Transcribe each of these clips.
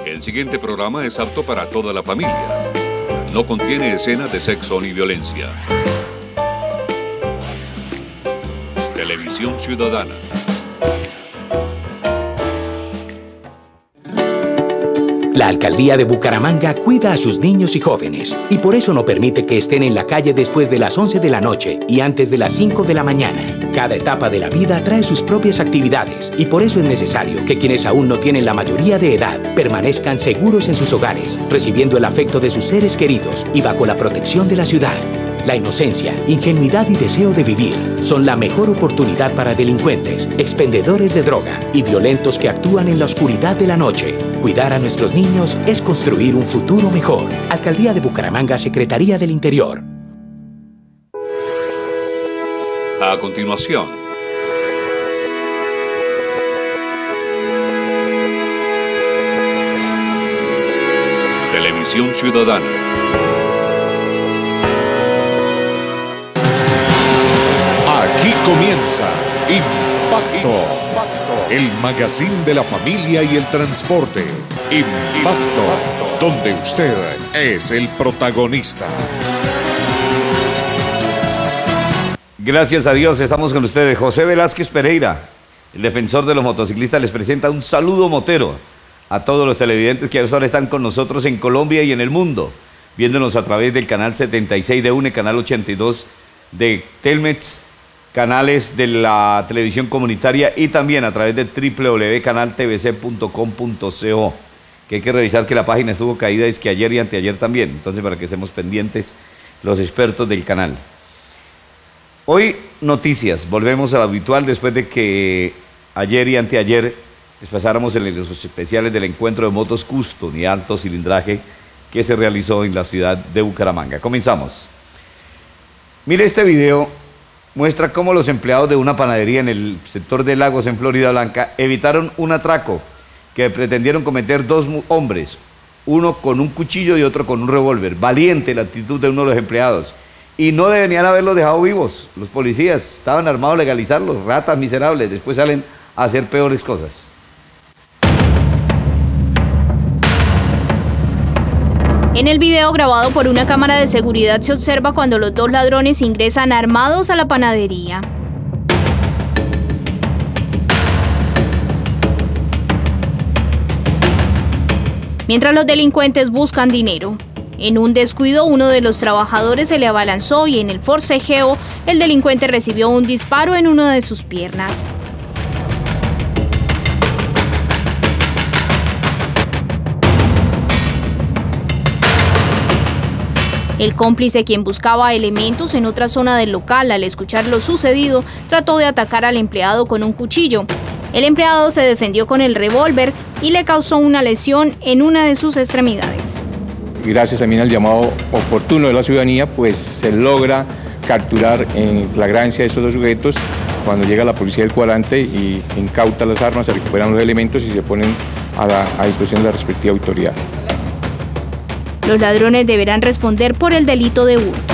El siguiente programa es apto para toda la familia. No contiene escenas de sexo ni violencia. Televisión Ciudadana. La Alcaldía de Bucaramanga cuida a sus niños y jóvenes y por eso no permite que estén en la calle después de las 11 de la noche y antes de las 5 de la mañana. Cada etapa de la vida trae sus propias actividades y por eso es necesario que quienes aún no tienen la mayoría de edad permanezcan seguros en sus hogares, recibiendo el afecto de sus seres queridos y bajo la protección de la ciudad. La inocencia, ingenuidad y deseo de vivir son la mejor oportunidad para delincuentes, expendedores de droga y violentos que actúan en la oscuridad de la noche. Cuidar a nuestros niños es construir un futuro mejor. Alcaldía de Bucaramanga, Secretaría del Interior. A continuación, Televisión Ciudadana. Aquí comienza Impacto, el magazine de la familia y el transporte. Impacto, donde usted es el protagonista. Gracias a Dios, estamos con ustedes. José Velázquez Pereira, el defensor de los motociclistas, les presenta un saludo motero a todos los televidentes que ahora están con nosotros en Colombia y en el mundo, viéndonos a través del canal 76 de UNE, canal 82 de Telmex, canales de la televisión comunitaria y también a través de www.canaltvc.com.co, que hay que revisar que la página estuvo caída es que ayer y anteayer también, entonces para que estemos pendientes los expertos del canal. Hoy noticias, volvemos a lo habitual después de que ayer y anteayer les pasáramos en los especiales del encuentro de motos custom y alto cilindraje que se realizó en la ciudad de Bucaramanga. Comenzamos. Mire este video. Muestra cómo los empleados de una panadería en el sector de Lagos, en Florida Blanca, evitaron un atraco que pretendieron cometer dos hombres, uno con un cuchillo y otro con un revólver. Valiente la actitud de uno de los empleados. Y no deberían haberlos dejado vivos. Los policías estaban armados a legalizarlos, ratas miserables, después salen a hacer peores cosas. En el video grabado por una cámara de seguridad se observa cuando los dos ladrones ingresan armados a la panadería. Mientras los delincuentes buscan dinero. En un descuido, uno de los trabajadores se le abalanzó y en el forcejeo, el delincuente recibió un disparo en una de sus piernas. El cómplice, quien buscaba elementos en otra zona del local, al escuchar lo sucedido, trató de atacar al empleado con un cuchillo. El empleado se defendió con el revólver y le causó una lesión en una de sus extremidades. Gracias también al llamado oportuno de la ciudadanía, pues se logra capturar en flagrancia a estos dos sujetos cuando llega la policía del cuadrante y incauta las armas, se recuperan los elementos y se ponen a disposición de la respectiva autoridad. Los ladrones deberán responder por el delito de hurto.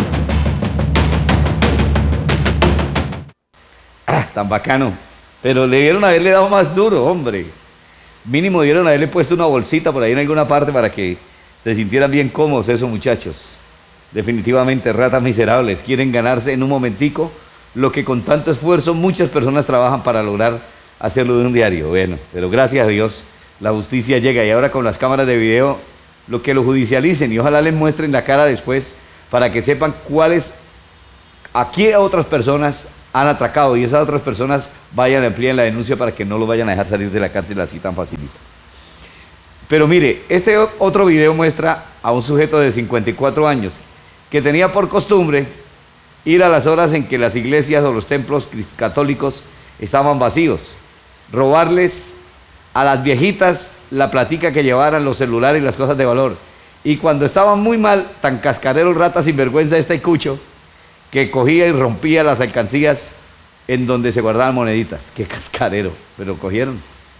Tan bacano. Pero le debieron haberle dado más duro, hombre. Mínimo debieron haberle puesto una bolsita por ahí en alguna parte para que se sintieran bien cómodos esos muchachos. Definitivamente ratas miserables. Quieren ganarse en un momentico lo que con tanto esfuerzo muchas personas trabajan para lograr hacerlo de un diario. Bueno, pero gracias a Dios la justicia llega y ahora con las cámaras de video lo que lo judicialicen y ojalá les muestren la cara después para que sepan a qué otras personas han atracado y esas otras personas vayan a ampliar la denuncia para que no lo vayan a dejar salir de la cárcel así tan facilito. Pero mire, este otro video muestra a un sujeto de 54 años que tenía por costumbre ir a las horas en que las iglesias o los templos católicos estaban vacíos, robarles a las viejitas la platica que llevaran, los celulares y las cosas de valor. Y cuando estaban muy mal, tan cascarero, rata sinvergüenza este cucho, que cogía y rompía las alcancías en donde se guardaban moneditas. Qué cascarero, pero cogieron.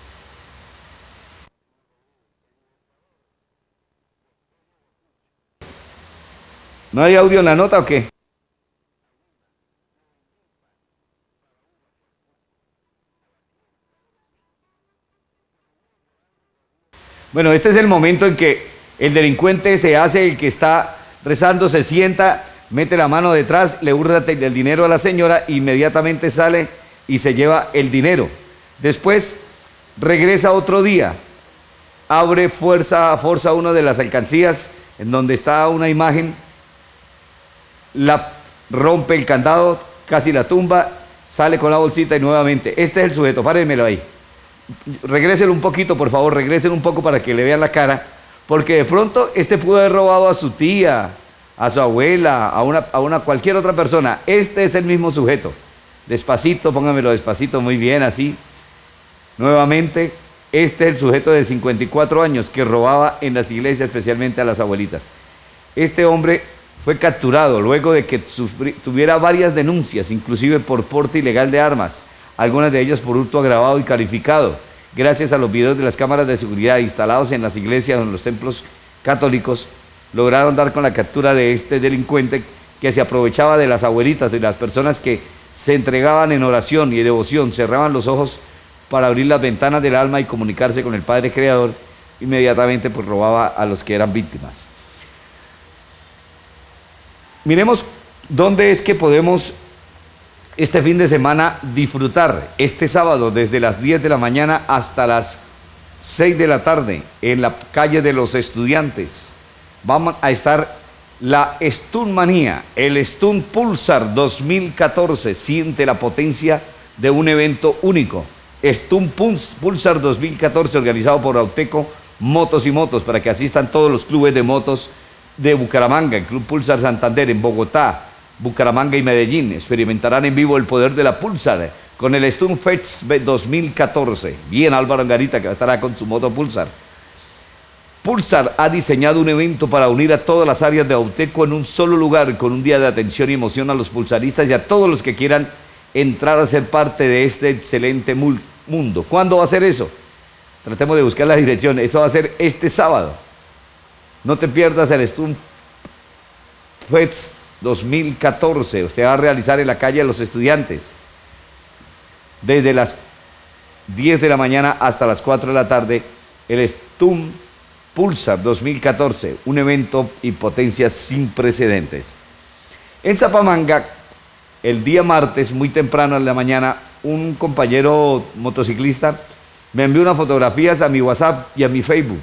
¿No hay audio en la nota o qué? Bueno, este es el momento en que el delincuente se hace el que está rezando, se sienta, mete la mano detrás, le hurta el dinero a la señora, inmediatamente sale y se lleva el dinero. Después regresa otro día, abre forza una de las alcancías en donde está una imagen, la rompe el candado, casi la tumba, sale con la bolsita y nuevamente. Este es el sujeto, párenmelo ahí. Regresen un poquito, por favor, regresen un poco para que le vean la cara, porque de pronto este pudo haber robado a su tía, a su abuela, a una cualquier otra persona. Este es el mismo sujeto. Despacito, póngamelo despacito, muy bien, así. Nuevamente, este es el sujeto de 54 años que robaba en las iglesias, especialmente a las abuelitas. Este hombre fue capturado luego de que tuviera varias denuncias, inclusive por porte ilegal de armas, algunas de ellas por hurto agravado y calificado. Gracias a los videos de las cámaras de seguridad instalados en las iglesias o en los templos católicos, lograron dar con la captura de este delincuente que se aprovechaba de las abuelitas, de las personas que se entregaban en oración y devoción, cerraban los ojos para abrir las ventanas del alma y comunicarse con el Padre Creador. Inmediatamente pues robaba a los que eran víctimas. Miremos dónde es que podemos este fin de semana disfrutar. Este sábado desde las 10 de la mañana hasta las 6 de la tarde en la calle de los Estudiantes. Vamos a estar la Stunmanía, el Stun Pulsar 2014. Siente la potencia de un evento único. Stun Pulsar 2014, organizado por Auteco Motos y Motos, para que asistan todos los clubes de motos de Bucaramanga, el Club Pulsar Santander en Bogotá, Bucaramanga y Medellín. Experimentarán en vivo el poder de la Pulsar con el Stun Fest 2014. Bien, Álvaro Angarita, que estará con su moto Pulsar. Pulsar ha diseñado un evento para unir a todas las áreas de Auteco en un solo lugar, con un día de atención y emoción a los pulsaristas y a todos los que quieran entrar a ser parte de este excelente mundo. ¿Cuándo va a ser eso? Tratemos de buscar la dirección. Esto va a ser este sábado. No te pierdas el Stun Fest 2014. Se va a realizar en la calle de los Estudiantes desde las 10 de la mañana hasta las 4 de la tarde. El Stun Pulsar 2014, un evento y potencia sin precedentes. En Zapamanga, el día martes, muy temprano en la mañana, un compañero motociclista me envió unas fotografías a mi WhatsApp y a mi Facebook.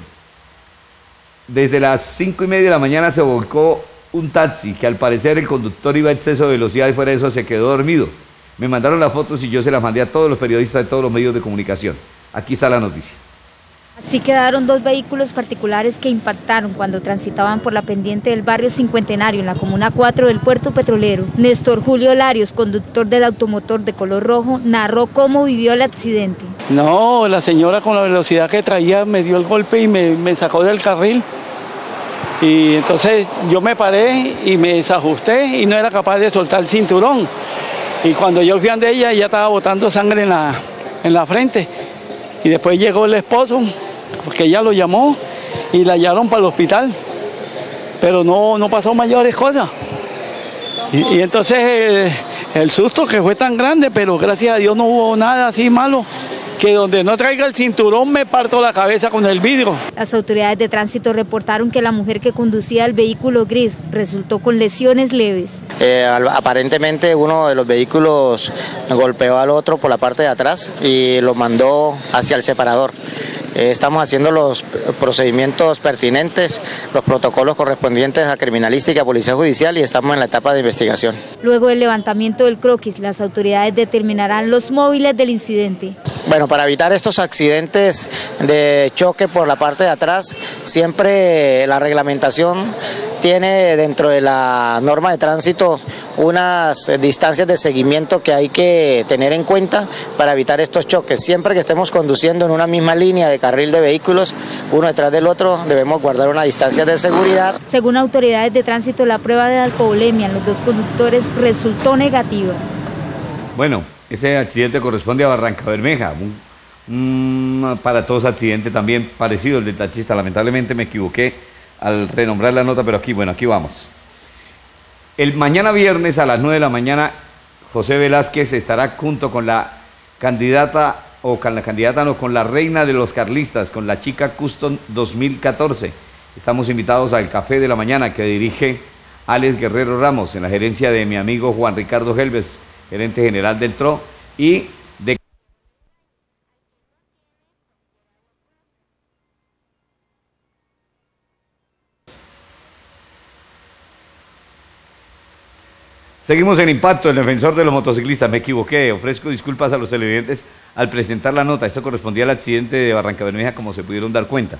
Desde las 5:30 de la mañana se volcó un taxi que al parecer el conductor iba a exceso de velocidad y fuera de eso se quedó dormido. Me mandaron las fotos y yo se las mandé a todos los periodistas de todos los medios de comunicación. Aquí está la noticia. Así quedaron dos vehículos particulares que impactaron cuando transitaban por la pendiente del barrio Cincuentenario en la Comuna 4 del Puerto Petrolero. Néstor Julio Larios, conductor del automotor de color rojo, narró cómo vivió el accidente. No, la señora con la velocidad que traía me dio el golpe y me sacó del carril. Y entonces yo me paré y me desajusté y no era capaz de soltar el cinturón. Y cuando yo fui ante ella estaba botando sangre en la frente. Y después llegó el esposo, porque ella lo llamó y la llevaron para el hospital. Pero no pasó mayores cosas. Y entonces el susto que fue tan grande, pero gracias a Dios no hubo nada así malo, que donde no traiga el cinturón me parto la cabeza con el vidrio. Las autoridades de tránsito reportaron que la mujer que conducía el vehículo gris resultó con lesiones leves. Aparentemente uno de los vehículos golpeó al otro por la parte de atrás y lo mandó hacia el separador. Estamos haciendo los procedimientos pertinentes, los protocolos correspondientes a criminalística, policía judicial y estamos en la etapa de investigación. Luego del levantamiento del croquis, las autoridades determinarán los móviles del incidente. Bueno, para evitar estos accidentes de choque por la parte de atrás, siempre la reglamentación tiene dentro de la norma de tránsito unas distancias de seguimiento que hay que tener en cuenta para evitar estos choques. Siempre que estemos conduciendo en una misma línea de carril de vehículos, uno detrás del otro, debemos guardar una distancia de seguridad. Según autoridades de tránsito, la prueba de alcoholemia en los dos conductores resultó negativa. Bueno, ese accidente corresponde a Barranca Bermeja, un aparatoso accidente también parecido al del taxista. Lamentablemente me equivoqué al renombrar la nota, pero aquí vamos. El mañana viernes a las 9 de la mañana, José Velázquez estará junto con la candidata o con la candidata, no, con la reina de los carlistas, con la Chica Custom 2014. Estamos invitados al Café de la Mañana que dirige Alex Guerrero Ramos, en la gerencia de mi amigo Juan Ricardo Helves, gerente general del TRO, y de... Seguimos en Impacto, el defensor de los motociclistas. Me equivoqué, ofrezco disculpas a los televidentes al presentar la nota. Esto correspondía al accidente de Barrancabermeja, como se pudieron dar cuenta.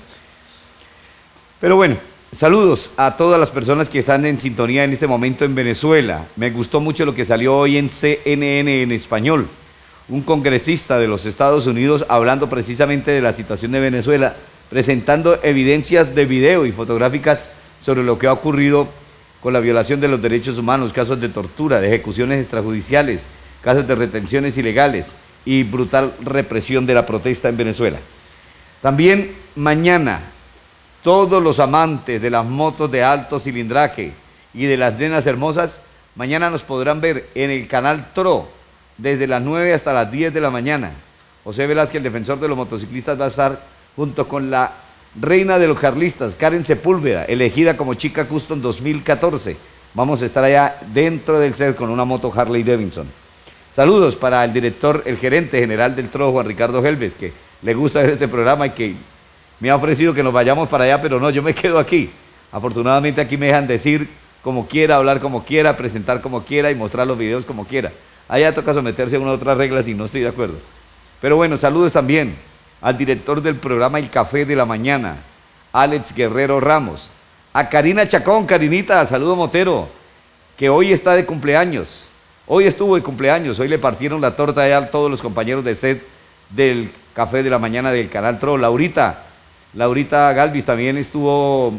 Pero bueno, saludos a todas las personas que están en sintonía en este momento en Venezuela. Me gustó mucho lo que salió hoy en CNN en español. Un congresista de los Estados Unidos hablando precisamente de la situación de Venezuela, presentando evidencias de video y fotográficas sobre lo que ha ocurrido con la violación de los derechos humanos, casos de tortura, de ejecuciones extrajudiciales, casos de retenciones ilegales y brutal represión de la protesta en Venezuela. También mañana, todos los amantes de las motos de alto cilindraje y de las nenas hermosas, mañana nos podrán ver en el canal TRO, desde las 9 hasta las 10 de la mañana. José Velázquez, el defensor de los motociclistas, va a estar junto con la reina de los carlistas, Karen Sepúlveda, elegida como Chica Custom 2014. Vamos a estar allá dentro del set con una moto Harley Davidson. Saludos para el director, el gerente general del TRO, Juan Ricardo Helves, que le gusta ver este programa y que me ha ofrecido que nos vayamos para allá, pero no, yo me quedo aquí. Afortunadamente aquí me dejan decir como quiera, hablar como quiera, presentar como quiera y mostrar los videos como quiera. Allá toca someterse a una u otra regla si no estoy de acuerdo. Pero bueno, saludos también al director del programa El Café de la Mañana, Alex Guerrero Ramos, a Karina Chacón, Karinita, saludo motero, que hoy está de cumpleaños, hoy estuvo de cumpleaños, hoy le partieron la torta a todos los compañeros de set del Café de la Mañana del Canal TRO. Laurita Galvis también estuvo,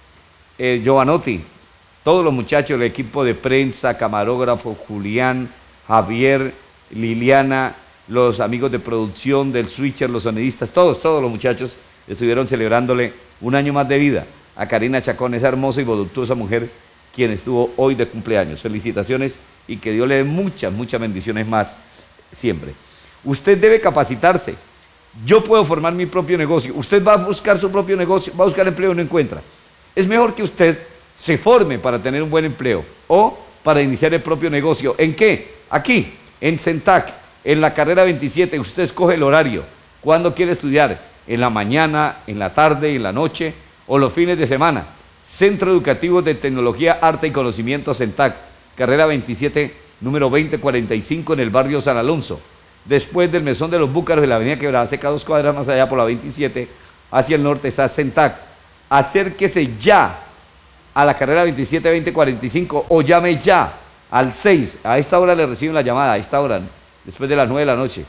Giovanotti, todos los muchachos, el equipo de prensa, camarógrafo, Julián, Javier, Liliana, los amigos de producción del switcher, los sonidistas, todos los muchachos estuvieron celebrándole un año más de vida a Karina Chacón, esa hermosa y voluptuosa mujer quien estuvo hoy de cumpleaños. Felicitaciones y que Dios le dé muchas bendiciones más siempre. Usted debe capacitarse. Yo puedo formar mi propio negocio. Usted va a buscar su propio negocio, va a buscar empleo y no encuentra. Es mejor que usted se forme para tener un buen empleo o para iniciar el propio negocio. ¿En qué? Aquí, en CENTAC. En la carrera 27, usted escoge el horario. ¿Cuándo quiere estudiar? ¿En la mañana, en la tarde, en la noche o los fines de semana? Centro Educativo de Tecnología, Arte y Conocimiento CENTAC, carrera 27, número 2045 en el barrio San Alonso. Después del Mesón de los Búcaros de la avenida Quebrada Seca, 2 cuadras más allá por la 27, hacia el norte está CENTAC. Acérquese ya a la carrera 27-2045 o llame ya al 6. A esta hora le reciben la llamada, a esta hora, después de las 9 de la noche,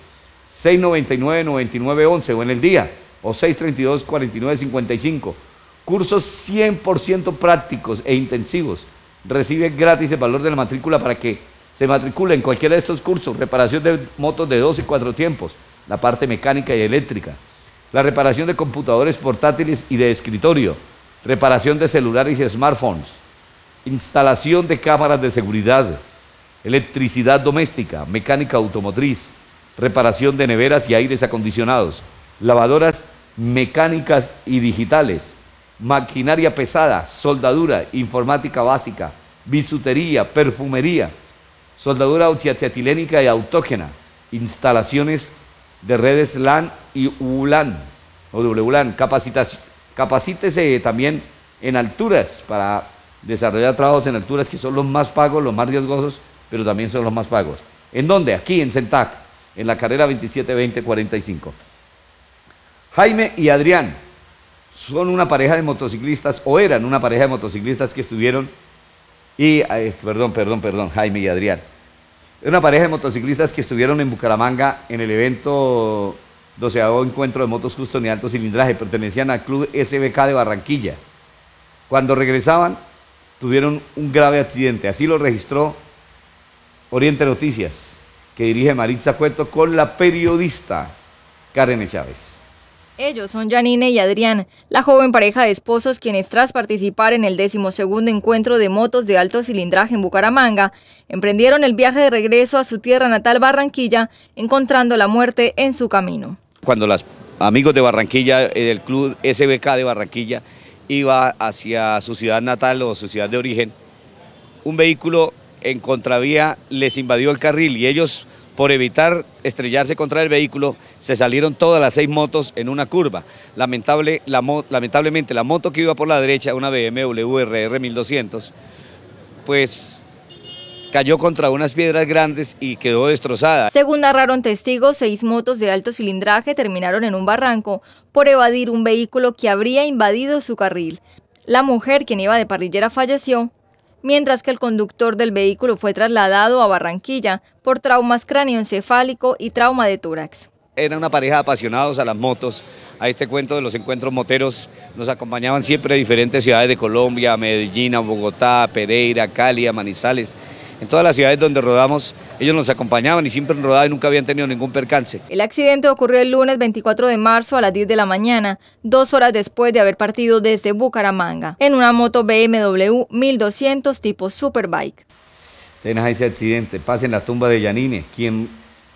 699-9911 o en el día, o 632-4955. Cursos 100% prácticos e intensivos. Recibe gratis el valor de la matrícula para que se matricule en cualquiera de estos cursos. Reparación de motos de 2 y 4 tiempos, la parte mecánica y eléctrica, la reparación de computadores portátiles y de escritorio, reparación de celulares y smartphones, instalación de cámaras de seguridad, electricidad doméstica, mecánica automotriz, reparación de neveras y aires acondicionados, lavadoras mecánicas y digitales, maquinaria pesada, soldadura, informática básica, bisutería, perfumería, soldadura oxiacetilénica y autógena, instalaciones de redes LAN y WLAN, capacítese también en alturas para desarrollar trabajos en alturas que son los más pagos, los más riesgosos, pero también son los más pagos. ¿En dónde? Aquí en CENTAC, en la carrera 27-2045. Jaime y Adrián son una pareja de motociclistas, o eran una pareja de motociclistas que estuvieron, Jaime y Adrián. Era una pareja de motociclistas que estuvieron en Bucaramanga en el evento 12º Encuentro de Motos Custom y Alto Cilindraje, pertenecían al Club SBK de Barranquilla. Cuando regresaban, tuvieron un grave accidente, así lo registró Oriente Noticias, que dirige Maritza Cueto con la periodista Karen Chávez. Ellos son Janine y Adrián, la joven pareja de esposos quienes tras participar en el 12º encuentro de motos de alto cilindraje en Bucaramanga, emprendieron el viaje de regreso a su tierra natal Barranquilla, encontrando la muerte en su camino. Cuando los amigos de Barranquilla, del club SBK de Barranquilla, iba hacia su ciudad natal o su ciudad de origen, un vehículo en contravía les invadió el carril y ellos, por evitar estrellarse contra el vehículo, se salieron todas las 6 motos en una curva. Lamentablemente la moto que iba por la derecha, una BMW RR 1200, pues cayó contra unas piedras grandes y quedó destrozada. Según narraron testigos, 6 motos de alto cilindraje terminaron en un barranco por evadir un vehículo que habría invadido su carril. La mujer, quien iba de parrillera, falleció, mientras que el conductor del vehículo fue trasladado a Barranquilla por traumas cráneoencefálico y trauma de tórax. Era una pareja de apasionados a las motos, a este cuento de los encuentros moteros. Nos acompañaban siempre de diferentes ciudades de Colombia, a Medellín, a Bogotá, a Pereira, Cali, a Manizales. En todas las ciudades donde rodamos, ellos nos acompañaban y siempre rodaban y nunca habían tenido ningún percance. El accidente ocurrió el lunes 24 de marzo a las 10 de la mañana, 2 horas después de haber partido desde Bucaramanga, en una moto BMW 1200 tipo Superbike. Tenés ese accidente, pasa en la tumba de Janine, quien,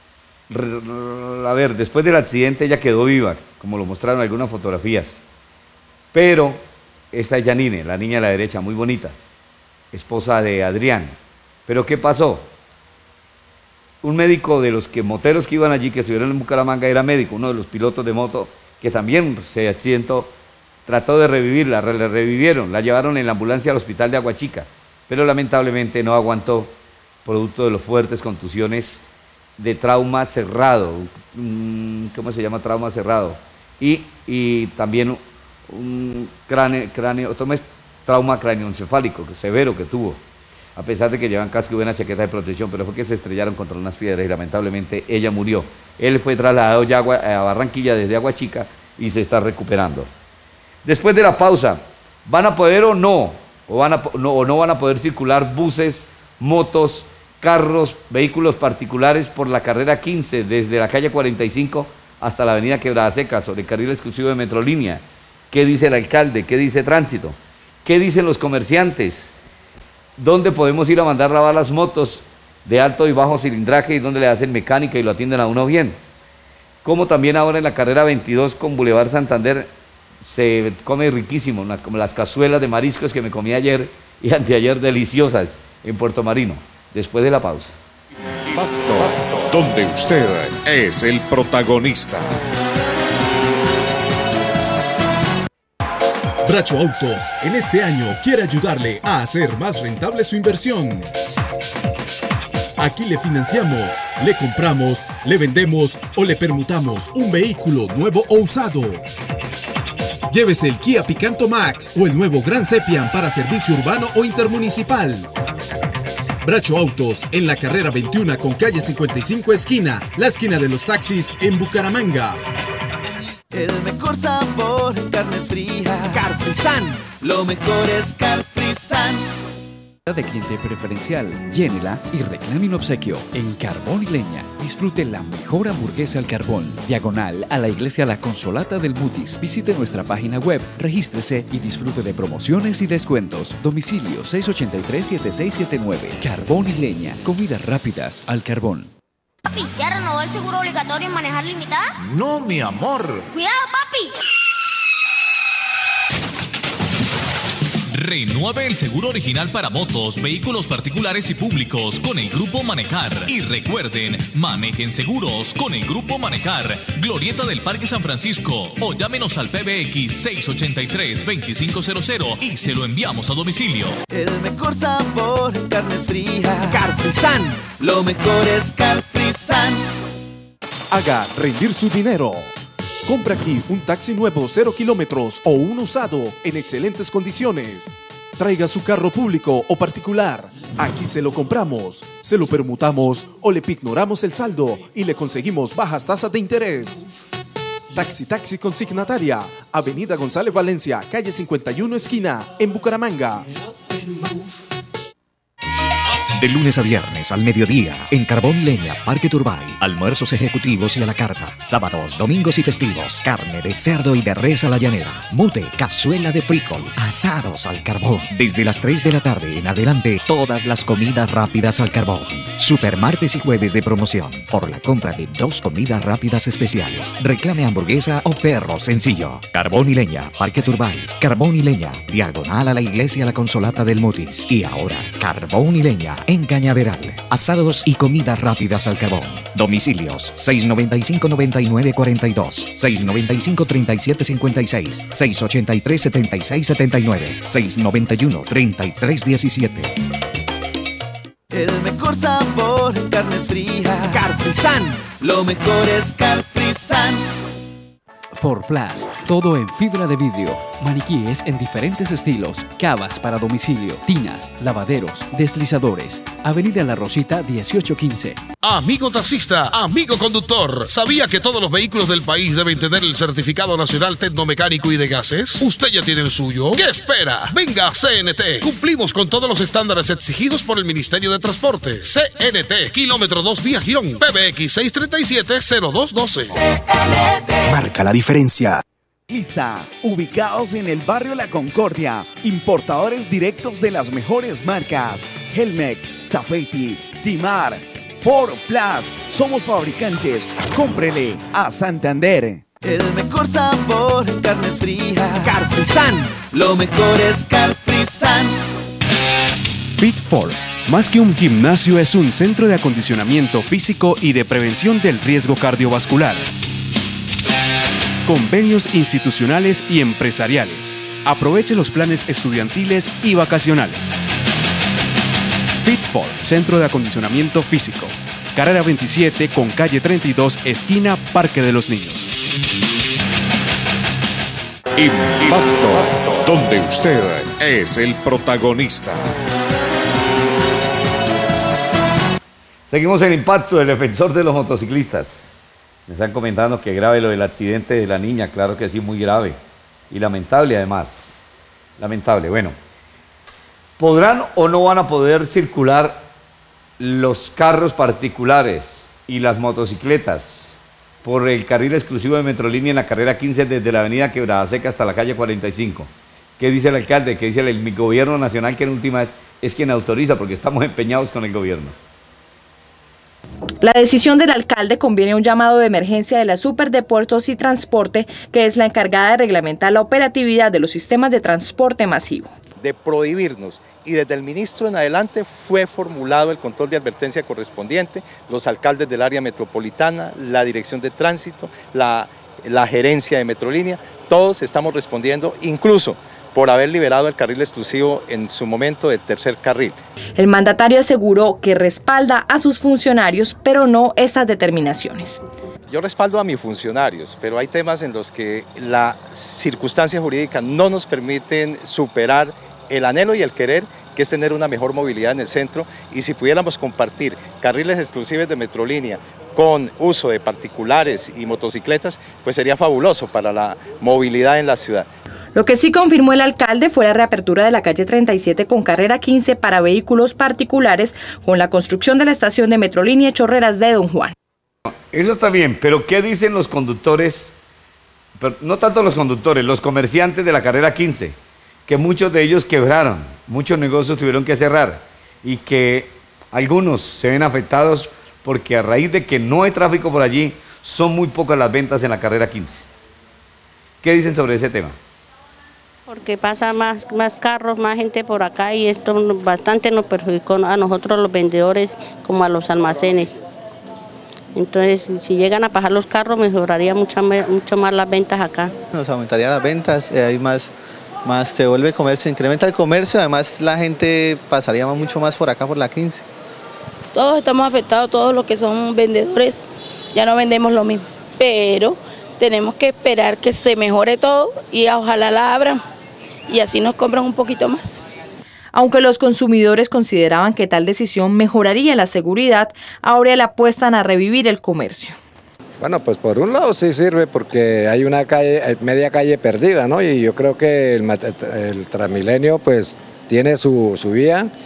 a ver, después del accidente ella quedó viva, como lo mostraron algunas fotografías. Pero esta es Janine, la niña a la derecha, muy bonita, esposa de Adrián. Pero ¿qué pasó? Un médico de los moteros que iban allí, que estuvieron en Bucaramanga, era médico, uno de los pilotos de moto, que también se accidentó, trató de revivirla, la revivieron, la llevaron en la ambulancia al hospital de Aguachica, pero lamentablemente no aguantó, producto de las fuertes contusiones de trauma cerrado, ¿cómo se llama? Trauma cerrado, y también un trauma cráneoencefálico severo que tuvo, a pesar de que llevan casco y buena chaqueta de protección, pero fue que se estrellaron contra unas piedras y lamentablemente ella murió. Él fue trasladado ya a Barranquilla desde Aguachica y se está recuperando. Después de la pausa, ¿van a poder o no? ¿O no van a poder circular buses, motos, carros, vehículos particulares por la carrera 15 desde la calle 45 hasta la avenida Quebrada Seca sobre el carril exclusivo de Metrolínea? ¿Qué dice el alcalde? ¿Qué dice Tránsito? ¿Qué dicen los comerciantes? ¿Dónde podemos ir a mandar lavar las motos de alto y bajo cilindraje y dónde le hacen mecánica y lo atienden a uno bien? Como también ahora en la carrera 22 con Boulevard Santander se come riquísimo, como las cazuelas de mariscos que me comí ayer y anteayer, deliciosas en Puerto Marino. Después de la pausa. Impacto, donde usted es el protagonista. Bracho Autos en este año quiere ayudarle a hacer más rentable su inversión. Aquí le financiamos, le compramos, le vendemos o le permutamos un vehículo nuevo o usado. Llévese el Kia Picanto Max o el nuevo Gran Sepian para servicio urbano o intermunicipal. Bracho Autos en la carrera 21 con calle 55 esquina, la esquina de los taxis en Bucaramanga. El mejor sabor en carnes frías. Carfrisan. Lo mejor es Carfrisan. De cliente preferencial, llénela y reclame un obsequio. En Carbón y Leña, disfrute la mejor hamburguesa al carbón. Diagonal a la iglesia La Consolata del Mutis. Visite nuestra página web, regístrese y disfrute de promociones y descuentos. Domicilio 683-7679. Carbón y Leña, comidas rápidas al carbón. Papi, ¿ya renovó el seguro obligatorio en manejar limitada? No, mi amor. ¡Cuidado, papi! Renueve el seguro original para motos, vehículos particulares y públicos con el Grupo Manejar. Y recuerden, manejen seguros con el Grupo Manejar. Glorieta del Parque San Francisco o llámenos al PBX 683-2500 y se lo enviamos a domicilio. El mejor sabor en carnes frías. Carfrisan. Lo mejor es Carfrisan. Haga rendir su dinero. Compra aquí un taxi nuevo 0 kilómetros o un usado en excelentes condiciones. Traiga su carro público o particular. Aquí se lo compramos, se lo permutamos o le pignoramos el saldo y le conseguimos bajas tasas de interés. Taxi Consignataria, Avenida González Valencia, calle 51 esquina, en Bucaramanga. De lunes a viernes al mediodía en Carbón y Leña, Parque Turbay. Almuerzos ejecutivos y a la carta. Sábados, domingos y festivos. Carne de cerdo y de res a la llanera. Mute, cazuela de frijol. Asados al carbón. Desde las 3 de la tarde en adelante, todas las comidas rápidas al carbón. Super martes y jueves de promoción. Por la compra de 2 comidas rápidas especiales. Reclame hamburguesa o perro sencillo. Carbón y Leña, Parque Turbay. Carbón y Leña, diagonal a la iglesia La Consolata del Mutis. Y ahora, Carbón y Leña en Cañaveral. Asados y comidas rápidas al carbón. Domicilios 695-9942, 695-3756, 683-7679, 691-3317. El mejor sabor en carnes frías. Carfrisan. Lo mejor es Carfrisan. For Plus, todo en fibra de vidrio, maniquíes en diferentes estilos, cavas para domicilio, tinas, lavaderos, deslizadores. Avenida La Rosita 1815. Amigo taxista, amigo conductor, ¿sabía que todos los vehículos del país deben tener el certificado nacional tecnomecánico y de gases? ¿Usted ya tiene el suyo? ¿Qué espera? Venga a CNT. Cumplimos con todos los estándares exigidos por el Ministerio de Transporte. CNT, kilómetro 2 vía Girón, PBX 637-0212. Marca la diferencia. Lista, ubicados en el barrio La Concordia, importadores directos de las mejores marcas: Helmec, Safety, Timar, For Plus. Somos fabricantes. Cómprele a Santander. El mejor sabor en carnes frías. Carfrisan. Lo mejor es Carfrisan. Fit4, más que un gimnasio, es un centro de acondicionamiento físico y de prevención del riesgo cardiovascular. Convenios institucionales y empresariales. Aproveche los planes estudiantiles y vacacionales. Fit4, Centro de Acondicionamiento Físico. Carrera 27 con calle 32, esquina Parque de los Niños. Impacto, donde usted es el protagonista. Seguimos en Impacto, el defensor de los motociclistas. Me están comentando que grave lo del accidente de la niña, claro que sí, muy grave. Y lamentable además. Lamentable, bueno. ¿Podrán o no van a poder circular los carros particulares y las motocicletas por el carril exclusivo de Metrolínea en la carrera 15 desde la avenida Quebrada Seca hasta la calle 45? ¿Qué dice el alcalde? ¿Qué dice el gobierno nacional, que en última es quien autoriza, porque estamos empeñados con el gobierno? La decisión del alcalde conviene a un llamado de emergencia de la Superdepuertos y Transporte, que es la encargada de reglamentar la operatividad de los sistemas de transporte masivo. De prohibirnos, y desde el ministro en adelante fue formulado el control de advertencia correspondiente, los alcaldes del área metropolitana, la dirección de tránsito, la gerencia de Metrolínea, todos estamos respondiendo, incluso por haber liberado el carril exclusivo en su momento del tercer carril. El mandatario aseguró que respalda a sus funcionarios, pero no estas determinaciones. Yo respaldo a mis funcionarios, pero hay temas en los que la circunstancia jurídica no nos permiten superar el anhelo y el querer, que es tener una mejor movilidad en el centro, y si pudiéramos compartir carriles exclusivos de Metrolínea con uso de particulares y motocicletas, pues sería fabuloso para la movilidad en la ciudad. Lo que sí confirmó el alcalde fue la reapertura de la calle 37 con carrera 15 para vehículos particulares, con la construcción de la estación de Metrolínea Chorreras de Don Juan. Eso está bien, pero ¿qué dicen los conductores? Pero no tanto los conductores, los comerciantes de la carrera 15, que muchos de ellos quebraron, muchos negocios tuvieron que cerrar y que algunos se ven afectados porque a raíz de que no hay tráfico por allí, son muy pocas las ventas en la carrera 15. ¿Qué dicen sobre ese tema? Porque pasa más carros, más gente por acá, y esto bastante nos perjudicó a nosotros los vendedores como a los almacenes. Entonces, si llegan a bajar los carros, mejoraría mucho más las ventas acá. Nos aumentarían las ventas, hay más se vuelve comercio, se incrementa el comercio, además la gente pasaría mucho más por acá, por la 15. Todos estamos afectados, todos los que son vendedores, ya no vendemos lo mismo, pero tenemos que esperar que se mejore todo y ojalá la abran y así nos compran un poquito más. Aunque los consumidores consideraban que tal decisión mejoraría la seguridad, ahora le apuestan a revivir el comercio. Bueno, pues por un lado sí sirve porque hay una calle, media calle perdida, ¿no? Y yo creo que el Transmilenio pues tiene su vía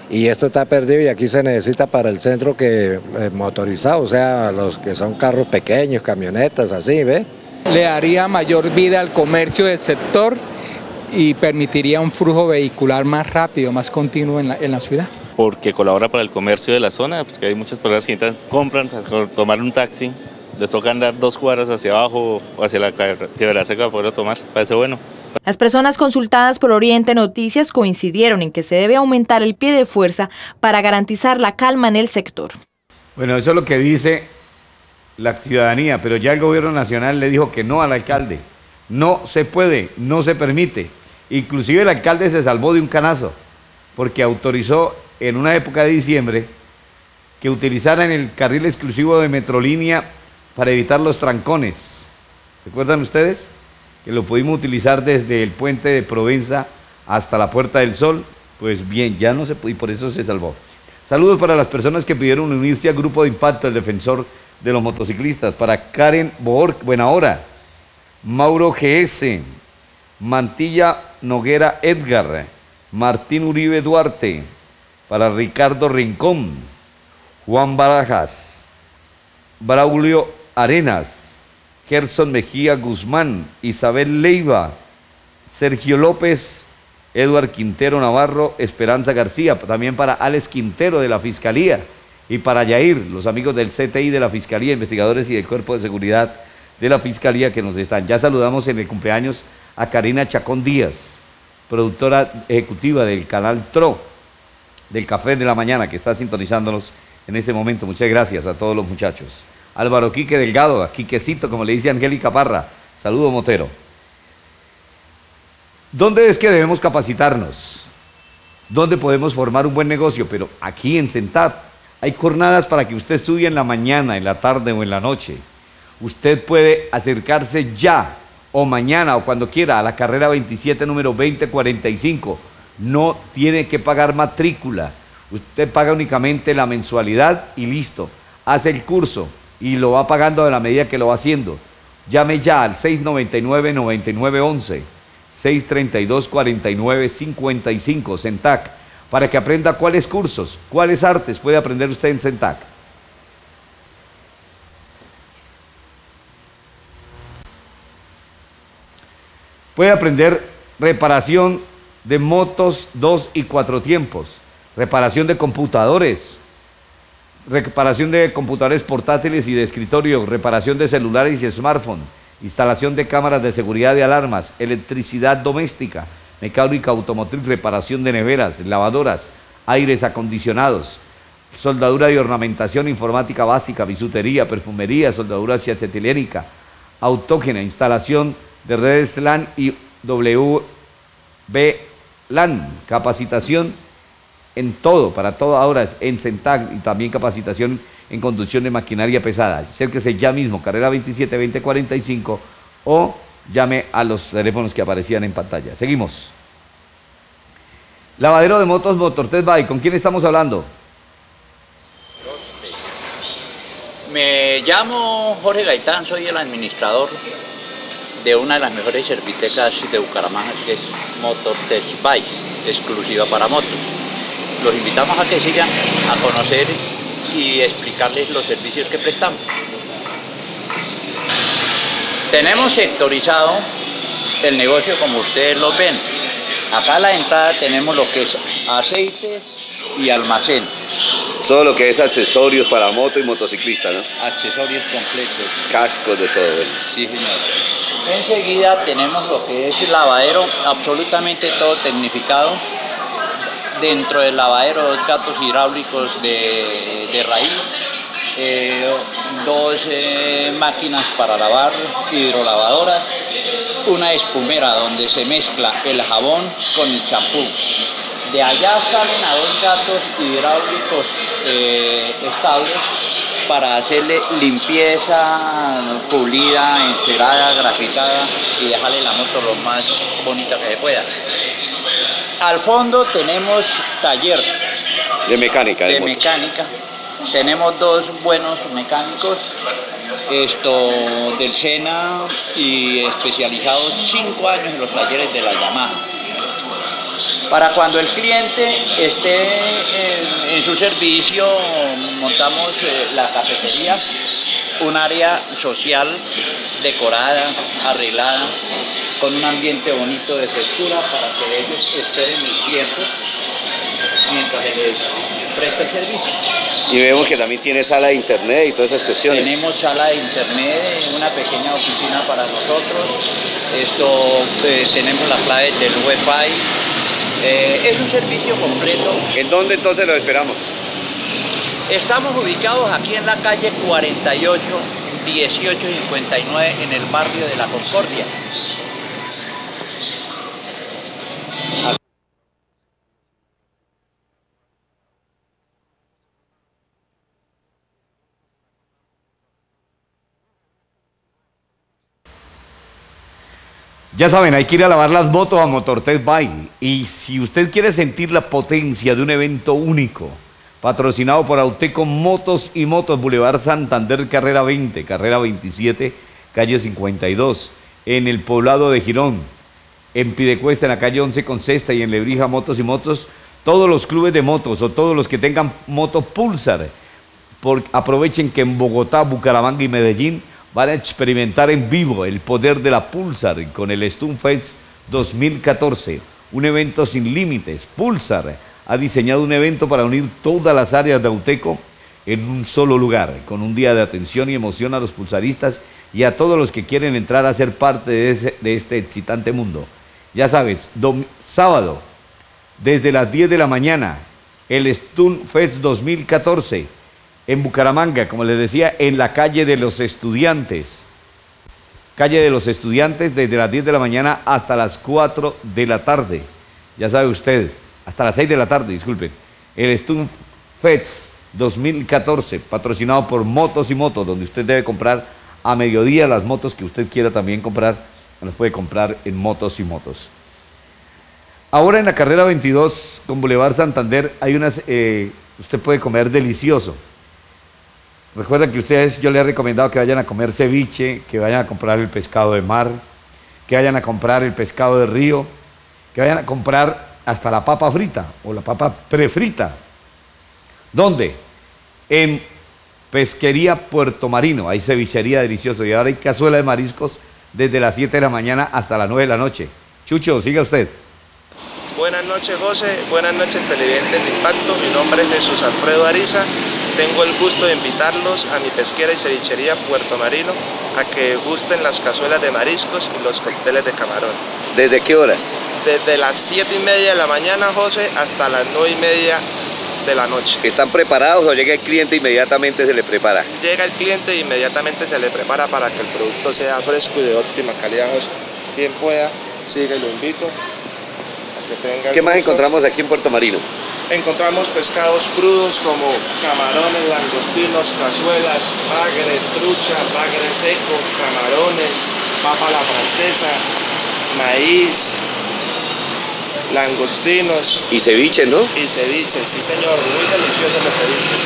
y esto está perdido y aquí se necesita para el centro que motorizado, o sea, los que son carros pequeños, camionetas, así, ¿ve? Le daría mayor vida al comercio del sector y permitiría un flujo vehicular más rápido, más continuo en la ciudad. Porque colabora para el comercio de la zona, porque hay muchas personas que compran para tomar un taxi, les toca andar 2 cuadras hacia abajo o hacia la Piedra Seca para poder tomar, parece bueno. Las personas consultadas por Oriente Noticias coincidieron en que se debe aumentar el pie de fuerza para garantizar la calma en el sector. Bueno, eso es lo que dice la ciudadanía, pero ya el gobierno nacional le dijo que no al alcalde. No se puede, no se permite. Inclusive el alcalde se salvó de un canazo, porque autorizó en una época de diciembre que utilizaran el carril exclusivo de Metrolínea para evitar los trancones. ¿Recuerdan ustedes? Que lo pudimos utilizar desde el puente de Provenza hasta la Puerta del Sol. Pues bien, ya no se pudo y por eso se salvó. Saludos para las personas que pidieron unirse al grupo de impacto, el defensor de los motociclistas. Para Karen Boor, buena hora. Mauro GS, Mantilla Noguera Edgar, Martín Uribe Duarte, para Ricardo Rincón, Juan Barajas, Braulio Arenas, Gerson Mejía Guzmán, Isabel Leiva, Sergio López, Eduard Quintero Navarro, Esperanza García, también para Alex Quintero de la Fiscalía y para Yair, los amigos del CTI de la Fiscalía, investigadores y del Cuerpo de Seguridad de la Fiscalía que nos están. Ya saludamos en el cumpleaños a Karina Chacón Díaz, productora ejecutiva del canal TRO, del Café de la Mañana, que está sintonizándonos en este momento. Muchas gracias a todos los muchachos. Álvaro Quique Delgado, a Quiquecito, como le dice Angélica Parra. Saludo, Motero. ¿Dónde es que debemos capacitarnos? ¿Dónde podemos formar un buen negocio? Pero aquí en CENTAP hay jornadas para que usted estudie en la mañana, en la tarde o en la noche. Usted puede acercarse ya o mañana o cuando quiera a la carrera 27, número 2045. No tiene que pagar matrícula. Usted paga únicamente la mensualidad y listo. Hace el curso y lo va pagando a la medida que lo va haciendo. Llame ya al 699-9911, 632-4955, CENTAC, para que aprenda cuáles cursos, cuáles artes puede aprender usted en CENTAC. Puede aprender reparación de motos 2 y 4 tiempos, reparación de computadores, reparación de computadores portátiles y de escritorio, reparación de celulares y smartphones, instalación de cámaras de seguridad y alarmas, electricidad doméstica, mecánica automotriz, reparación de neveras, lavadoras, aires acondicionados, soldadura y ornamentación, informática básica, bisutería, perfumería, soldadura acetilínica, autógena, instalación de redes LAN y WLAN, capacitación en todo, para todo ahora en CENTAC y también capacitación en conducción de maquinaria pesada. Acérquese ya mismo, carrera 27-2045 o llame a los teléfonos que aparecían en pantalla. Seguimos. Lavadero de motos Motortest Bike, ¿con quién estamos hablando? Me llamo Jorge Gaitán, soy el administrador de una de las mejores servitecas de Bucaramanga, que es Motortest Bike, exclusiva para motos. Los invitamos a que sigan a conocer y explicarles los servicios que prestamos. Tenemos sectorizado el negocio como ustedes lo ven. Acá a la entrada tenemos lo que es aceites y almacén. Todo lo que es accesorios para moto y motociclista, ¿no? Accesorios completos. Cascos de todo, ¿no? Sí, señor. Enseguida tenemos lo que es el lavadero, absolutamente todo tecnificado. Dentro del lavadero, 2 gatos hidráulicos de raíz, 2 máquinas para lavar, hidrolavadoras, una espumera donde se mezcla el jabón con el champú. De allá salen a 2 gatos hidráulicos estables para hacerle limpieza, pulida, encerada, grafitada y dejarle la moto lo más bonita que se pueda. Al fondo tenemos taller de mecánica. De mecánica. Tenemos 2 buenos mecánicos, del SENA y especializados 5 años en los talleres de la Yamaha. Para cuando el cliente esté en su servicio, montamos la cafetería, un área social decorada, arreglada, con un ambiente bonito de frescura para que ellos esperen el tiempo mientras se les presta el servicio. Y vemos que también tiene sala de internet y todas esas cuestiones. Tenemos sala de internet, una pequeña oficina para nosotros. Tenemos las claves del Wi-Fi. Es un servicio completo. ¿En dónde entonces lo esperamos? Estamos ubicados aquí en la calle 48, 1859, en el barrio de La Concordia. Ya saben, hay que ir a lavar las motos a Motortest Bike. Y si usted quiere sentir la potencia de un evento único, patrocinado por Auteco Motos y Motos, Boulevard Santander, carrera 20, carrera 27, calle 52, en el poblado de Girón, en Pidecuesta, en la calle 11 con Cesta y en Lebrija, Motos y Motos, todos los clubes de motos o todos los que tengan moto Pulsar, aprovechen que en Bogotá, Bucaramanga y Medellín van a experimentar en vivo el poder de la Pulsar con el Stunfest 2014, un evento sin límites. Pulsar ha diseñado un evento para unir todas las áreas de Auteco en un solo lugar, con un día de atención y emoción a los pulsaristas y a todos los que quieren entrar a ser parte de este excitante mundo. Ya sabes, sábado, desde las 10 de la mañana, el Stunfest 2014, en Bucaramanga, como les decía, en la calle de los Estudiantes. Calle de los Estudiantes, desde las 10 de la mañana hasta las 4 de la tarde. Ya sabe usted, hasta las 6 de la tarde, disculpen. El Stunfest 2014, patrocinado por Motos y Motos, donde usted debe comprar a mediodía las motos que usted quiera también comprar, las puede comprar en Motos y Motos. Ahora en la carrera 22 con Boulevard Santander hay unas, usted puede comer delicioso. Recuerden que ustedes, yo les he recomendado que vayan a comer ceviche, que vayan a comprar el pescado de mar, que vayan a comprar el pescado de río, que vayan a comprar hasta la papa frita o la papa prefrita. ¿Dónde? En Pesquería Puerto Marino, hay cevichería deliciosa y ahora hay cazuela de mariscos desde las 7 de la mañana hasta las 9 de la noche. Chucho, siga usted. Buenas noches, José. Buenas noches, televidentes de Impacto. Mi nombre es Jesús Alfredo Ariza. Tengo el gusto de invitarlos a mi pesquera y cevichería Puerto Marino a que gusten las cazuelas de mariscos y los cócteles de camarón. ¿Desde qué horas? Desde las 7:30 de la mañana, José, hasta las 9:30 de la noche. ¿Están preparados o llega el cliente e inmediatamente se le prepara? Llega el cliente e inmediatamente se le prepara para que el producto sea fresco y de óptima calidad, José. Quien pueda, siga y lo invito. ¿Qué más encontramos aquí en Puerto Marino? Encontramos pescados crudos como camarones, langostinos, cazuelas, bagre, trucha, bagre seco, camarones, papa a la francesa, maíz, langostinos. Y ceviche, ¿no? Y ceviche, sí señor, muy deliciosos los ceviches.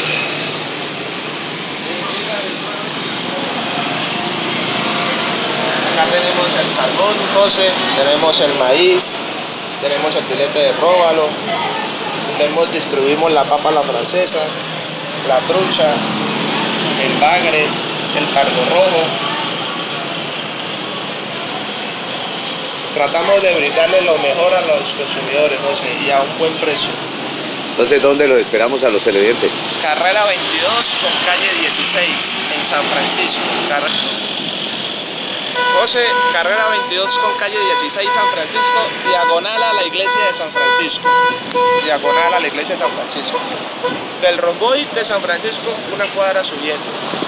Acá tenemos el salmón, José, tenemos el maíz, tenemos el filete de róbalo, distribuimos la papa a la francesa, la trucha, el bagre, el cardo rojo. Tratamos de brindarle lo mejor a los consumidores, José, y a un buen precio. Entonces, ¿dónde los esperamos a los televidentes? Carrera 22 con calle 16 en San Francisco. José, carrera 22 con calle 16 San Francisco, diagonal a la iglesia de San Francisco. Diagonal a la iglesia de San Francisco. Del Romboy de San Francisco, una cuadra subiendo.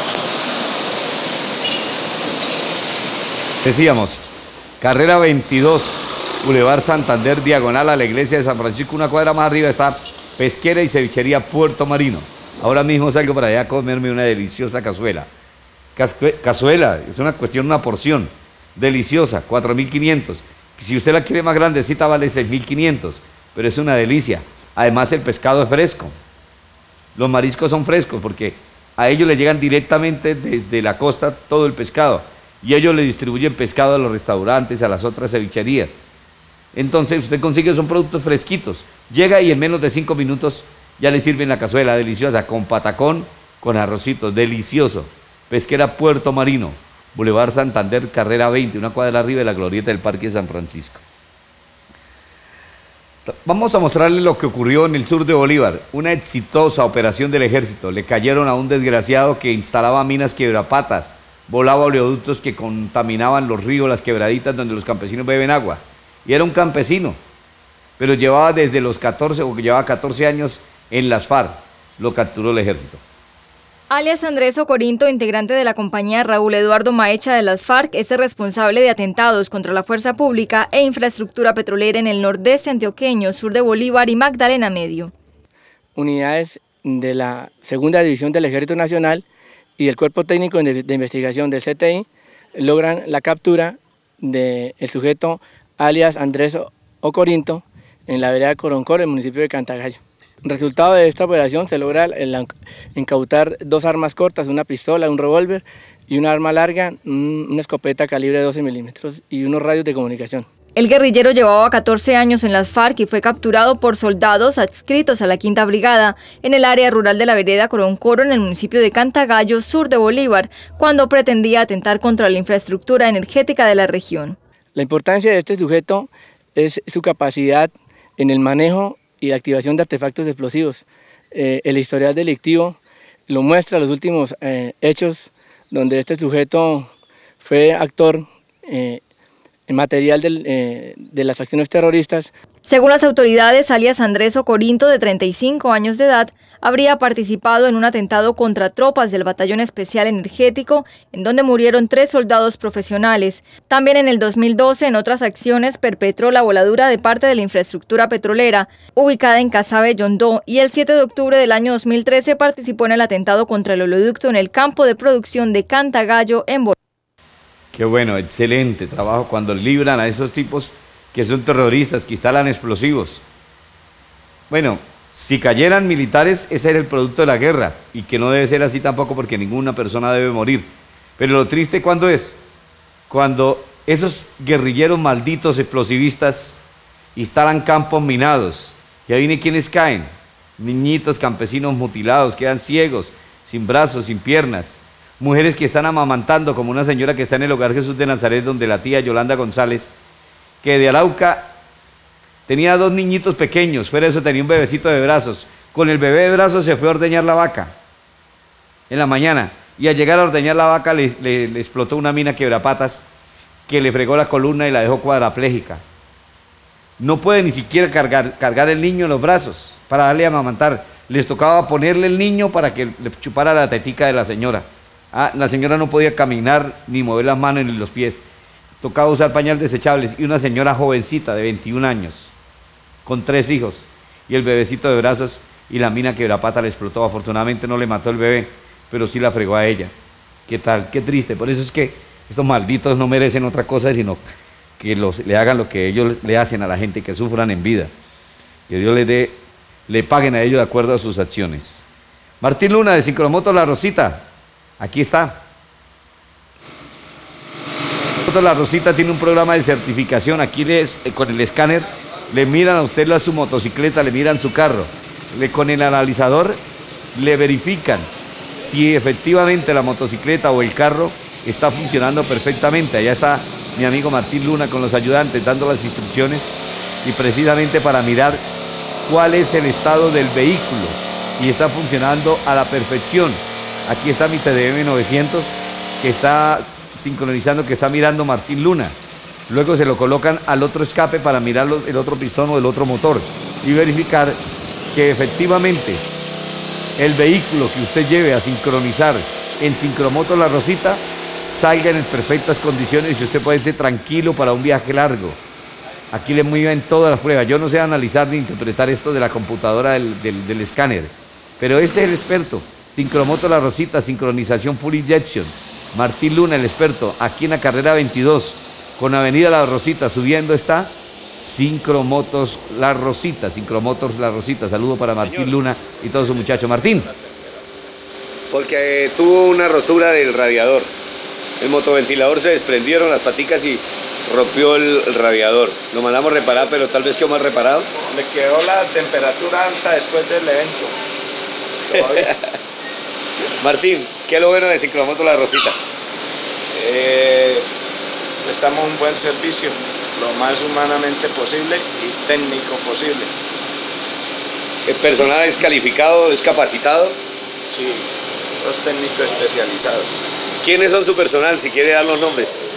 Decíamos, carrera 22, Boulevard Santander, diagonal a la iglesia de San Francisco, una cuadra más arriba está Pesquera y Cevichería Puerto Marino. Ahora mismo salgo para allá a comerme una deliciosa cazuela. Cazuela, es una cuestión, una porción deliciosa, 4.500. Si usted la quiere más grandecita vale 6.500, pero es una delicia. Además el pescado es fresco. Los mariscos son frescos porque a ellos le llegan directamente desde la costa todo el pescado y ellos le distribuyen pescado a los restaurantes, a las otras cevicherías. Entonces usted consigue, son productos fresquitos. Llega y en menos de 5 minutos ya le sirven la cazuela deliciosa, con patacón, con arrocito, delicioso. Pesquera Puerto Marino, Boulevard Santander, carrera 20, una cuadra arriba de la glorieta del Parque San Francisco. Vamos a mostrarles lo que ocurrió en el sur de Bolívar, una exitosa operación del ejército. Le cayeron a un desgraciado que instalaba minas quebrapatas, volaba oleoductos que contaminaban los ríos, las quebraditas donde los campesinos beben agua. Y era un campesino, pero llevaba desde los 14, o llevaba 14 años en las FARC. Lo capturó el ejército. Alias Andrés Ocorinto, integrante de la compañía Raúl Eduardo Maecha de las FARC, es el responsable de atentados contra la fuerza pública e infraestructura petrolera en el nordeste antioqueño, sur de Bolívar y Magdalena Medio. Unidades de la Segunda División del Ejército Nacional y el Cuerpo Técnico de Investigación del CTI logran la captura del sujeto alias Andrés Ocorinto en la vereda Coroncoro, en el municipio de Cantagallo. Resultado de esta operación se logra incautar 2 armas cortas, una pistola, un revólver y una arma larga, una escopeta calibre 12 milímetros y unos radios de comunicación. El guerrillero llevaba 14 años en las FARC y fue capturado por soldados adscritos a la 5ª Brigada en el área rural de la vereda Coroncoro en el municipio de Cantagallo, sur de Bolívar, cuando pretendía atentar contra la infraestructura energética de la región. La importancia de este sujeto es su capacidad en el manejo y activación de artefactos explosivos. El historial delictivo lo muestra los últimos hechos donde este sujeto fue actor material de las acciones terroristas. Según las autoridades, alias Andrés Ocorinto, de 35 años de edad, habría participado en un atentado contra tropas del Batallón Especial Energético, en donde murieron 3 soldados profesionales. También en el 2012, en otras acciones, perpetró la voladura de parte de la infraestructura petrolera, ubicada en Casabe, Yondó, y el 7 de octubre del año 2013 participó en el atentado contra el oleoducto en el campo de producción de Cantagallo, en Bolívar. Qué bueno, excelente trabajo cuando libran a esos tipos que son terroristas, que instalan explosivos. Bueno, si cayeran militares, ese era el producto de la guerra, y que no debe ser así tampoco porque ninguna persona debe morir. Pero lo triste, ¿cuándo es? Cuando esos guerrilleros malditos explosivistas instalan campos minados, y ahí viene quienes caen, niñitos campesinos mutilados, quedan ciegos, sin brazos, sin piernas, mujeres que están amamantando, como una señora que está en el Hogar Jesús de Nazaret, donde la tía Yolanda González, que de Arauca tenía 2 niñitos pequeños, fuera de eso tenía un bebecito de brazos. Con el bebé de brazos se fue a ordeñar la vaca en la mañana, y al llegar a ordeñar la vaca le explotó una mina quebrapatas que le fregó la columna y la dejó cuadraplégica. No puede ni siquiera cargar el niño en los brazos para darle a amamantar. Les tocaba ponerle el niño para que le chupara la tetica de la señora. La señora no podía caminar, ni mover las manos ni los pies. Tocaba usar pañal desechables, y una señora jovencita de 21 años, con 3 hijos, y el bebecito de brazos, y la mina quebrapata le explotó. Afortunadamente no le mató el bebé, pero sí la fregó a ella. ¿Qué tal? Qué triste. Por eso es que estos malditos no merecen otra cosa, sino que le hagan lo que ellos le hacen a la gente, que sufran en vida. Que Dios le paguen a ellos de acuerdo a sus acciones. Martín Luna, de Sincromotos La Rosita, aquí está. La Rosita tiene un programa de certificación. Aquí con el escáner le miran a usted su motocicleta, le miran su carro, con el analizador le verifican si efectivamente la motocicleta o el carro está funcionando perfectamente. Allá está mi amigo Martín Luna con los ayudantes dando las instrucciones, y precisamente para mirar cuál es el estado del vehículo y está funcionando a la perfección. Aquí está mi TDM 900 que está sincronizando, que está mirando Martín Luna. Luego se lo colocan al otro escape para mirar el otro pistón o el otro motor y verificar que efectivamente el vehículo que usted lleve a sincronizar en Sincromotos La Rosita salga en perfectas condiciones y usted puede ser tranquilo para un viaje largo. Aquí le mueven todas las pruebas. Yo no sé analizar ni interpretar esto de la computadora del escáner, pero este es el experto. Sincromotos La Rosita, sincronización full injection. Martín Luna, el experto, aquí en la carrera 22, con Avenida La Rosita, subiendo está Sincromotos La Rosita, Sincromotos La Rosita. Saludo para Martín Luna y todos sus muchachos. Martín. Porque tuvo una rotura del radiador. El motoventilador se desprendieron las paticas y rompió el radiador. Lo mandamos reparar, pero tal vez quedó mal reparado. Le quedó la temperatura alta después del evento. Martín, ¿qué es lo bueno de Ciclomoto La Rosita? Prestamos un buen servicio, lo más humanamente posible y técnico posible. ¿El personal es calificado, es capacitado? Sí, los técnicos especializados. ¿Quiénes son su personal, si quiere dar los nombres?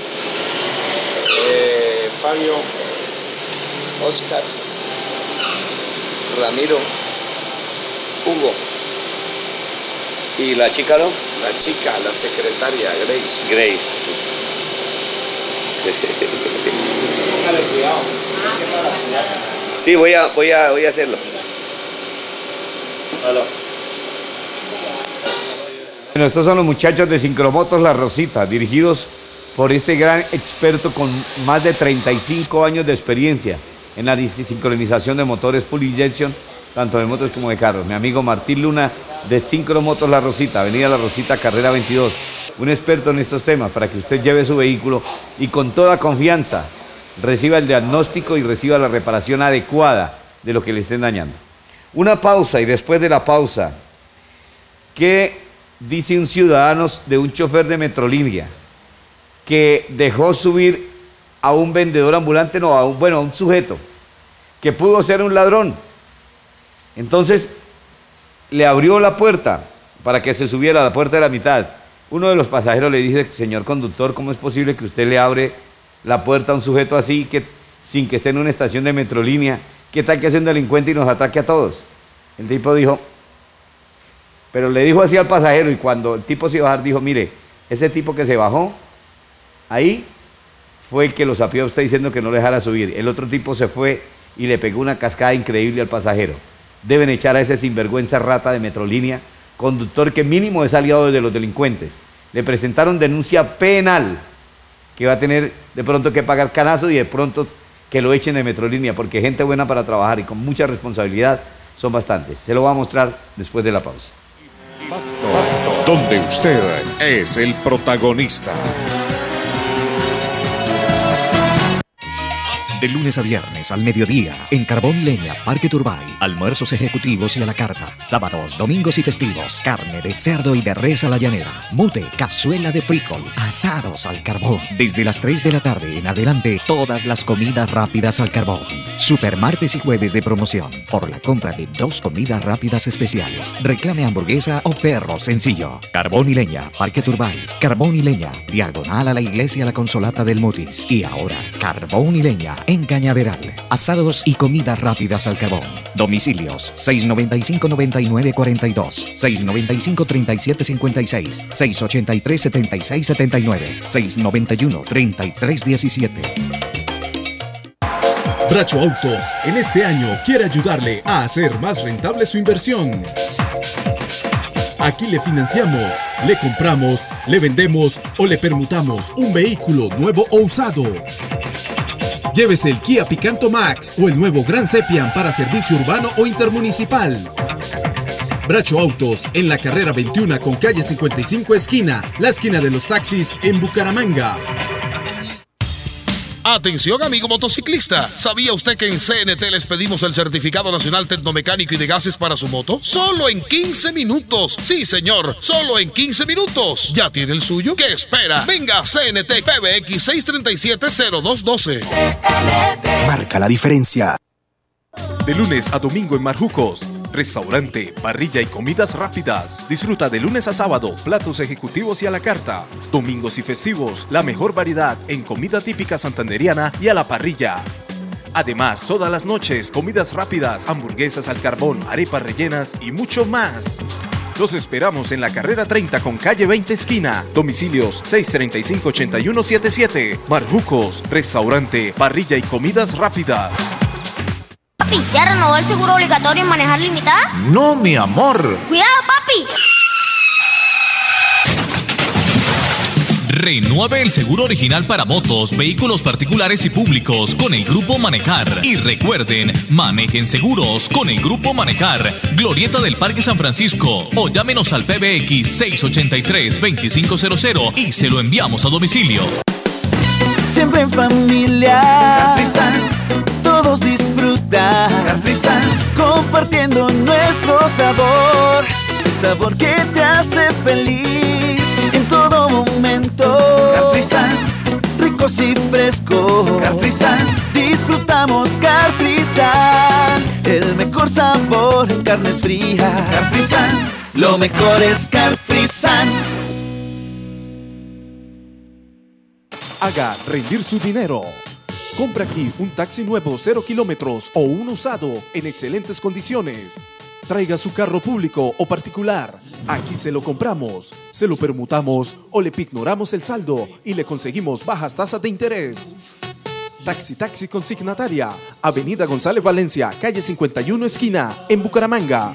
Fabio, Oscar, Ramiro, Hugo. ¿Y la chica no? La chica, la secretaria, Grace. Grace. Póngale cuidado. Sí, voy a hacerlo. Hola. Bueno, estos son los muchachos de Ciclomotos La Rosita, dirigidos por este gran experto con más de 35 años de experiencia en la sincronización de motores full injection, tanto de motos como de carros. Mi amigo Martín Luna de Ciclomotos La Rosita, Avenida La Rosita, carrera 22. Un experto en estos temas para que usted lleve su vehículo y con toda confianza reciba el diagnóstico y reciba la reparación adecuada de lo que le estén dañando. Una pausa y después de la pausa, ¿qué dice un ciudadano de un chofer de Metrolínea que dejó subir a un vendedor ambulante, no, a un sujeto que pudo ser un ladrón? Entonces le abrió la puerta para que se subiera a la puerta de la mitad. Uno de los pasajeros le dice: señor conductor, ¿cómo es posible que usted le abre la puerta a un sujeto así, sin que esté en una estación de Metrolínea? ¿Qué tal que es un delincuente y nos ataque a todos? El tipo dijo, pero le dijo así al pasajero, y cuando el tipo se iba a bajar, dijo: mire, ese tipo que se bajó ahí fue el que lo sapió a usted diciendo que no le dejara subir. El otro tipo se fue y le pegó una cascada increíble al pasajero. Deben echar a ese sinvergüenza rata de Metrolínea, conductor que mínimo es aliado de los delincuentes. Le presentaron denuncia penal, que va a tener de pronto que pagar canazos y de pronto que lo echen de Metrolínea, porque gente buena para trabajar y con mucha responsabilidad son bastantes. Se lo voy a mostrar después de la pausa. Donde usted es el protagonista. De lunes a viernes al mediodía, en Carbón y Leña, Parque Turbay. Almuerzos ejecutivos y a la carta. Sábados, domingos y festivos. Carne de cerdo y de res a la llanera. Mute, cazuela de frijol. Asados al carbón. Desde las 3 de la tarde en adelante, todas las comidas rápidas al carbón. Supermartes y jueves de promoción. Por la compra de 2 comidas rápidas especiales. Reclame hamburguesa o perro sencillo. Carbón y Leña, Parque Turbay. Carbón y Leña, diagonal a la iglesia La Consolata del Mutis. Y ahora, Carbón y Leña en Cañaveral. Asados y comidas rápidas al carbón. Domicilios 695-9942, 695-3756, 683-7679, 691-3317. Bracho Autos en este año quiere ayudarle a hacer más rentable su inversión. Aquí le financiamos, le compramos, le vendemos o le permutamos un vehículo nuevo o usado. Llévese el Kia Picanto Max o el nuevo Gran Sepian para servicio urbano o intermunicipal. Bracho Autos en la carrera 21 con calle 55 esquina, la esquina de los taxis en Bucaramanga. Atención, amigo motociclista. ¿Sabía usted que en CNT les pedimos el certificado nacional tecnomecánico y de gases para su moto? Solo en 15 minutos. Sí, señor, solo en 15 minutos. ¿Ya tiene el suyo? ¿Qué espera? Venga a CNT PBX 637-0212. Marca la diferencia. De lunes a domingo en Marjucos. Restaurante, parrilla y comidas rápidas. Disfruta de lunes a sábado, platos ejecutivos y a la carta. Domingos y festivos, la mejor variedad en comida típica santanderiana y a la parrilla. Además, todas las noches, comidas rápidas, hamburguesas al carbón, arepas rellenas y mucho más. Los esperamos en la carrera 30 con calle 20 esquina. Domicilios 635-8177. Marjucos, restaurante, parrilla y comidas rápidas. Papi, ¿ya renovó el seguro obligatorio en manejar limitada? No, mi amor. ¡Cuidado, papi! Renueve el seguro original para motos, vehículos particulares y públicos con el Grupo Manejar. Y recuerden, manejen seguros con el Grupo Manejar. Glorieta del Parque San Francisco. O llámenos al PBX 683-2500 y se lo enviamos a domicilio. siempre en familia. Carfrisan, todos disfrutan. Carfrisan, compartiendo nuestro sabor. El sabor que te hace feliz en todo momento. Carfrisan, ricos y frescos. Carfrisan, disfrutamos Carfrisan. El mejor sabor en carnes frías. Carfrisan, lo mejor es Carfrisan. Haga rendir su dinero. Compra aquí un taxi nuevo 0 kilómetros o un usado en excelentes condiciones. Traiga su carro público o particular. Aquí se lo compramos, se lo permutamos o le pignoramos el saldo y le conseguimos bajas tasas de interés. Taxi consignataria, Avenida González Valencia, calle 51 esquina, en Bucaramanga.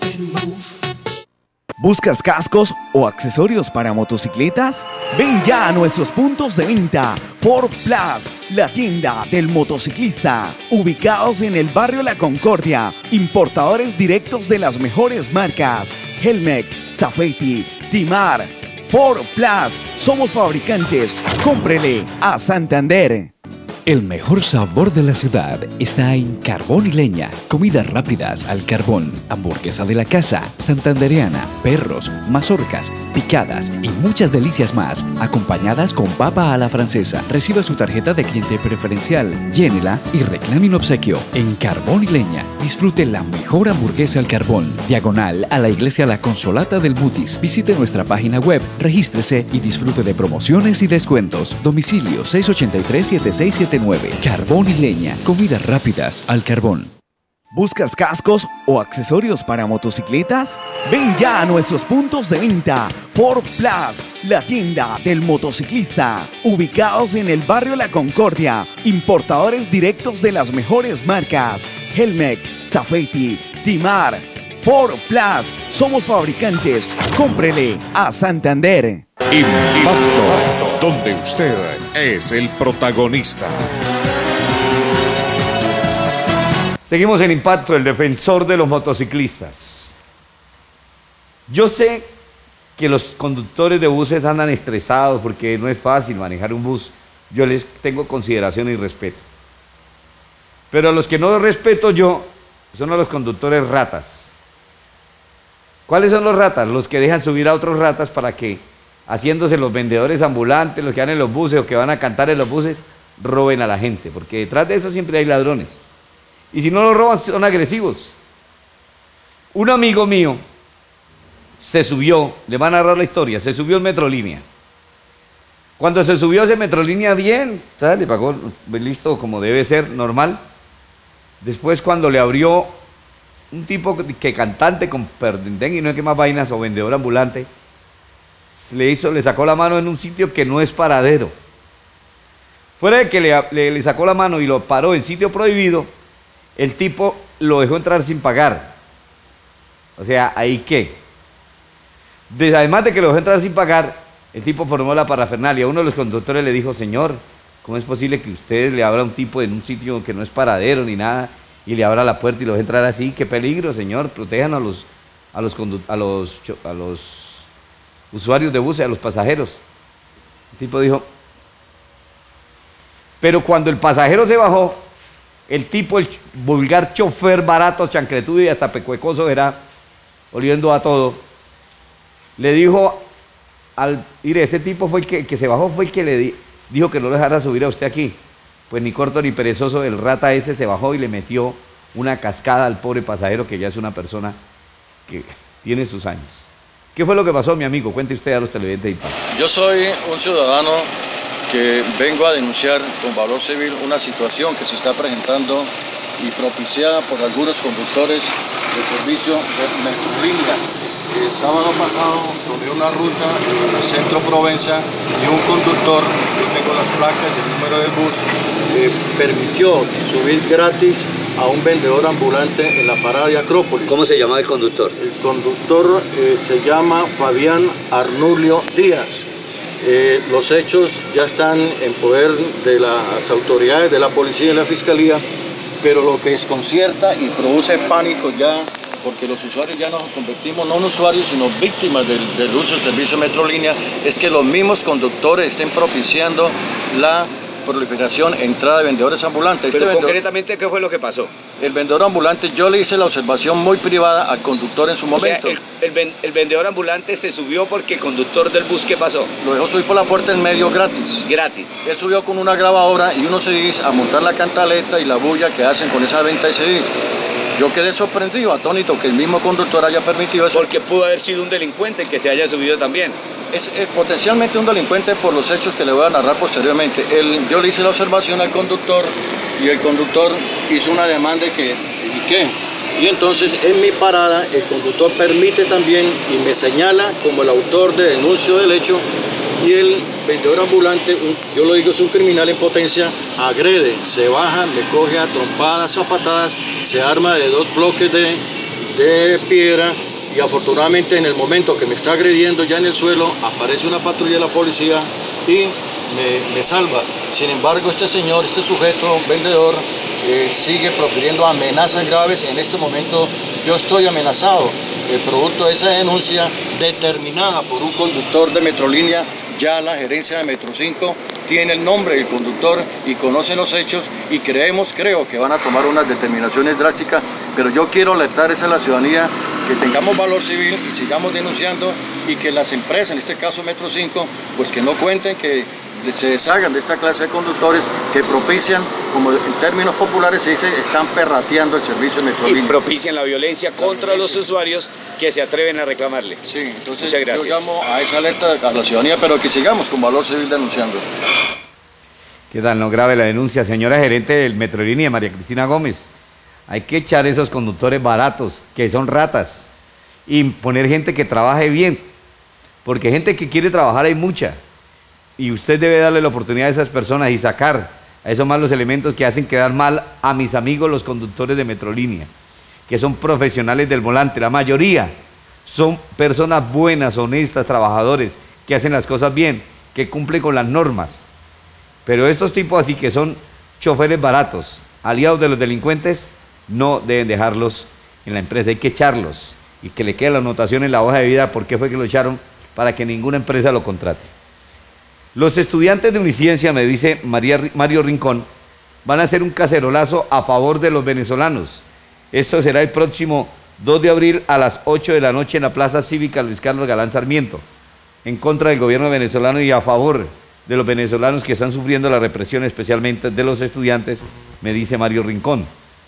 ¿Buscas cascos o accesorios para motocicletas? Ven ya a nuestros puntos de venta. Ford Plus, la tienda del motociclista. Ubicados en el barrio La Concordia. Importadores directos de las mejores marcas. Helmec, Safety, Timar. Ford Plus, somos fabricantes. Cómprele a Santander. El mejor sabor de la ciudad está en Carbón y Leña. Comidas rápidas al carbón, hamburguesa de la casa, santandereana, perros, mazorcas, picadas y muchas delicias más, acompañadas con papa a la francesa. Reciba su tarjeta de cliente preferencial, llénela y reclame un obsequio. En Carbón y Leña, disfrute la mejor hamburguesa al carbón. Diagonal a la iglesia La Consolata del Mutis. Visite nuestra página web, regístrese y disfrute de promociones y descuentos. Domicilio 683-7679. Carbón y Leña, comidas rápidas al carbón. ¿Buscas cascos o accesorios para motocicletas? Ven ya a nuestros puntos de venta. Ford Plus, la tienda del motociclista. Ubicados en el barrio La Concordia. Importadores directos de las mejores marcas. Helmec, Safety, Timar. Ford Plus, somos fabricantes. Cómprele a Santander. Impacto, donde usted es el protagonista. Seguimos en Impacto, el defensor de los motociclistas. Yo sé que los conductores de buses andan estresados porque no es fácil manejar un bus. Yo les tengo consideración y respeto. Pero a los que no respeto yo son a los conductores ratas. ¿Cuáles son los ratas? Los que dejan subir a otros ratas para que, haciéndose los vendedores ambulantes, los que van en los buses o que van a cantar en los buses, roben a la gente, porque detrás de eso siempre hay ladrones. Y si no los roban, son agresivos. Un amigo mío se subió, le van a narrar la historia, se subió en Metrolínea. Cuando se subió a ese Metrolínea bien, ¿sabes? Le pagó listo como debe ser, normal. Después cuando le abrió un tipo que cantante con perdendengue y no hay que más vainas o vendedor ambulante, le sacó la mano en un sitio que no es paradero. Fuera de que le sacó la mano y lo paró en sitio prohibido, el tipo lo dejó entrar sin pagar. O sea, ¿ahí qué? Además de que lo dejó entrar sin pagar, el tipo formó la parafernalia. Uno de los conductores le dijo: señor, ¿cómo es posible que usted le abra a un tipo en un sitio que no es paradero ni nada y le abra la puerta y lo deje entrar así? ¡Qué peligro, señor! Protejan a los usuarios de buses, a los pasajeros. El tipo dijo, pero cuando el pasajero se bajó, el tipo, el vulgar chofer barato, chancletudo y hasta pecuecoso era, oliendo a todo, le dijo mire, ese tipo fue el que se bajó, fue el que le dijo que no lo dejara subir a usted aquí. Pues ni corto ni perezoso, el rata ese se bajó y le metió una cascada al pobre pasajero, que ya es una persona que tiene sus años. ¿Qué fue lo que pasó, mi amigo? Cuente usted a los televidentes de Impacto. Yo soy un ciudadano que vengo a denunciar con valor civil una situación que se está presentando y propiciada por algunos conductores de servicio de Metrolínea. El sábado pasado tomé una ruta en el centro Provenza y un conductor, yo tengo las placas y el número del bus, permitió subir gratis a un vendedor ambulante en la parada de Acrópolis. ¿Cómo se llama el conductor? El conductor se llama Fabián Arnulio Díaz. Los hechos ya están en poder de las autoridades de la policía y la fiscalía, pero lo que desconcierta y produce pánico ya, porque los usuarios ya nos convertimos no en usuarios sino víctimas del uso del servicio Metrolínea, es que los mismos conductores estén propiciando la proliferación, entrada de vendedores ambulantes. Pero concretamente, ¿qué fue lo que pasó? El vendedor ambulante, yo le hice la observación muy privada al conductor en su momento. O sea, el vendedor ambulante se subió porque el conductor del bus, ¿qué pasó? Lo dejó subir por la puerta en medio gratis. Gratis. Él subió con una grabadora y unos CDs a montar la cantaleta y la bulla que hacen con esa venta de CDs. Yo quedé sorprendido, atónito, que el mismo conductor haya permitido eso. Porque pudo haber sido un delincuente que se haya subido también. Es potencialmente un delincuente por los hechos que le voy a narrar posteriormente. Yo le hice la observación al conductor y el conductor hizo una demanda de que, ¿y qué? Y entonces en mi parada el conductor permite también y me señala como el autor de denuncio del hecho, y el vendedor ambulante, yo lo digo, es un criminal en potencia, agrede, se baja, me coge a trompadas, a patadas, se arma de 2 bloques de piedra, y afortunadamente en el momento que me está agrediendo ya en el suelo aparece una patrulla de la policía y me salva. Sin embargo, este señor, este sujeto vendedor, sigue profiriendo amenazas graves. En este momento yo estoy amenazado, producto de esa denuncia determinada por un conductor de Metrolínea. Ya la gerencia de Metro 5 tiene el nombre del conductor y conoce los hechos, y creo que van a tomar unas determinaciones drásticas, pero yo quiero alertar a la ciudadanía que tengamos valor civil y sigamos denunciando, y que las empresas, en este caso Metro 5, pues que no cuenten, que se deshagan de esta clase de conductores que propician, como en términos populares se dice, están perrateando el servicio de Metrolínea. Y propician la violencia contra los usuarios que se atreven a reclamarle. Sí, entonces muchas gracias. Yo llamo a esa alerta a la ciudadanía, pero que sigamos con valor civil denunciando. ¿Qué tal? No grave la denuncia, señora gerente del Metrolínea, María Cristina Gómez. Hay que echar esos conductores baratos, que son ratas, y poner gente que trabaje bien, porque gente que quiere trabajar hay mucha, y usted debe darle la oportunidad a esas personas y sacar a esos malos elementos que hacen quedar mal a mis amigos los conductores de Metrolínea, que son profesionales del volante. La mayoría son personas buenas, honestas, trabajadores, que hacen las cosas bien, que cumplen con las normas. Pero estos tipos así que son choferes baratos, aliados de los delincuentes, no deben dejarlos en la empresa, hay que echarlos y que le quede la anotación en la hoja de vida por qué fue que lo echaron, para que ninguna empresa lo contrate. Los estudiantes de Uniciencia, me dice Mario Rincón, van a hacer un cacerolazo a favor de los venezolanos. Esto será el próximo 2 de abril a las 8 de la noche en la Plaza Cívica Luis Carlos Galán Sarmiento, en contra del gobierno venezolano y a favor de los venezolanos que están sufriendo la represión, especialmente de los estudiantes, me dice Mario Rincón.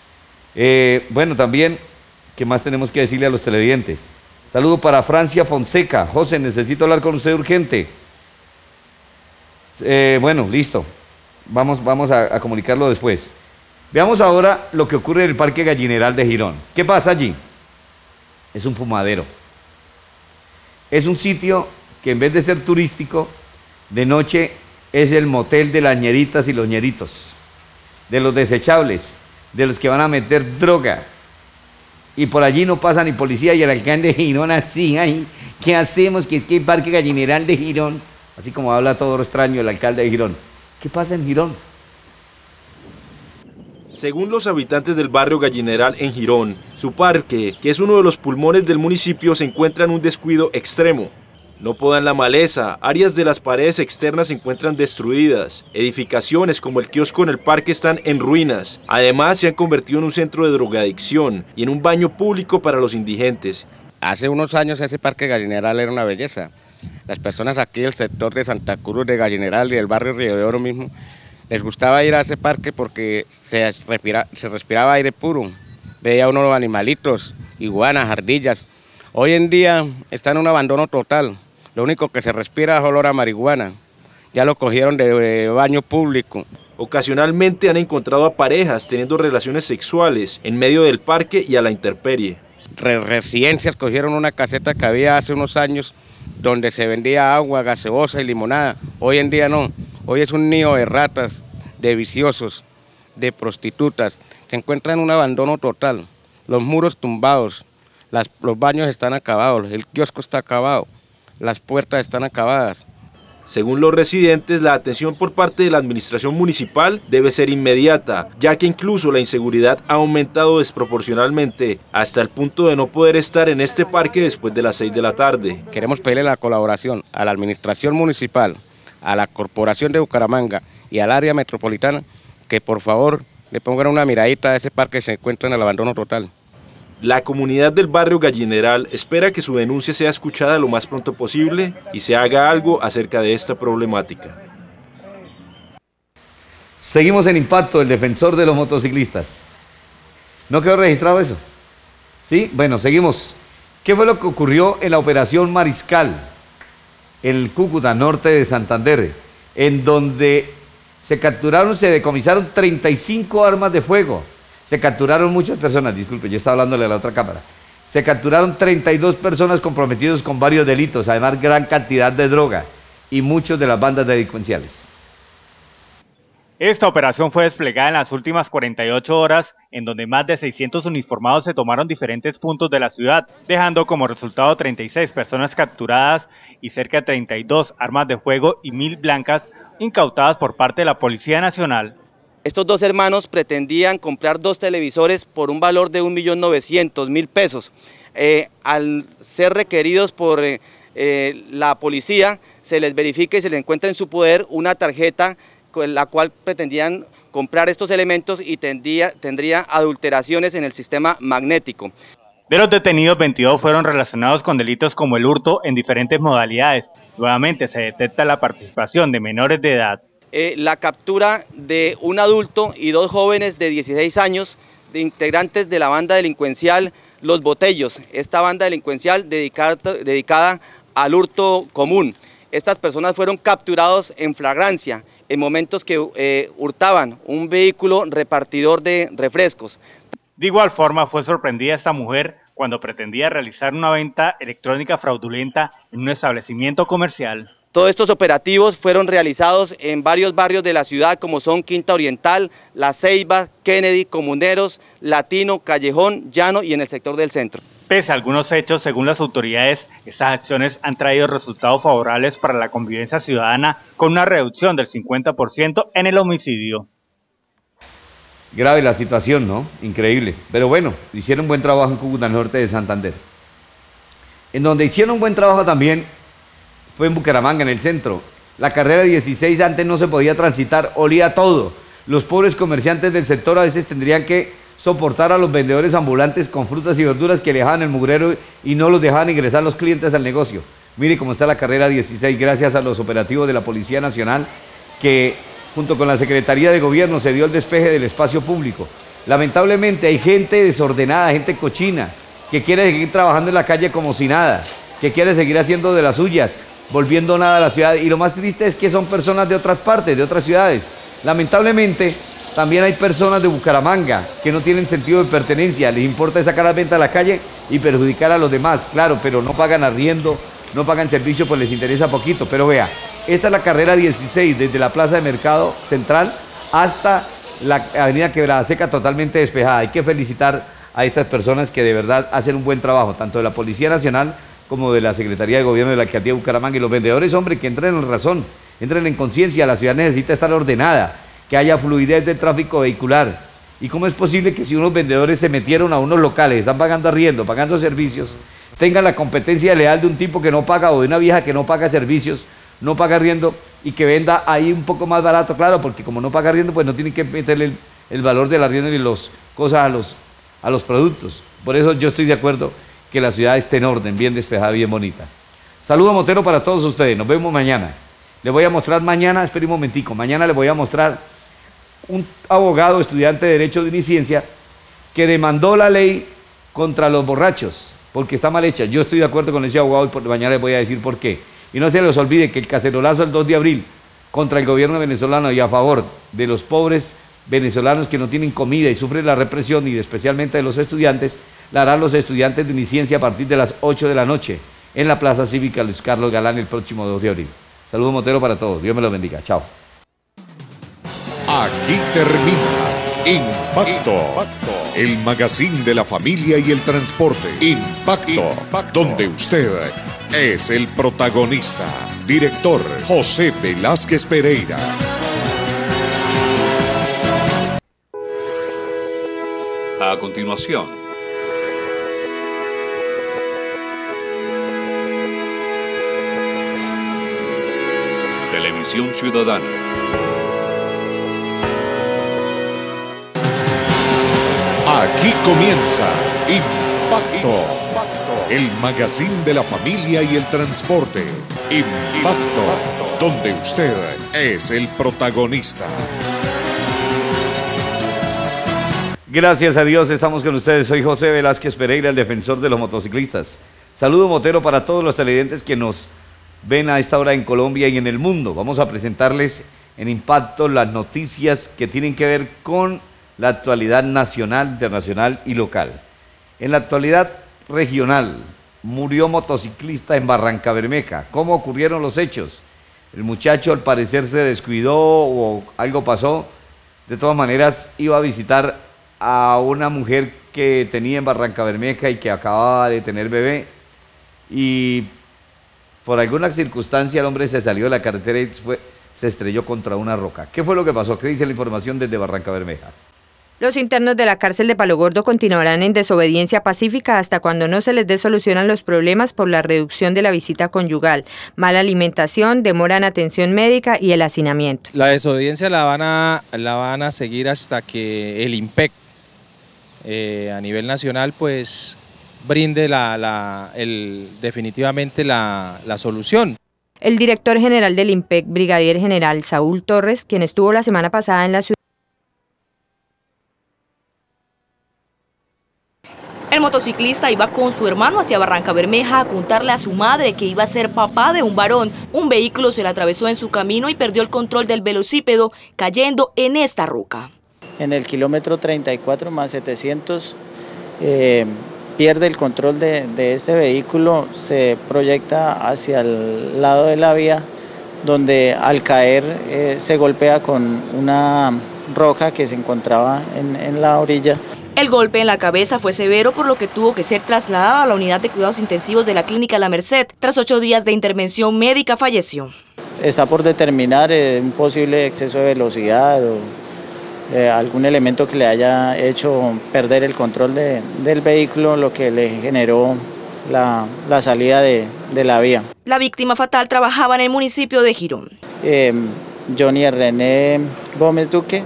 Bueno, también, ¿qué más tenemos que decirle a los televidentes? Saludo para Francia Fonseca. José, necesito hablar con usted urgente. Bueno, listo. Vamos a comunicarlo después. Veamos ahora lo que ocurre en el Parque Gallineral de Girón. ¿Qué pasa allí? Es un fumadero. Es un sitio que en vez de ser turístico, de noche es el motel de las ñeritas y los ñeritos, de los desechables, de los que van a meter droga. Y por allí no pasa ni policía, y el alcalde de Girón así, ay, ¿qué hacemos? Que es que el Parque Gallineral de Girón, así como habla todo extraño el alcalde de Girón. ¿Qué pasa en Girón? Según los habitantes del barrio Gallineral en Girón, su parque, que es uno de los pulmones del municipio, se encuentra en un descuido extremo. No podan la maleza, áreas de las paredes externas se encuentran destruidas, edificaciones como el kiosco en el parque están en ruinas. Además, se han convertido en un centro de drogadicción y en un baño público para los indigentes. Hace unos años ese parque Gallineral era una belleza. Las personas aquí del sector de Santa Cruz, de Gallineral y del barrio Río de Oro mismo, les gustaba ir a ese parque porque se respiraba aire puro. Veía uno los animalitos, iguanas, ardillas. Hoy en día está en un abandono total. Lo único que se respira es olor a marihuana. Ya lo cogieron de baño público. Ocasionalmente han encontrado a parejas teniendo relaciones sexuales en medio del parque y a la intemperie. Residencias cogieron una caseta que había hace unos años donde se vendía agua, gaseosa y limonada. Hoy en día no. Hoy es un nido de ratas, de viciosos, de prostitutas. Se encuentra en un abandono total. Los muros tumbados, los baños están acabados, el kiosco está acabado. Las puertas están acabadas. Según los residentes, la atención por parte de la administración municipal debe ser inmediata, ya que incluso la inseguridad ha aumentado desproporcionalmente hasta el punto de no poder estar en este parque después de las 6 de la tarde. Queremos pedirle la colaboración a la administración municipal, a la Corporación de Bucaramanga y al área metropolitana que por favor le pongan una miradita a ese parque que se encuentra en el abandono total. La comunidad del barrio Gallineral espera que su denuncia sea escuchada lo más pronto posible y se haga algo acerca de esta problemática. Seguimos en Impacto, el defensor de los motociclistas. ¿No quedó registrado eso? ¿Sí? Bueno, seguimos. ¿Qué fue lo que ocurrió en la operación Mariscal, en el Cúcuta, norte de Santander, en donde se capturaron, se decomisaron 35 armas de fuego? Se capturaron muchas personas, disculpe, yo estaba hablándole a la otra cámara. Se capturaron 32 personas comprometidas con varios delitos, además gran cantidad de droga y muchos de las bandas delincuenciales. Esta operación fue desplegada en las últimas 48 horas, en donde más de 600 uniformados se tomaron diferentes puntos de la ciudad, dejando como resultado 36 personas capturadas y cerca de 32 armas de fuego y 1000 blancas incautadas por parte de la Policía Nacional. Estos dos hermanos pretendían comprar 2 televisores por un valor de 1.900.000 pesos. Al ser requeridos por la policía, se les verifica y se les encuentra en su poder una tarjeta con la cual pretendían comprar estos elementos y tendría adulteraciones en el sistema magnético. De los detenidos, 22 fueron relacionados con delitos como el hurto en diferentes modalidades. Nuevamente se detecta la participación de menores de edad. La captura de un adulto y 2 jóvenes de 16 años, de integrantes de la banda delincuencial Los Botellos, esta banda delincuencial dedicada al hurto común. Estas personas fueron capturados en flagrancia en momentos que hurtaban un vehículo repartidor de refrescos. De igual forma fue sorprendida esta mujer cuando pretendía realizar una venta electrónica fraudulenta en un establecimiento comercial. Todos estos operativos fueron realizados en varios barrios de la ciudad como son Quinta Oriental, La Ceiba, Kennedy, Comuneros, Latino, Callejón, Llano y en el sector del centro. Pese a algunos hechos, según las autoridades, estas acciones han traído resultados favorables para la convivencia ciudadana con una reducción del 50% en el homicidio. Grave la situación, ¿no? Increíble. Pero bueno, hicieron un buen trabajo en Cúcuta, norte de Santander. En donde hicieron un buen trabajo también fue en Bucaramanga, en el centro. La carrera 16 antes no se podía transitar, olía todo. Los pobres comerciantes del sector a veces tendrían que soportar a los vendedores ambulantes con frutas y verduras que le dejaban el mugrero y no los dejaban ingresar los clientes al negocio. Mire cómo está la carrera 16, gracias a los operativos de la Policía Nacional, que junto con la Secretaría de Gobierno se dio el despeje del espacio público. Lamentablemente hay gente desordenada, gente cochina, que quiere seguir trabajando en la calle como si nada, que quiere seguir haciendo de las suyas, volviendo nada a la ciudad. Y lo más triste es que son personas de otras partes, de otras ciudades. Lamentablemente también hay personas de Bucaramanga que no tienen sentido de pertenencia, les importa sacar las ventas a la calle y perjudicar a los demás, claro, pero no pagan arriendo, no pagan servicio, pues les interesa poquito. Pero vea, esta es la carrera 16, desde la Plaza de Mercado Central hasta la avenida Quebrada Seca, totalmente despejada. Hay que felicitar a estas personas que de verdad hacen un buen trabajo, tanto de la Policía Nacional como de la Secretaría de Gobierno de la Alcaldía de Bucaramanga. Y los vendedores, hombre, que entren en razón, entren en conciencia, la ciudad necesita estar ordenada, que haya fluidez del tráfico vehicular. ¿Y cómo es posible que si unos vendedores se metieron a unos locales, están pagando arriendo, pagando servicios, tengan la competencia leal de un tipo que no paga o de una vieja que no paga servicios, no paga arriendo y que venda ahí un poco más barato? Claro, porque como no paga arriendo, pues no tienen que meterle el valor del arriendo ni las cosas a los productos. Por eso yo estoy de acuerdo que la ciudad esté en orden, bien despejada, bien bonita. Saludo motero para todos ustedes, nos vemos mañana. Les voy a mostrar mañana, esperen un momentico, mañana les voy a mostrar un abogado, estudiante de Derecho de Uniciencia, que demandó la ley contra los borrachos, porque está mal hecha. Yo estoy de acuerdo con ese abogado y mañana les voy a decir por qué. Y no se les olvide que el cacerolazo del 2 de abril contra el gobierno venezolano y a favor de los pobres venezolanos que no tienen comida y sufren la represión, y especialmente de los estudiantes, la harán los estudiantes de Uniciencia a partir de las 8 de la noche en la Plaza Cívica Luis Carlos Galán el próximo 2 de abril. Saludos motero para todos, Dios me los bendiga, chao. Aquí termina Impacto, el magazine de la familia y el transporte. Impacto, donde usted es el protagonista. Director José Velázquez Pereira. A continuación, Televisión Ciudadana. Aquí comienza Impacto, el magazine de la familia y el transporte. Impacto, donde usted es el protagonista. Gracias a Dios estamos con ustedes. Soy José Velázquez Pereira, el defensor de los motociclistas. Saludo motero para todos los televidentes que nos ven a esta hora en Colombia y en el mundo. Vamos a presentarles en Impacto las noticias que tienen que ver con la actualidad nacional, internacional y local. En la actualidad regional, murió motociclista en Barrancabermeja. ¿Cómo ocurrieron los hechos? El muchacho al parecer se descuidó o algo pasó. De todas maneras, iba a visitar a una mujer que tenía en Barrancabermeja y que acababa de tener bebé, y por alguna circunstancia el hombre se salió de la carretera y se estrelló contra una roca. ¿Qué fue lo que pasó? ¿Qué dice la información desde Barrancabermeja? Los internos de la cárcel de Palo Gordo continuarán en desobediencia pacífica hasta cuando no se les dé solución a los problemas por la reducción de la visita conyugal, mala alimentación, demora en atención médica y el hacinamiento. La desobediencia la van a seguir hasta que el IMPEC a nivel nacional pues brinde definitivamente la solución. El director general del IMPEC, brigadier general Saúl Torres, quien estuvo la semana pasada en la ciudad. El motociclista iba con su hermano hacia Barrancabermeja a contarle a su madre que iba a ser papá de un varón. Un vehículo se le atravesó en su camino y perdió el control del velocípedo, cayendo en esta roca. En el kilómetro 34 más 700 pierde el control de este vehículo, se proyecta hacia el lado de la vía, donde al caer se golpea con una roca que se encontraba en la orilla. El golpe en la cabeza fue severo, por lo que tuvo que ser trasladado a la unidad de cuidados intensivos de la clínica La Merced. Tras 8 días de intervención médica falleció. Está por determinar un posible exceso de velocidad o algún elemento que le haya hecho perder el control del vehículo, lo que le generó la salida de la vía. La víctima fatal trabajaba en el municipio de Girón. Johnny René Gómez Duque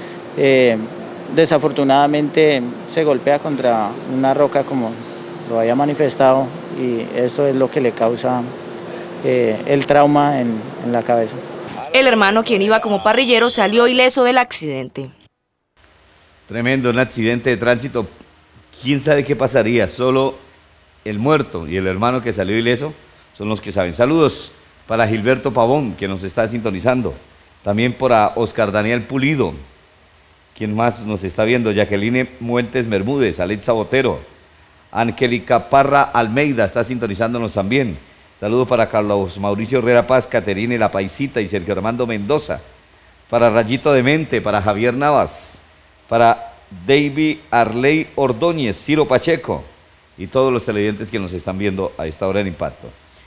desafortunadamente se golpea contra una roca, como lo había manifestado, y esto es lo que le causa el trauma en la cabeza. El hermano, quien iba como parrillero, salió ileso del accidente. Tremendo, un accidente de tránsito. ¿Quién sabe qué pasaría? Solo el muerto y el hermano que salió ileso son los que saben. Saludos para Gilberto Pavón, que nos está sintonizando. También para Oscar Daniel Pulido. ¿Quién más nos está viendo? Jacqueline Muentes Bermúdez, Alexa Botero. Angélica Parra Almeida está sintonizándonos también. Saludos para Carlos Mauricio Herrera Paz, Caterine La Paisita y Sergio Armando Mendoza. Para Rayito de Mente, para Javier Navas, para David Arley Ordóñez, Ciro Pacheco y todos los televidentes que nos están viendo a esta hora en Impacto.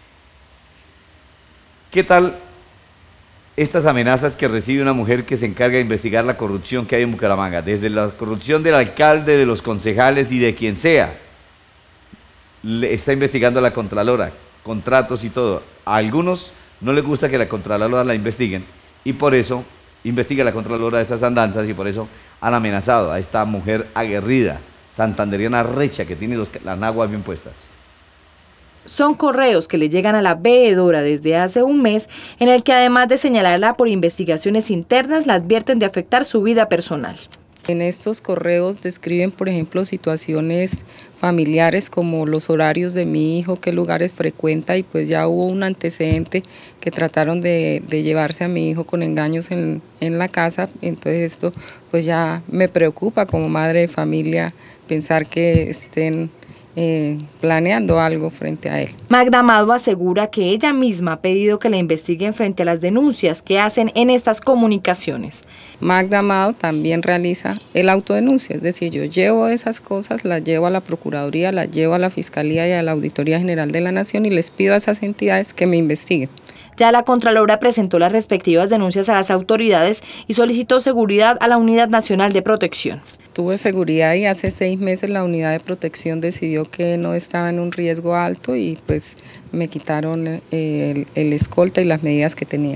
¿Qué tal estas amenazas que recibe una mujer que se encarga de investigar la corrupción que hay en Bucaramanga? Desde la corrupción del alcalde, de los concejales y de quien sea, le está investigando a la Contralora, contratos y todo. A algunos no les gusta que la Contralora la investiguen y por eso investiga la Contralora esas andanzas, y por eso han amenazado a esta mujer aguerrida, santanderiana recha, que tiene las naguas bien puestas. Son correos que le llegan a la veedora desde hace un mes, en el que además de señalarla por investigaciones internas, la advierten de afectar su vida personal. En estos correos describen, por ejemplo, situaciones familiares como los horarios de mi hijo, qué lugares frecuenta, y pues ya hubo un antecedente que trataron de llevarse a mi hijo con engaños en la casa. Entonces esto pues ya me preocupa como madre de familia, pensar que estén planeando algo frente a él. Magda Amado asegura que ella misma ha pedido que la investiguen frente a las denuncias que hacen en estas comunicaciones. Magda Amado también realiza el autodenuncia, es decir, yo llevo esas cosas, las llevo a la Procuraduría, las llevo a la Fiscalía y a la Auditoría General de la Nación y les pido a esas entidades que me investiguen. Ya la Contralora presentó las respectivas denuncias a las autoridades y solicitó seguridad a la Unidad Nacional de Protección. Tuve seguridad y hace 6 meses la Unidad de Protección decidió que no estaba en un riesgo alto y pues me quitaron el escolta y las medidas que tenía.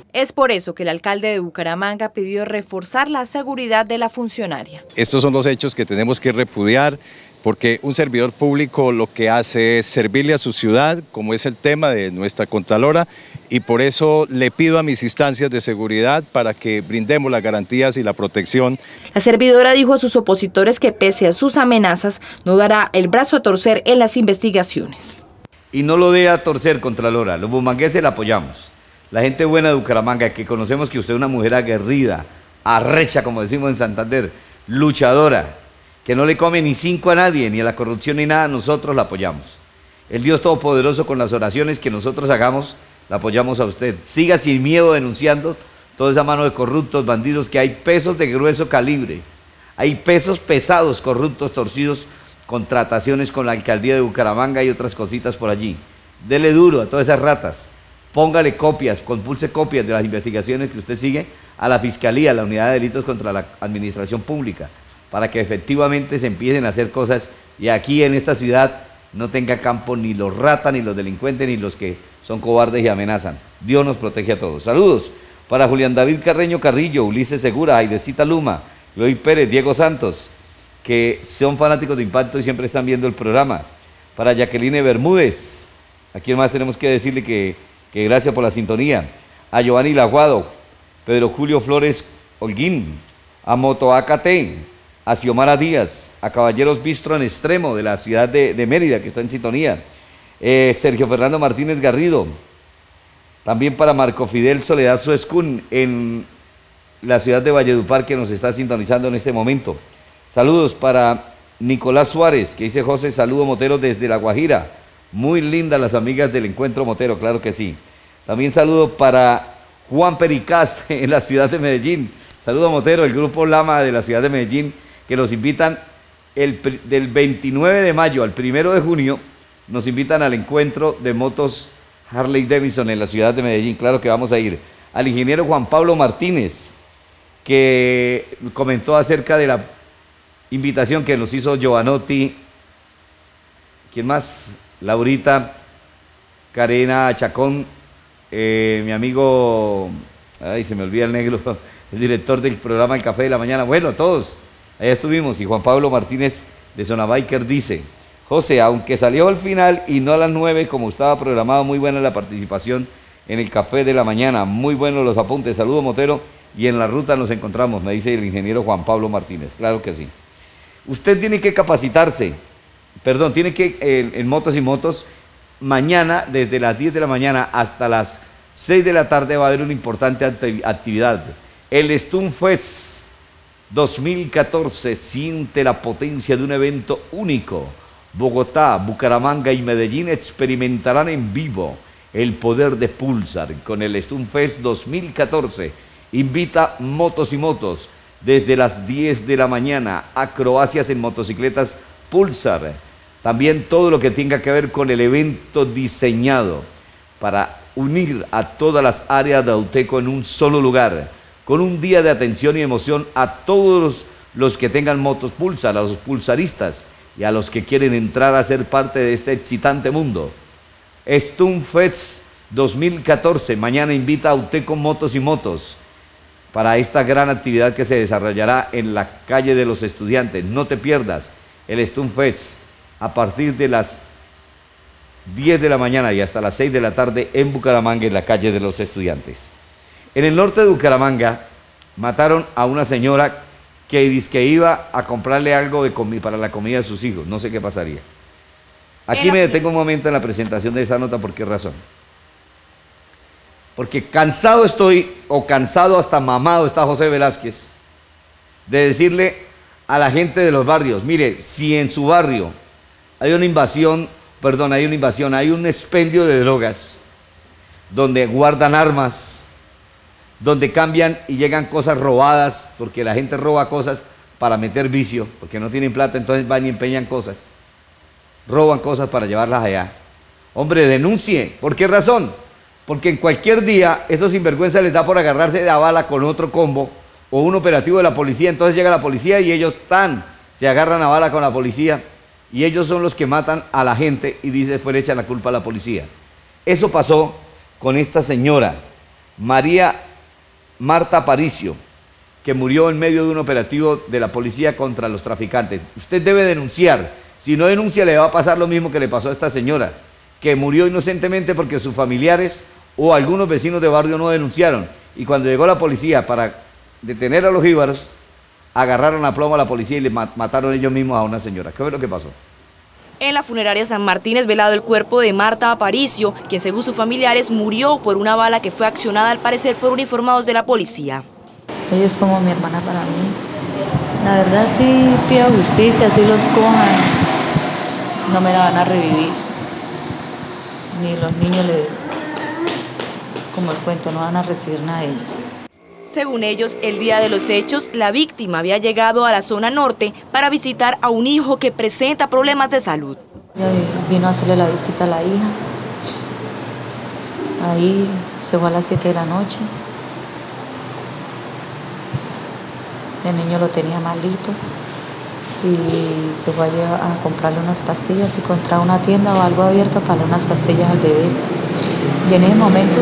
Es por eso que el alcalde de Bucaramanga pidió reforzar la seguridad de la funcionaria. Estos son los hechos que tenemos que repudiar, porque un servidor público lo que hace es servirle a su ciudad, como es el tema de nuestra Contralora, y por eso le pido a mis instancias de seguridad para que brindemos las garantías y la protección. La servidora dijo a sus opositores que pese a sus amenazas, no dará el brazo a torcer en las investigaciones. Y no lo dé a torcer, Contralora, los bumangueses la apoyamos. La gente buena de Bucaramanga, que conocemos que usted es una mujer aguerrida, arrecha, como decimos en Santander, luchadora, que no le come ni 5 a nadie, ni a la corrupción ni nada, nosotros la apoyamos. El Dios Todopoderoso, con las oraciones que nosotros hagamos, la apoyamos a usted. Siga sin miedo denunciando toda esa mano de corruptos, bandidos, que hay pesos de grueso calibre, hay pesos pesados, corruptos, torcidos, contrataciones con la alcaldía de Bucaramanga y otras cositas por allí. Dele duro a todas esas ratas. Póngale copias, compulse copias de las investigaciones que usted sigue a la Fiscalía, a la Unidad de Delitos contra la Administración Pública, para que efectivamente se empiecen a hacer cosas y aquí en esta ciudad no tenga campo ni los ratas, ni los delincuentes, ni los que son cobardes y amenazan. Dios nos protege a todos. Saludos para Julián David Carreño Carrillo, Ulises Segura, Aidecita Luma, Luis Pérez, Diego Santos, que son fanáticos de Impacto y siempre están viendo el programa. Para Jacqueline Bermúdez, ¿a quién más tenemos que decirle que gracias por la sintonía? A Giovanni Laguado, Pedro Julio Flores Holguín, a Moto AKT, a Xiomara Díaz, a Caballeros Bistro en Extremo de la ciudad de Mérida, que está en sintonía, Sergio Fernando Martínez Garrido, también para Marco Fidel Soledad Suescún en la ciudad de Valledupar, que nos está sintonizando en este momento. Saludos para Nicolás Suárez, que dice: José, saludo motero desde La Guajira. Muy lindas las amigas del Encuentro Motero, claro que sí. También saludo para Juan Pericaz en la ciudad de Medellín. Saludo motero, el grupo Lama de la ciudad de Medellín, que nos invitan del 29 de mayo al 1 de junio, nos invitan al encuentro de motos Harley Davidson en la ciudad de Medellín. Claro que vamos a ir. Al ingeniero Juan Pablo Martínez, que comentó acerca de la invitación que nos hizo Giovanotti. ¿Quién más? Laurita, Karina Chacón, mi amigo, ay, se me olvida el negro, el director del programa El Café de la Mañana. Bueno, todos, allá estuvimos. Y Juan Pablo Martínez de Zona Biker dice: José, aunque salió al final y no a las 9 como estaba programado, muy buena la participación en El Café de la Mañana, muy buenos los apuntes. Saludo motero, y en la ruta nos encontramos, me dice el ingeniero Juan Pablo Martínez. Claro que sí. Usted tiene que capacitarse, tiene que, en Motos y Motos, mañana, desde las 10 de la mañana hasta las 6 de la tarde va a haber una importante actividad. El Stunfest 2014, siente la potencia de un evento único. Bogotá, Bucaramanga y Medellín experimentarán en vivo el poder de Pulsar con el Stunfest 2014. Invita Motos y Motos desde las 10 de la mañana, acrobacias en motocicletas Pulsar. También todo lo que tenga que ver con el evento diseñado para unir a todas las áreas de Auteco en un solo lugar, con un día de atención y emoción a todos los que tengan motos Pulsar, a los pulsaristas y a los que quieren entrar a ser parte de este excitante mundo. Stunfest 2014, mañana invita a Auteco Motos y Motos para esta gran actividad que se desarrollará en la calle de los Estudiantes. No te pierdas el Stunfest a partir de las 10 de la mañana y hasta las 6 de la tarde en Bucaramanga, en la calle de los Estudiantes. En el norte de Bucaramanga mataron a una señora que dizque iba a comprarle algo de para la comida de sus hijos. No sé qué pasaría. Aquí me detengo un momento en la presentación de esa nota. ¿Por qué razón? Porque cansado estoy, o cansado hasta mamado está José Velázquez, de decirle a la gente de los barrios: mire, si en su barrio hay una invasión, hay un expendio de drogas, donde guardan armas, donde cambian y llegan cosas robadas, porque la gente roba cosas para meter vicio, porque no tienen plata, entonces van y empeñan cosas, roban cosas para llevarlas allá. Hombre, denuncie. ¿Por qué razón? Porque en cualquier día esos sinvergüenzas les da por agarrarse de a bala con otro combo o un operativo de la policía. Entonces llega la policía y ellos se agarran a bala con la policía, y ellos son los que matan a la gente y después le echan la culpa a la policía. Eso pasó con esta señora María Marta Aparicio, que murió en medio de un operativo de la policía contra los traficantes. Usted debe denunciar. Si no denuncia, le va a pasar lo mismo que le pasó a esta señora, que murió inocentemente porque sus familiares o algunos vecinos de barrio no denunciaron. Y cuando llegó la policía para detener a los jíbaros, agarraron a plomo a la policía y le mataron ellos mismos a una señora. ¿Qué fue lo que pasó? En la funeraria San Martín es velado el cuerpo de Marta Aparicio, quien según sus familiares murió por una bala que fue accionada al parecer por uniformados de la policía. Ella es como mi hermana para mí. La verdad sí pido justicia, sí los cojan. No me la van a revivir. Ni los niños, como el cuento, no van a recibir nada de ellos. Según ellos, el día de los hechos, la víctima había llegado a la zona norte para visitar a un hijo que presenta problemas de salud. Ella vino a hacerle la visita a la hija. Ahí se fue a las 7 de la noche. El niño lo tenía malito y se fue a comprarle unas pastillas y encontraba una tienda o algo abierto para darle unas pastillas al bebé. Y en ese momento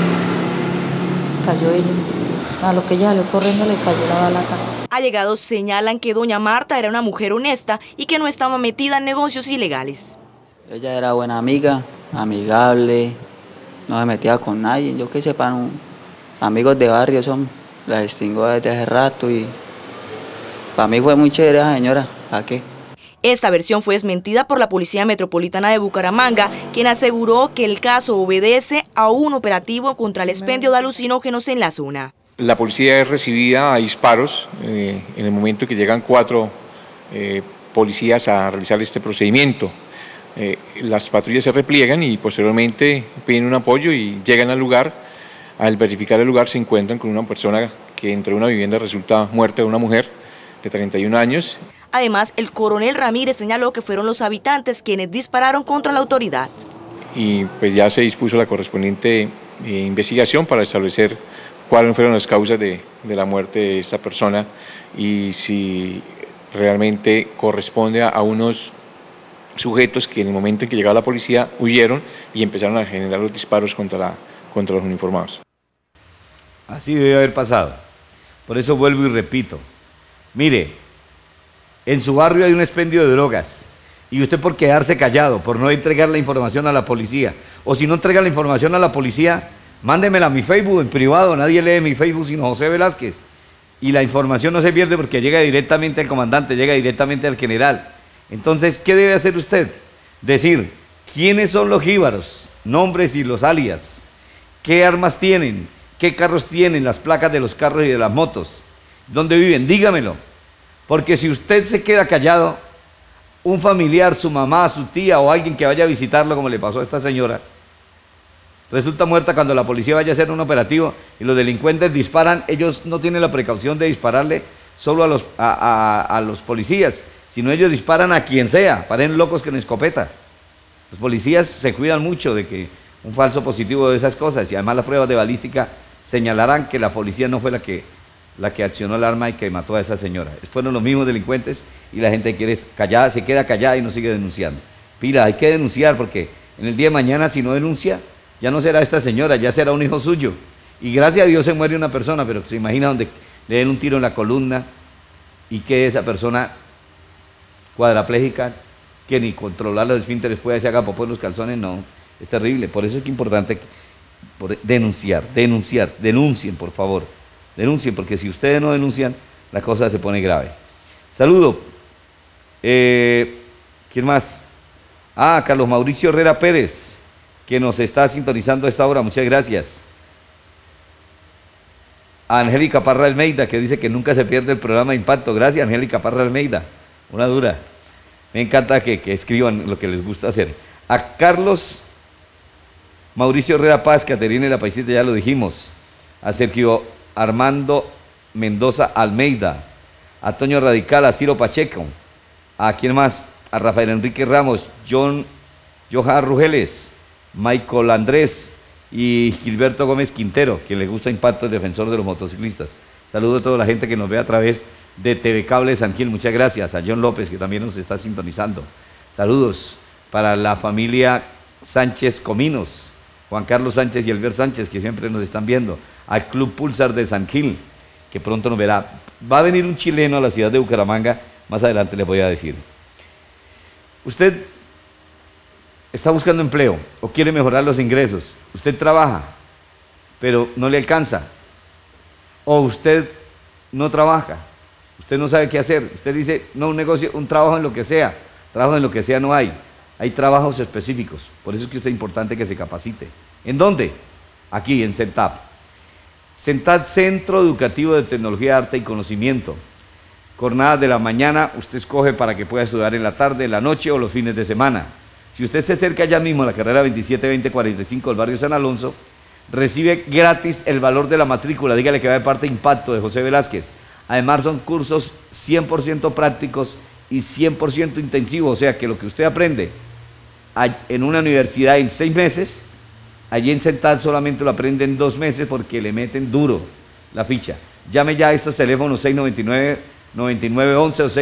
cayó ella. A lo que ella salió corriendo le cayó la bala acá. Allegados señalan que doña Marta era una mujer honesta y que no estaba metida en negocios ilegales. Ella era buena amiga, amigable, no se metía con nadie. Yo que sepa, amigos de barrio son, la distingo desde hace rato y para mí fue muy chévere esa señora. ¿Para qué? Esta versión fue desmentida por la Policía Metropolitana de Bucaramanga, quien aseguró que el caso obedece a un operativo contra el expendio de alucinógenos en la zona. La policía es recibida a disparos en el momento que llegan 4 policías a realizar este procedimiento. Las patrullas se repliegan y posteriormente piden un apoyo y llegan al lugar. Al verificar el lugar se encuentran con una persona que entró en una vivienda resulta muerta de una mujer de 31 años. Además, el coronel Ramírez señaló que fueron los habitantes quienes dispararon contra la autoridad. Y pues ya se dispuso la correspondiente investigación para establecer cuáles fueron las causas de la muerte de esta persona y si realmente corresponde a unos sujetos que en el momento en que llegaba la policía huyeron y empezaron a generar los disparos contra los uniformados. Así debe haber pasado. Por eso vuelvo y repito. Mire, en su barrio hay un expendio de drogas y usted por quedarse callado, por no entregar la información a la policía, o si no entrega la información a la policía, mándemela a mi Facebook en privado, nadie lee mi Facebook sino José Velázquez. Y la información no se pierde porque llega directamente al comandante, llega directamente al general. Entonces, ¿qué debe hacer usted? Decir, ¿quiénes son los jíbaros? Nombres y los alias. ¿Qué armas tienen? ¿Qué carros tienen? Las placas de los carros y de las motos. ¿Dónde viven? Dígamelo. Porque si usted se queda callado, un familiar, su mamá, su tía o alguien que vaya a visitarlo, como le pasó a esta señora, resulta muerta cuando la policía vaya a hacer un operativo y los delincuentes disparan. Ellos no tienen la precaución de dispararle solo a los policías, sino ellos disparan a quien sea, parecen locos con escopeta. Los policías se cuidan mucho de que un falso positivo de esas cosas y además las pruebas de balística señalarán que la policía no fue la que accionó el arma y que mató a esa señora. Fueron los mismos delincuentes y la gente se queda callada y no sigue denunciando. Pila, hay que denunciar porque en el día de mañana si no denuncia, ya no será esta señora, ya será un hijo suyo. Y gracias a Dios se muere una persona, pero se imagina donde le den un tiro en la columna y que esa persona cuadraplégica, que ni controlar los esfínteres puede, se haga popó en los calzones, no, es terrible. Por eso es que es importante denunciar, denuncien por favor, denuncien, porque si ustedes no denuncian, la cosa se pone grave. Saludo. ¿Quién más? Carlos Mauricio Herrera Pérez, que nos está sintonizando a esta hora, muchas gracias. A Angélica Parra Almeida, que dice que nunca se pierde el programa de Impacto. Gracias, Angélica Parra Almeida, una dura. Me encanta que escriban lo que les gusta hacer. A Carlos Mauricio Herrera Paz, Caterina y la Paisita, ya lo dijimos. A Sergio Armando Mendoza Almeida, a Toño Radical, a Ciro Pacheco, a quién más, a Rafael Enrique Ramos, Johan Rugeles, Michael Andrés y Gilberto Gómez Quintero, quien le gusta Impacto, el defensor de los motociclistas. Saludo a toda la gente que nos ve a través de TV Cable San Gil, muchas gracias. A John López, que también nos está sintonizando. Saludos para la familia Sánchez Cominos, Juan Carlos Sánchez y Elber Sánchez, que siempre nos están viendo, al Club Pulsar de San Gil, que pronto nos verá. Va a venir un chileno a la ciudad de Bucaramanga, más adelante les voy a decir. Usted está buscando empleo o quiere mejorar los ingresos, usted trabaja, pero no le alcanza, o usted no trabaja, usted no sabe qué hacer, usted dice, no, un negocio, un trabajo en lo que sea no hay trabajos específicos, por eso es que usted es importante que se capacite. ¿En dónde? Aquí, en CENTAP. CENTAP, Centro Educativo de Tecnología, Arte y Conocimiento. Jornadas de la mañana, usted escoge para que pueda estudiar en la tarde, en la noche o los fines de semana. Si usted se acerca allá mismo a la carrera 272045 del barrio San Alonso, recibe gratis el valor de la matrícula, dígale que va de parte Impacto de José Velázquez. Además son cursos 100% prácticos y 100% intensivos, o sea que lo que usted aprende en una universidad en 6 meses, allí en CENTAP solamente lo aprende en 2 meses porque le meten duro la ficha. Llame ya a estos teléfonos 699-9911 o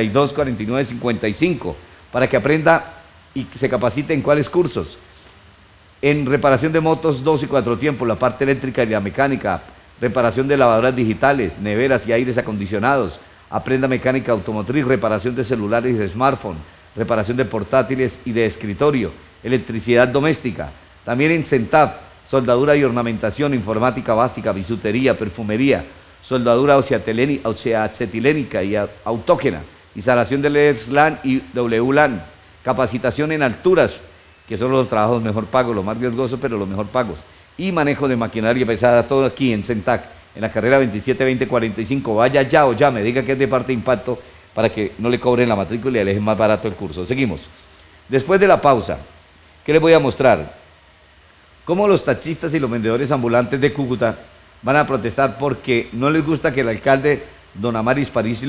632-4955 para que aprenda y se capacite en cuáles cursos. En reparación de motos 2 y 4 tiempos, la parte eléctrica y la mecánica, reparación de lavadoras digitales, neveras y aires acondicionados, aprenda mecánica automotriz, reparación de celulares y de smartphone, reparación de portátiles y de escritorio, electricidad doméstica. También en CENTAP, soldadura y ornamentación, informática básica, bisutería, perfumería, soldadura oxeatilénica y autógena, instalación de LEDs LAN y WLAN, capacitación en alturas, que son los trabajos mejor pagos, los más riesgosos, pero los mejor pagos, y manejo de maquinaria pesada, todo aquí en CENTAC, en la carrera 272045. Vaya ya o llame, diga que es de parte Impacto para que no le cobren la matrícula y le dejen más barato el curso. Seguimos. Después de la pausa, ¿qué les voy a mostrar? Cómo los taxistas y los vendedores ambulantes de Cúcuta van a protestar porque no les gusta que el alcalde Don Amaris París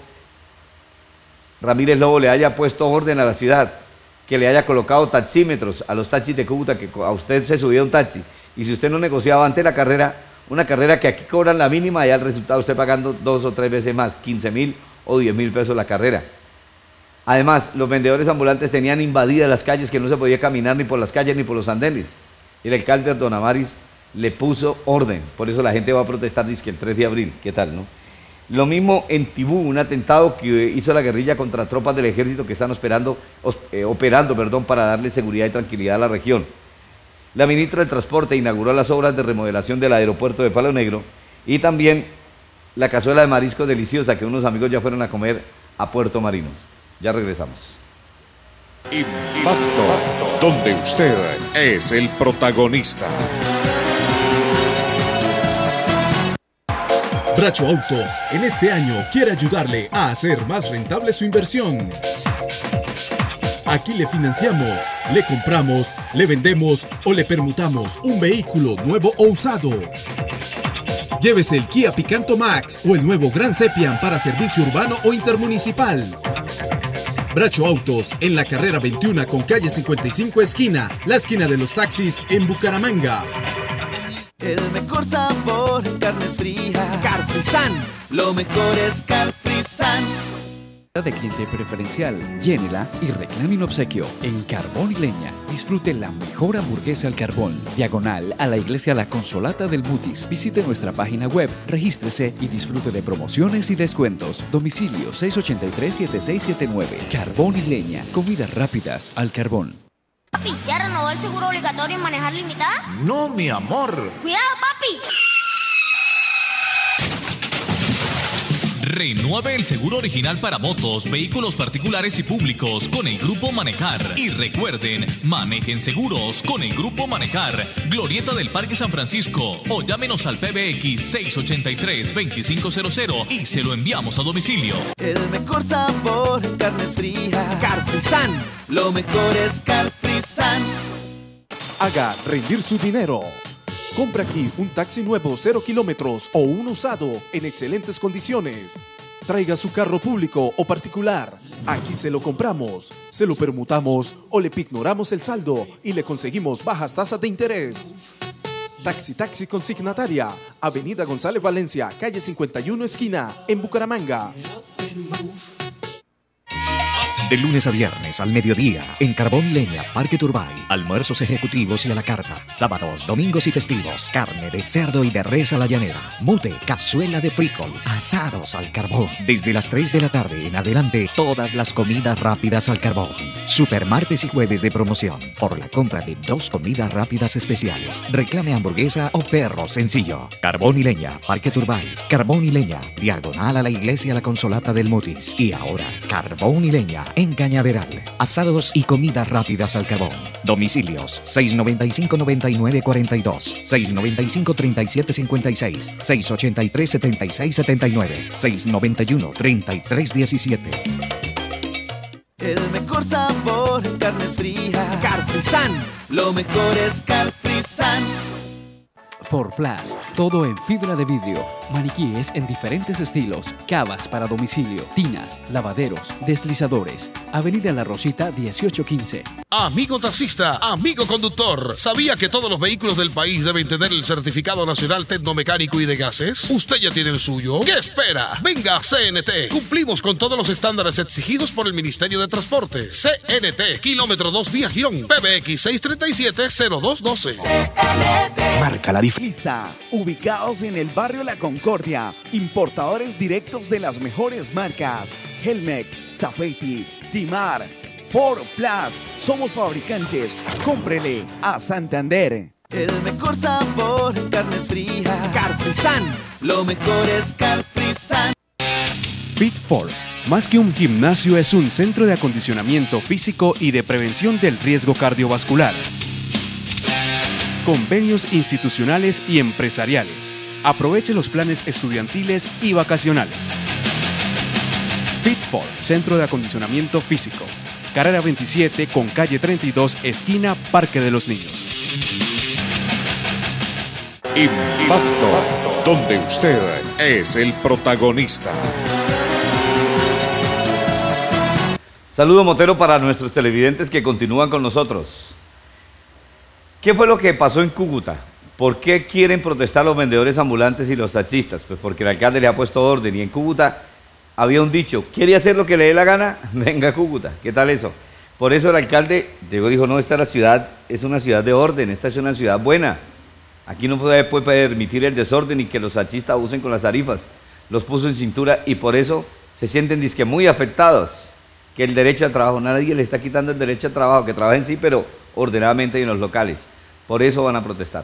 Ramírez Lobo le haya puesto orden a la ciudad, que le haya colocado taxímetros a los taxis de Cúcuta, que a usted se subía un taxi y si usted no negociaba antes la carrera, una carrera que aquí cobran la mínima y al resultado usted pagando 2 o 3 veces más, 15.000 o 10.000 pesos la carrera. Además, los vendedores ambulantes tenían invadidas las calles, que no se podía caminar ni por las calles ni por los andenes. El alcalde Don Amaris le puso orden, por eso la gente va a protestar, dice que el 3 de abril, ¿qué tal, no? Lo mismo en Tibú, un atentado que hizo la guerrilla contra tropas del ejército que están operando para darle seguridad y tranquilidad a la región. La ministra del Transporte inauguró las obras de remodelación del aeropuerto de Palo Negro y también la cazuela de mariscos deliciosa que unos amigos ya fueron a comer a Puerto Marinos. Ya regresamos. Impacto, donde usted es el protagonista. Bracho Autos en este año quiere ayudarle a hacer más rentable su inversión. Aquí le financiamos, le compramos, le vendemos o le permutamos un vehículo nuevo o usado. Llévese el Kia Picanto Max o el nuevo Gran Sepian para servicio urbano o intermunicipal. Bracho Autos en la carrera 21 con calle 55 esquina, la esquina de los taxis en Bucaramanga. El mejor sabor en carnes frías. Carfrisan. Lo mejor es Carfrisan. De cliente preferencial, llénela y reclame un obsequio. En Carbón y Leña, disfrute la mejor hamburguesa al carbón. Diagonal a la iglesia La Consolata del Mutis. Visite nuestra página web, regístrese y disfrute de promociones y descuentos. Domicilio 683-7679. Carbón y Leña, comidas rápidas al carbón. Papi, ¿ya renovó el seguro obligatorio en manejar limitada? No, mi amor. ¡Cuidado, papi! Renueve el seguro original para motos, vehículos particulares y públicos con el Grupo Manejar. Y recuerden, manejen seguros con el Grupo Manejar. Glorieta del Parque San Francisco o llámenos al PBX 683-2500 y se lo enviamos a domicilio. El mejor sabor en carnes frías. Carfrisan. Lo mejor es Carfrisan. Haga rendir su dinero. Compra aquí un taxi nuevo 0 kilómetros o un usado en excelentes condiciones. Traiga su carro público o particular. Aquí se lo compramos, se lo permutamos o le pignoramos el saldo y le conseguimos bajas tasas de interés. Taxi Consignataria, Avenida González Valencia, calle 51 esquina, en Bucaramanga. De lunes a viernes al mediodía en Carbón y Leña, Parque Turbay. Almuerzos ejecutivos y a la carta. Sábados, domingos y festivos. Carne de cerdo y de res a la llanera. Mute, cazuela de frijol. Asados al carbón. Desde las 3 de la tarde en adelante, todas las comidas rápidas al carbón. Super martes y jueves de promoción. Por la compra de 2 comidas rápidas especiales. Reclame hamburguesa o perro sencillo. Carbón y Leña, Parque Turbay. Carbón y Leña, diagonal a la iglesia La Consolata del Mutis. Y ahora, Carbón y Leña en Cañaveral. Asados y comidas rápidas al carbón. Domicilios 695-9942, 695-3756, 683-7679, 691-3317. El mejor sabor en carnes frías. Carfrisan. Lo mejor es Carfrisan. Forplas, todo en fibra de vidrio, maniquíes en diferentes estilos, cavas para domicilio, tinas, lavaderos, deslizadores. Avenida La Rosita 1815. Amigo taxista, amigo conductor, ¿sabía que todos los vehículos del país deben tener el certificado nacional tecnomecánico y de gases? ¿Usted ya tiene el suyo? ¿Qué espera? Venga a CNT. Cumplimos con todos los estándares exigidos por el Ministerio de Transporte. CNT, kilómetro 2 vía Girón, PBX 637-0212. Marca la diferencia. Ubicados en el barrio La Concordia, importadores directos de las mejores marcas: Helmec, Safety, Timar, Forplas. Somos fabricantes. Cómprele a Santander. El mejor sabor en carnes frías. Carfrisan. Lo mejor es Carfrisan. Fit4, más que un gimnasio, es un centro de acondicionamiento físico y de prevención del riesgo cardiovascular. Convenios institucionales y empresariales. Aproveche los planes estudiantiles y vacacionales. Fit4, Centro de Acondicionamiento Físico. Carrera 27 con calle 32, esquina Parque de los Niños. Impacto, donde usted es el protagonista. Saludo motero para nuestros televidentes que continúan con nosotros. ¿Qué fue lo que pasó en Cúcuta? ¿Por qué quieren protestar los vendedores ambulantes y los taxistas? Pues porque el alcalde le ha puesto orden y en Cúcuta había un dicho: ¿quiere hacer lo que le dé la gana? Venga a Cúcuta. ¿Qué tal eso? Por eso el alcalde dijo, no, esta ciudad es una ciudad de orden, esta es una ciudad buena. Aquí no puede permitir el desorden y que los taxistas abusen con las tarifas. Los puso en cintura y por eso se sienten disque muy afectados. Que el derecho al trabajo, nadie le está quitando el derecho al trabajo, que trabajen sí, pero ordenadamente y en los locales. Por eso van a protestar.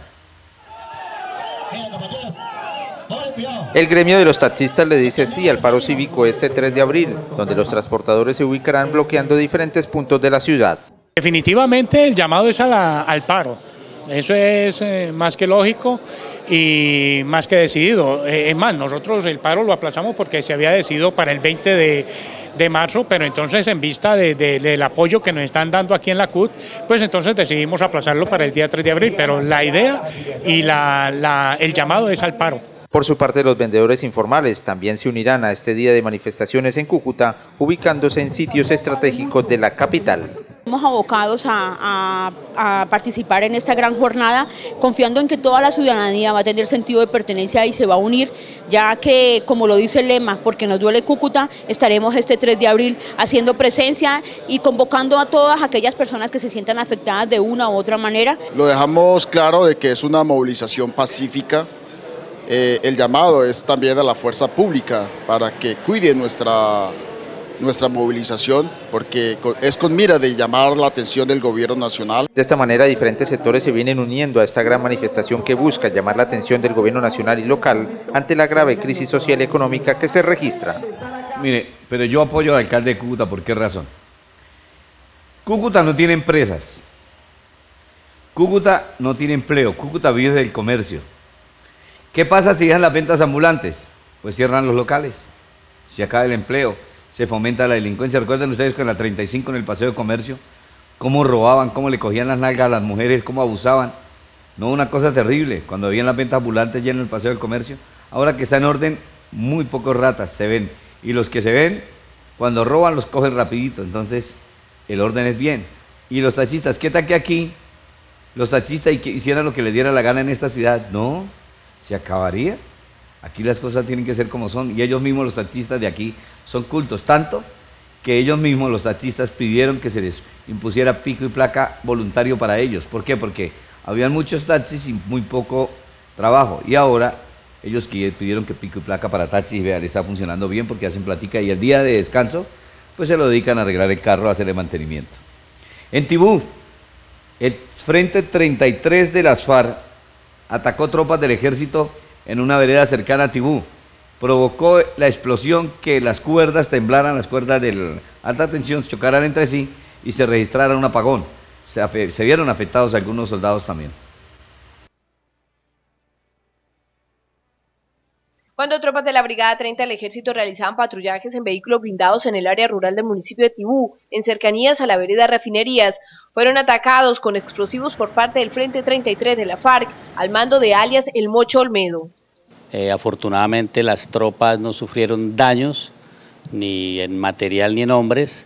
El gremio de los taxistas le dice sí al paro cívico este 3 de abril, donde los transportadores se ubicarán bloqueando diferentes puntos de la ciudad. Definitivamente el llamado es al paro. Eso es más que lógico y más que decidido. Es más, nosotros el paro lo aplazamos porque se había decidido para el 20 de marzo, pero entonces en vista del apoyo que nos están dando aquí en la CUT, pues entonces decidimos aplazarlo para el día 3 de abril, pero la idea y el llamado es al paro. Por su parte, los vendedores informales también se unirán a este día de manifestaciones en Cúcuta, ubicándose en sitios estratégicos de la capital. Estamos abocados a participar en esta gran jornada, confiando en que toda la ciudadanía va a tener sentido de pertenencia y se va a unir, ya que, como lo dice el lema, porque nos duele Cúcuta, estaremos este 3 de abril haciendo presencia y convocando a todas aquellas personas que se sientan afectadas de una u otra manera. Lo dejamos claro de que es una movilización pacífica. El llamado es también a la fuerza pública para que cuide nuestra movilización, porque es con mira de llamar la atención del gobierno nacional. De esta manera, diferentes sectores se vienen uniendo a esta gran manifestación que busca llamar la atención del gobierno nacional y local ante la grave crisis social y económica que se registra. Mire, pero yo apoyo al alcalde de Cúcuta. ¿Por qué razón? Cúcuta no tiene empresas. Cúcuta no tiene empleo. Cúcuta vive del comercio. ¿Qué pasa si dejan las ventas ambulantes? Pues cierran los locales, se acaba el empleo, se fomenta la delincuencia. ¿Recuerdan ustedes con la 35 en el Paseo de Comercio? Cómo robaban, cómo le cogían las nalgas a las mujeres, cómo abusaban. No, una cosa terrible, cuando habían las ventas ambulantes ya en el Paseo del Comercio. Ahora que está en orden, muy pocos ratas se ven. Y los que se ven, cuando roban los cogen rapidito. Entonces, el orden es bien. Y los taxistas, ¿qué tal que aquí los taxistas hicieran lo que les diera la gana en esta ciudad? No, se acabaría. Aquí las cosas tienen que ser como son. Y ellos mismos, los taxistas de aquí, son cultos. Tanto que ellos mismos, los taxistas, pidieron que se les impusiera pico y placa voluntario para ellos. ¿Por qué? Porque habían muchos taxis y muy poco trabajo, y ahora ellos pidieron que pico y placa para taxis, y vean, está funcionando bien porque hacen plática, y el día de descanso pues se lo dedican a arreglar el carro, a hacerle mantenimiento. En Tibú, el Frente 33 de las FARC atacó tropas del ejército en una vereda cercana a Tibú. Provocó la explosión que las cuerdas temblaran, las cuerdas de alta tensión chocaran entre sí y se registrara un apagón. Se vieron afectados algunos soldados también. Cuando tropas de la Brigada 30 del Ejército realizaban patrullajes en vehículos blindados en el área rural del municipio de Tibú, en cercanías a la vereda Refinerías, fueron atacados con explosivos por parte del Frente 33 de la FARC, al mando de alias El Mocho Olmedo. Afortunadamente las tropas no sufrieron daños, ni en material ni en hombres.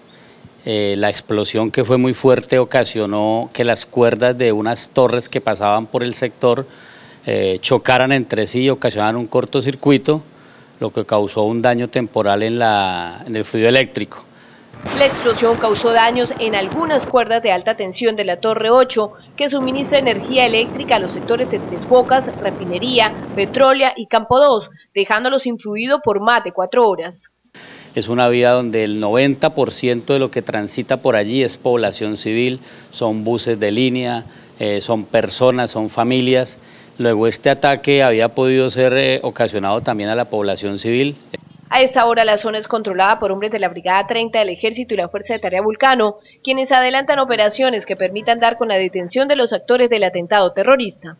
La explosión, que fue muy fuerte, ocasionó que las cuerdas de unas torres que pasaban por el sector chocaran entre sí y ocasionaron un cortocircuito, lo que causó un daño temporal en el fluido eléctrico. La explosión causó daños en algunas cuerdas de alta tensión de la Torre 8, que suministra energía eléctrica a los sectores de Tres Bocas, Refinería, Petrólea y Campo 2, dejándolos influidos por más de 4 horas. Es una vía donde el 90% de lo que transita por allí es población civil, son buses de línea, son personas, son familias. Luego este ataque había podido ser ocasionado también a la población civil. A esta hora la zona es controlada por hombres de la Brigada 30 del Ejército y la Fuerza de Tarea Vulcano, quienes adelantan operaciones que permitan dar con la detención de los actores del atentado terrorista.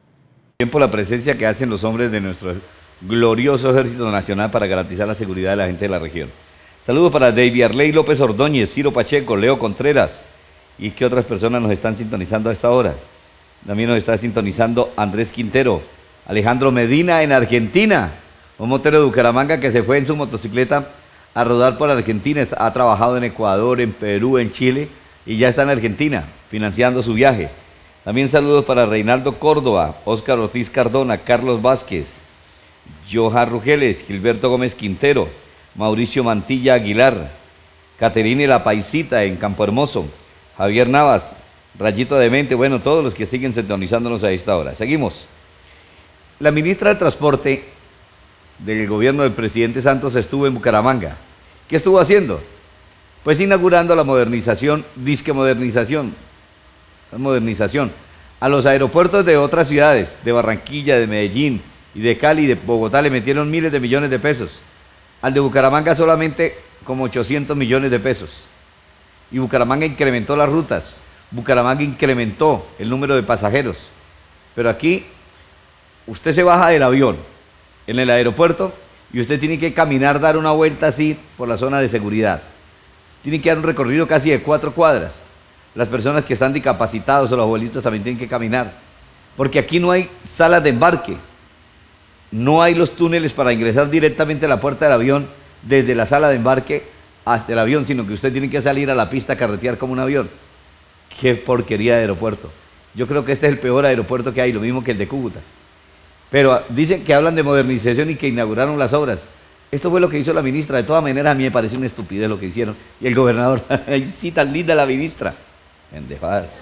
Bien por la presencia que hacen los hombres de nuestro glorioso Ejército Nacional para garantizar la seguridad de la gente de la región. Saludos para David Arley López Ordóñez, Ciro Pacheco, Leo Contreras y que otras personas nos están sintonizando a esta hora. También nos está sintonizando Andrés Quintero, Alejandro Medina en Argentina, un motero de Bucaramanga que se fue en su motocicleta a rodar por Argentina, ha trabajado en Ecuador, en Perú, en Chile y ya está en Argentina financiando su viaje. También saludos para Reinaldo Córdoba, Óscar Ortiz Cardona, Carlos Vázquez, Johan Rugeles, Gilberto Gómez Quintero, Mauricio Mantilla Aguilar, Caterine La Paisita en Campo Hermoso, Javier Navas, Rayito de Mente, bueno, todos los que siguen sintonizándonos a esta hora. Seguimos. La ministra de Transporte del gobierno del presidente Santos estuvo en Bucaramanga. ¿Qué estuvo haciendo? Pues inaugurando la modernización, modernización a los aeropuertos de otras ciudades, de Barranquilla, de Medellín y de Cali, de Bogotá, le metieron miles de millones de pesos. Al de Bucaramanga solamente como 800 millones de pesos. Y Bucaramanga incrementó las rutas. Bucaramanga incrementó el número de pasajeros, pero aquí usted se baja del avión en el aeropuerto y usted tiene que caminar, dar una vuelta así por la zona de seguridad. Tiene que dar un recorrido casi de 4 cuadras. Las personas que están discapacitados o los abuelitos también tienen que caminar, porque aquí no hay salas de embarque, no hay los túneles para ingresar directamente a la puerta del avión desde la sala de embarque hasta el avión, sino que usted tiene que salir a la pista a carretear como un avión. Qué porquería de aeropuerto. Yo creo que este es el peor aeropuerto que hay, lo mismo que el de Cúcuta. Pero dicen que hablan de modernización y que inauguraron las obras. Esto fue lo que hizo la ministra. De todas maneras, a mí me parece una estupidez lo que hicieron. Y el gobernador, sí, tan linda la ministra. Pendejadas.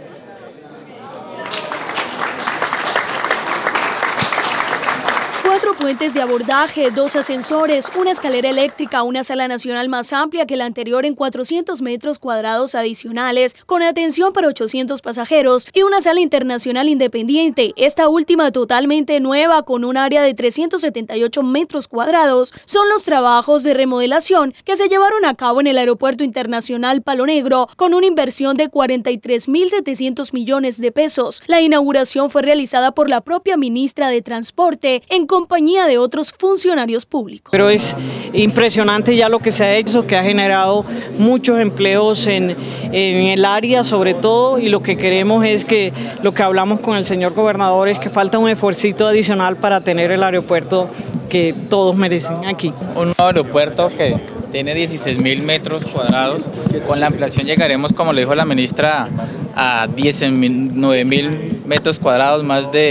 Puentes de abordaje, 2 ascensores, una escalera eléctrica, una sala nacional más amplia que la anterior en 400 metros cuadrados adicionales, con atención para 800 pasajeros y una sala internacional independiente, esta última totalmente nueva con un área de 378 metros cuadrados, son los trabajos de remodelación que se llevaron a cabo en el Aeropuerto Internacional Palo Negro con una inversión de 43.700 millones de pesos. La inauguración fue realizada por la propia ministra de Transporte en compañía de otros funcionarios públicos. Pero es impresionante ya lo que se ha hecho, que ha generado muchos empleos en el área sobre todo, y lo que queremos es que, lo que hablamos con el señor gobernador, es que falta un esfuercito adicional para tener el aeropuerto que todos merecen aquí. Un nuevo aeropuerto que tiene 16.000 metros cuadrados, con la ampliación llegaremos, como le dijo la ministra, a 19.000 metros cuadrados, más de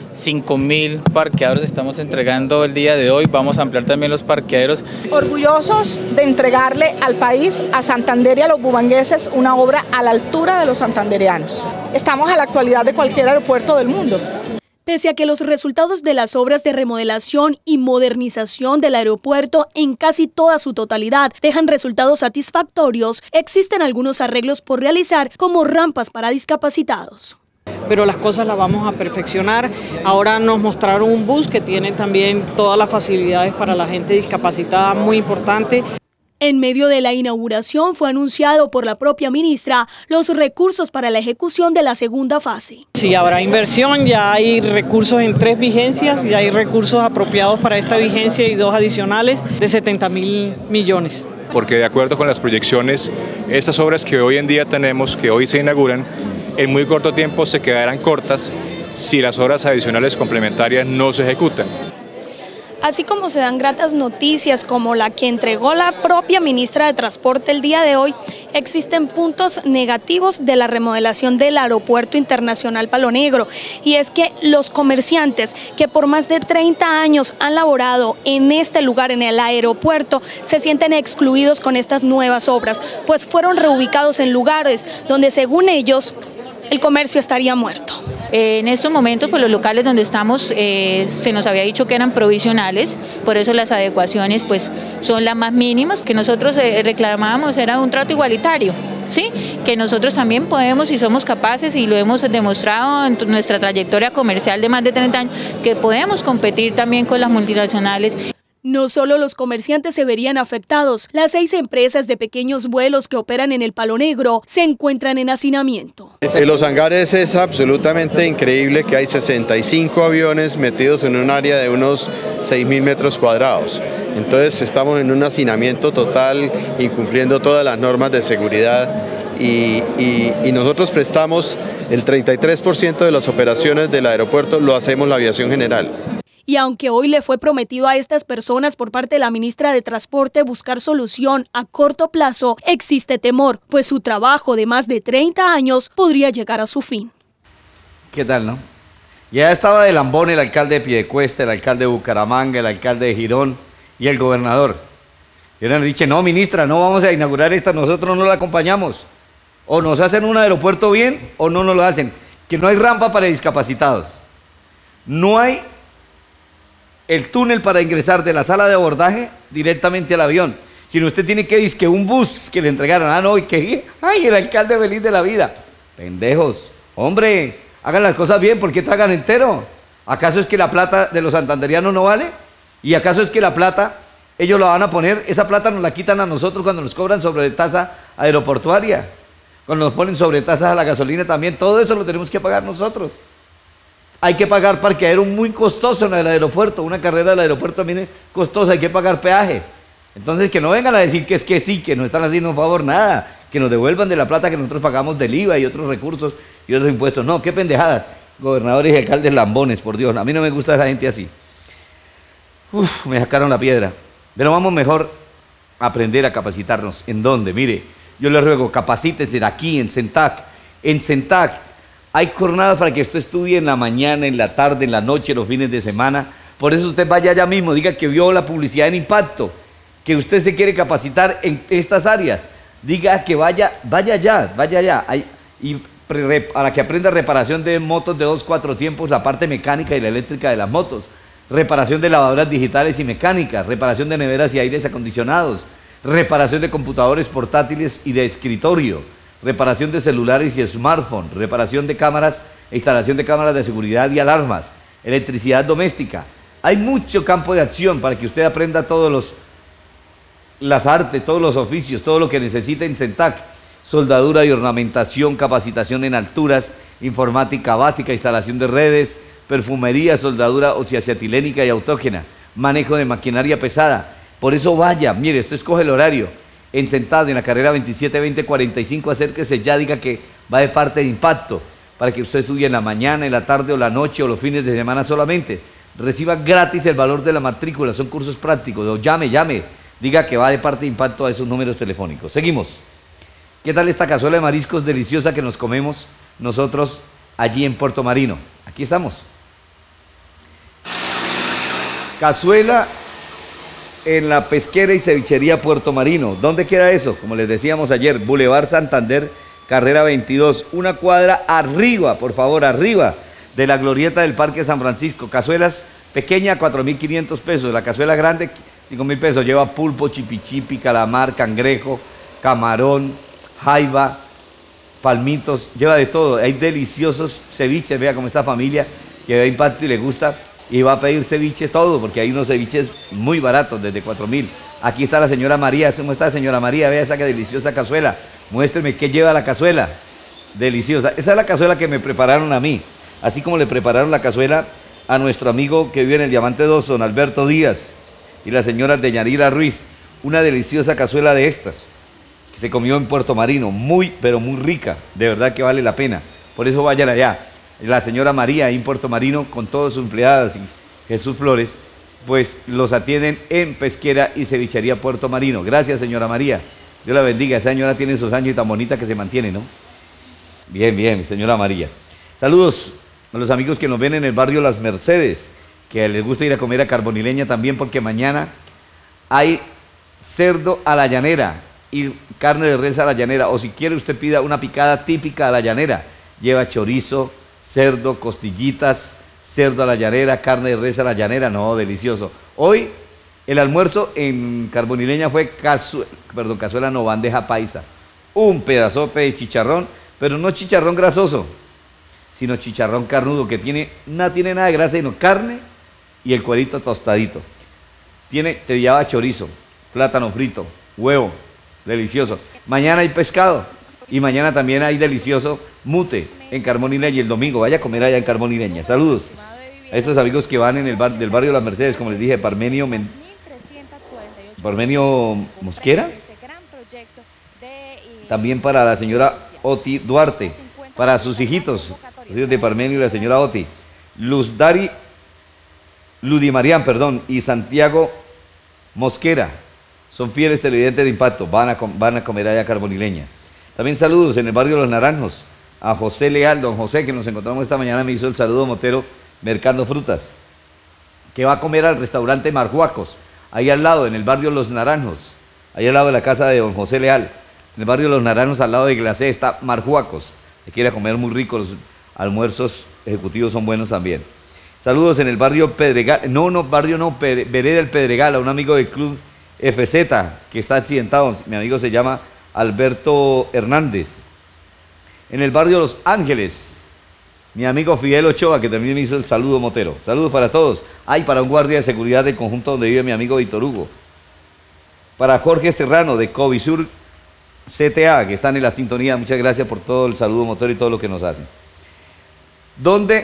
5.000 parqueaderos estamos entregando el día de hoy, vamos a ampliar también los parqueaderos. Orgullosos de entregarle al país, a Santander y a los bumangueses, una obra a la altura de los santandereanos. Estamos a la actualidad de cualquier aeropuerto del mundo. Pese a que los resultados de las obras de remodelación y modernización del aeropuerto en casi toda su totalidad dejan resultados satisfactorios, existen algunos arreglos por realizar como rampas para discapacitados. Pero las cosas las vamos a perfeccionar. Ahora nos mostraron un bus que tiene también todas las facilidades para la gente discapacitada, muy importante. En medio de la inauguración fue anunciado por la propia ministra los recursos para la ejecución de la segunda fase. Sí, habrá inversión, ya hay recursos en 3 vigencias, ya hay recursos apropiados para esta vigencia y 2 adicionales de 70.000 millones. Porque de acuerdo con las proyecciones, estas obras que hoy en día tenemos, que hoy se inauguran, en muy corto tiempo se quedarán cortas si las obras adicionales complementarias no se ejecutan. Así como se dan gratas noticias como la que entregó la propia ministra de Transporte el día de hoy, existen puntos negativos de la remodelación del Aeropuerto Internacional Palo Negro. Y es que los comerciantes que por más de 30 años han laborado en este lugar, en el aeropuerto, se sienten excluidos con estas nuevas obras, pues fueron reubicados en lugares donde, según ellos, el comercio estaría muerto. En estos momentos, pues los locales donde estamos se nos había dicho que eran provisionales, por eso las adecuaciones pues son las más mínimas. Que nosotros reclamábamos era un trato igualitario, ¿sí? Que nosotros también podemos y somos capaces, y lo hemos demostrado en nuestra trayectoria comercial de más de 30 años, que podemos competir también con las multinacionales. No solo los comerciantes se verían afectados, las 6 empresas de pequeños vuelos que operan en el Palo Negro se encuentran en hacinamiento. En los hangares es absolutamente increíble que hay 65 aviones metidos en un área de unos 6.000 metros cuadrados. Entonces estamos en un hacinamiento total, incumpliendo todas las normas de seguridad, y nosotros prestamos el 33% de las operaciones del aeropuerto, lo hacemos la aviación general. Y aunque hoy le fue prometido a estas personas por parte de la ministra de Transporte buscar solución a corto plazo, existe temor, pues su trabajo de más de 30 años podría llegar a su fin. ¿Qué tal, no? Ya estaba de lambón el alcalde de Piedecuesta, el alcalde de Bucaramanga, el alcalde de Girón y el gobernador. Y le han dicho, no, ministra, no vamos a inaugurar esta, nosotros no la acompañamos. O nos hacen un aeropuerto bien o no nos lo hacen. Que no hay rampa para discapacitados. No hay el túnel para ingresar de la sala de abordaje directamente al avión. Sino usted tiene que decir que un bus que le entregaron, no, y que, ay, el alcalde feliz de la vida. Pendejos, hombre, hagan las cosas bien, ¿por qué tragan entero? ¿Acaso es que la plata de los santanderianos no vale? ¿Y acaso es que la plata, ellos la van a poner, esa plata nos la quitan a nosotros cuando nos cobran sobretasa aeroportuaria? Cuando nos ponen sobretasas a la gasolina también, todo eso lo tenemos que pagar nosotros. Hay que pagar parqueadero muy costoso en el aeropuerto, una carrera del aeropuerto también es costosa, hay que pagar peaje. Entonces que no vengan a decir que es que sí, que nos están haciendo un favor, nada, que nos devuelvan de la plata que nosotros pagamos del IVA y otros recursos y otros impuestos. No, qué pendejadas, gobernadores y alcaldes lambones, por Dios, a mí no me gusta esa gente así. Uf, me sacaron la piedra. Pero vamos mejor a aprender a capacitarnos. ¿En dónde? Mire, yo les ruego, capacítense aquí en CENTAC. En CENTAC hay jornadas para que usted estudie en la mañana, en la tarde, en la noche, los fines de semana. Por eso usted vaya allá mismo, diga que vio la publicidad en Impacto, que usted se quiere capacitar en estas áreas. Diga que vaya allá. Para que aprenda reparación de motos de 2-4 tiempos, la parte mecánica y la eléctrica de las motos. Reparación de lavadoras digitales y mecánicas, reparación de neveras y aires acondicionados, reparación de computadores portátiles y de escritorio, reparación de celulares y smartphones, reparación de cámaras e instalación de cámaras de seguridad y alarmas, electricidad doméstica. Hay mucho campo de acción para que usted aprenda todas las artes, todos los oficios, todo lo que necesita en CENTAC. Soldadura y ornamentación, capacitación en alturas, informática básica, instalación de redes, perfumería, soldadura oxiacetilénica y autógena, manejo de maquinaria pesada. Por eso vaya, mire, usted escoge el horario. En CENTAC, en la carrera 27-20-45, acérquese ya, diga que va de parte de Impacto, para que usted estudie en la mañana, en la tarde o la noche o los fines de semana solamente. Reciba gratis el valor de la matrícula, son cursos prácticos, o llame, diga que va de parte de Impacto a esos números telefónicos. Seguimos. ¿Qué tal esta cazuela de mariscos deliciosa que nos comemos nosotros allí en Puerto Marino? Aquí estamos. cazuela en la pesquera y cevichería Puerto Marino. ¿Dónde queda eso? Como les decíamos ayer, Boulevard Santander, carrera 22, una cuadra arriba, por favor, arriba de la glorieta del Parque San Francisco. Cazuelas pequeña, 4.500 pesos. La cazuela grande, 5.000 pesos. Lleva pulpo, chipichipi, calamar, cangrejo, camarón, jaiba, palmitos, lleva de todo. Hay deliciosos ceviches, vea cómo esta familia que ve Impacto y le gusta y va a pedir ceviche todo, porque hay unos ceviches muy baratos, desde 4.000. Aquí está la señora María. ¿Cómo está, señora María? Vea esa deliciosa cazuela. Muéstreme qué lleva la cazuela. Deliciosa. Esa es la cazuela que me prepararon a mí, así como le prepararon la cazuela a nuestro amigo que vive en el Diamante 2, don Alberto Díaz, y la señora Deyanira Ruiz. Una deliciosa cazuela de estas, que se comió en Puerto Marino, muy, pero muy rica, de verdad que vale la pena. Por eso vayan allá. La señora María, ahí en Puerto Marino, con todas sus empleadas y Jesús Flores, pues los atienden en Pesquera y Cevichería Puerto Marino. Gracias, señora María. Dios la bendiga. Esa señora tiene sus años y tan bonita que se mantiene, ¿no? Bien, bien, señora María. Saludos a los amigos que nos ven en el barrio Las Mercedes, que les gusta ir a comer a Carbonileña también, porque mañana hay cerdo a la llanera y carne de res a la llanera, o si quiere usted pida una picada típica a la llanera. Lleva chorizo, cerdo, costillitas, cerdo a la llanera, carne de res a la llanera. No, delicioso. Hoy el almuerzo en Carbonileña fue cazuela no, bandeja paisa. Un pedazote de chicharrón, pero no chicharrón grasoso, sino chicharrón carnudo, que no tiene nada de grasa, sino carne y el cuerito tostadito. Te lleva chorizo, plátano frito, huevo, delicioso. Mañana hay pescado y mañana también hay delicioso mute en Carbonileña, y el domingo vaya a comer allá en Carbonileña. Saludos a estos amigos que van en el del barrio Las Mercedes, como les dije, Parmenio Mosquera. También para la señora Oti Duarte, para sus hijitos, los hijos de Parmenio y la señora Oti. Ludimarián, y Santiago Mosquera son fieles televidentes de Impacto, van a comer allá a Carbonileña. También saludos en el barrio Los Naranjos a José Leal, don José, que nos encontramos esta mañana, me hizo el saludo motero, Mercando Frutas, que va a comer al restaurante Marjuacos, ahí al lado, en el barrio Los Naranjos, ahí al lado de la casa de don José Leal. En el barrio Los Naranjos, al lado de Glacé, está Marjuacos. Se quiere comer muy rico, los almuerzos ejecutivos son buenos también. Saludos en el barrio Pedregal, Vereda del Pedregal, a un amigo del club FZ que está accidentado. Mi amigo se llama Alberto Hernández. En el barrio Los Ángeles, mi amigo Fidel Ochoa, que también me hizo el saludo motero. Saludos para todos. Para un guardia de seguridad del conjunto donde vive mi amigo Víctor Hugo. Para Jorge Serrano de Covisur CTA, que están en la sintonía, muchas gracias por todo el saludo motor y todo lo que nos hacen. ¿Dónde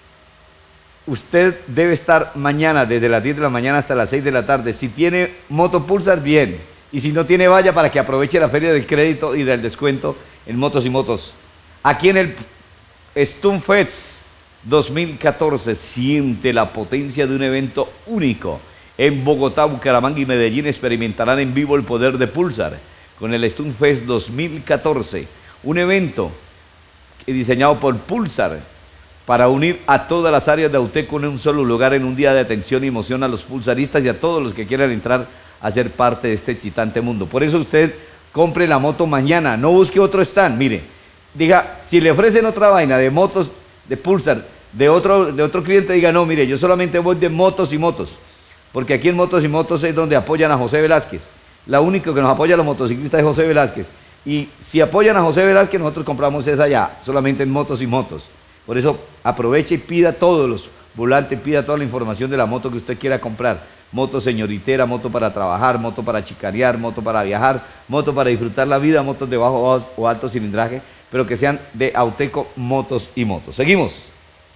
usted debe estar mañana, desde las 10 de la mañana hasta las 6 de la tarde? Si tiene moto Pulsar, bien, y si no tiene, vaya para que aproveche la feria del crédito y del descuento en motos y motos. Aquí en el Stunfest 2014, siente la potencia de un evento único. En Bogotá, Bucaramanga y Medellín experimentarán en vivo el poder de Pulsar con el Stunfest 2014, un evento diseñado por Pulsar para unir a todas las áreas de Auteco en un solo lugar, en un día de atención y emoción a los pulsaristas y a todos los que quieran entrar a ser parte de este excitante mundo. Por eso usted compre la moto mañana, no busque otro stand. Mire, diga, si le ofrecen otra vaina de motos de Pulsar de otro cliente, diga, no, mire, yo solamente voy de motos y motos, porque aquí en Motos y Motos es donde apoyan a José Velázquez. La única que nos apoya a los motociclistas es José Velázquez, y si apoyan a José Velázquez, nosotros compramos esa allá, solamente en Motos y Motos. Por eso aproveche y pida todos los volantes, pida toda la información de la moto que usted quiera comprar. Moto señoritera, moto para trabajar, moto para chicarear, moto para viajar, moto para disfrutar la vida, motos de bajo o alto cilindraje, pero que sean de Auteco Motos y Motos. Seguimos.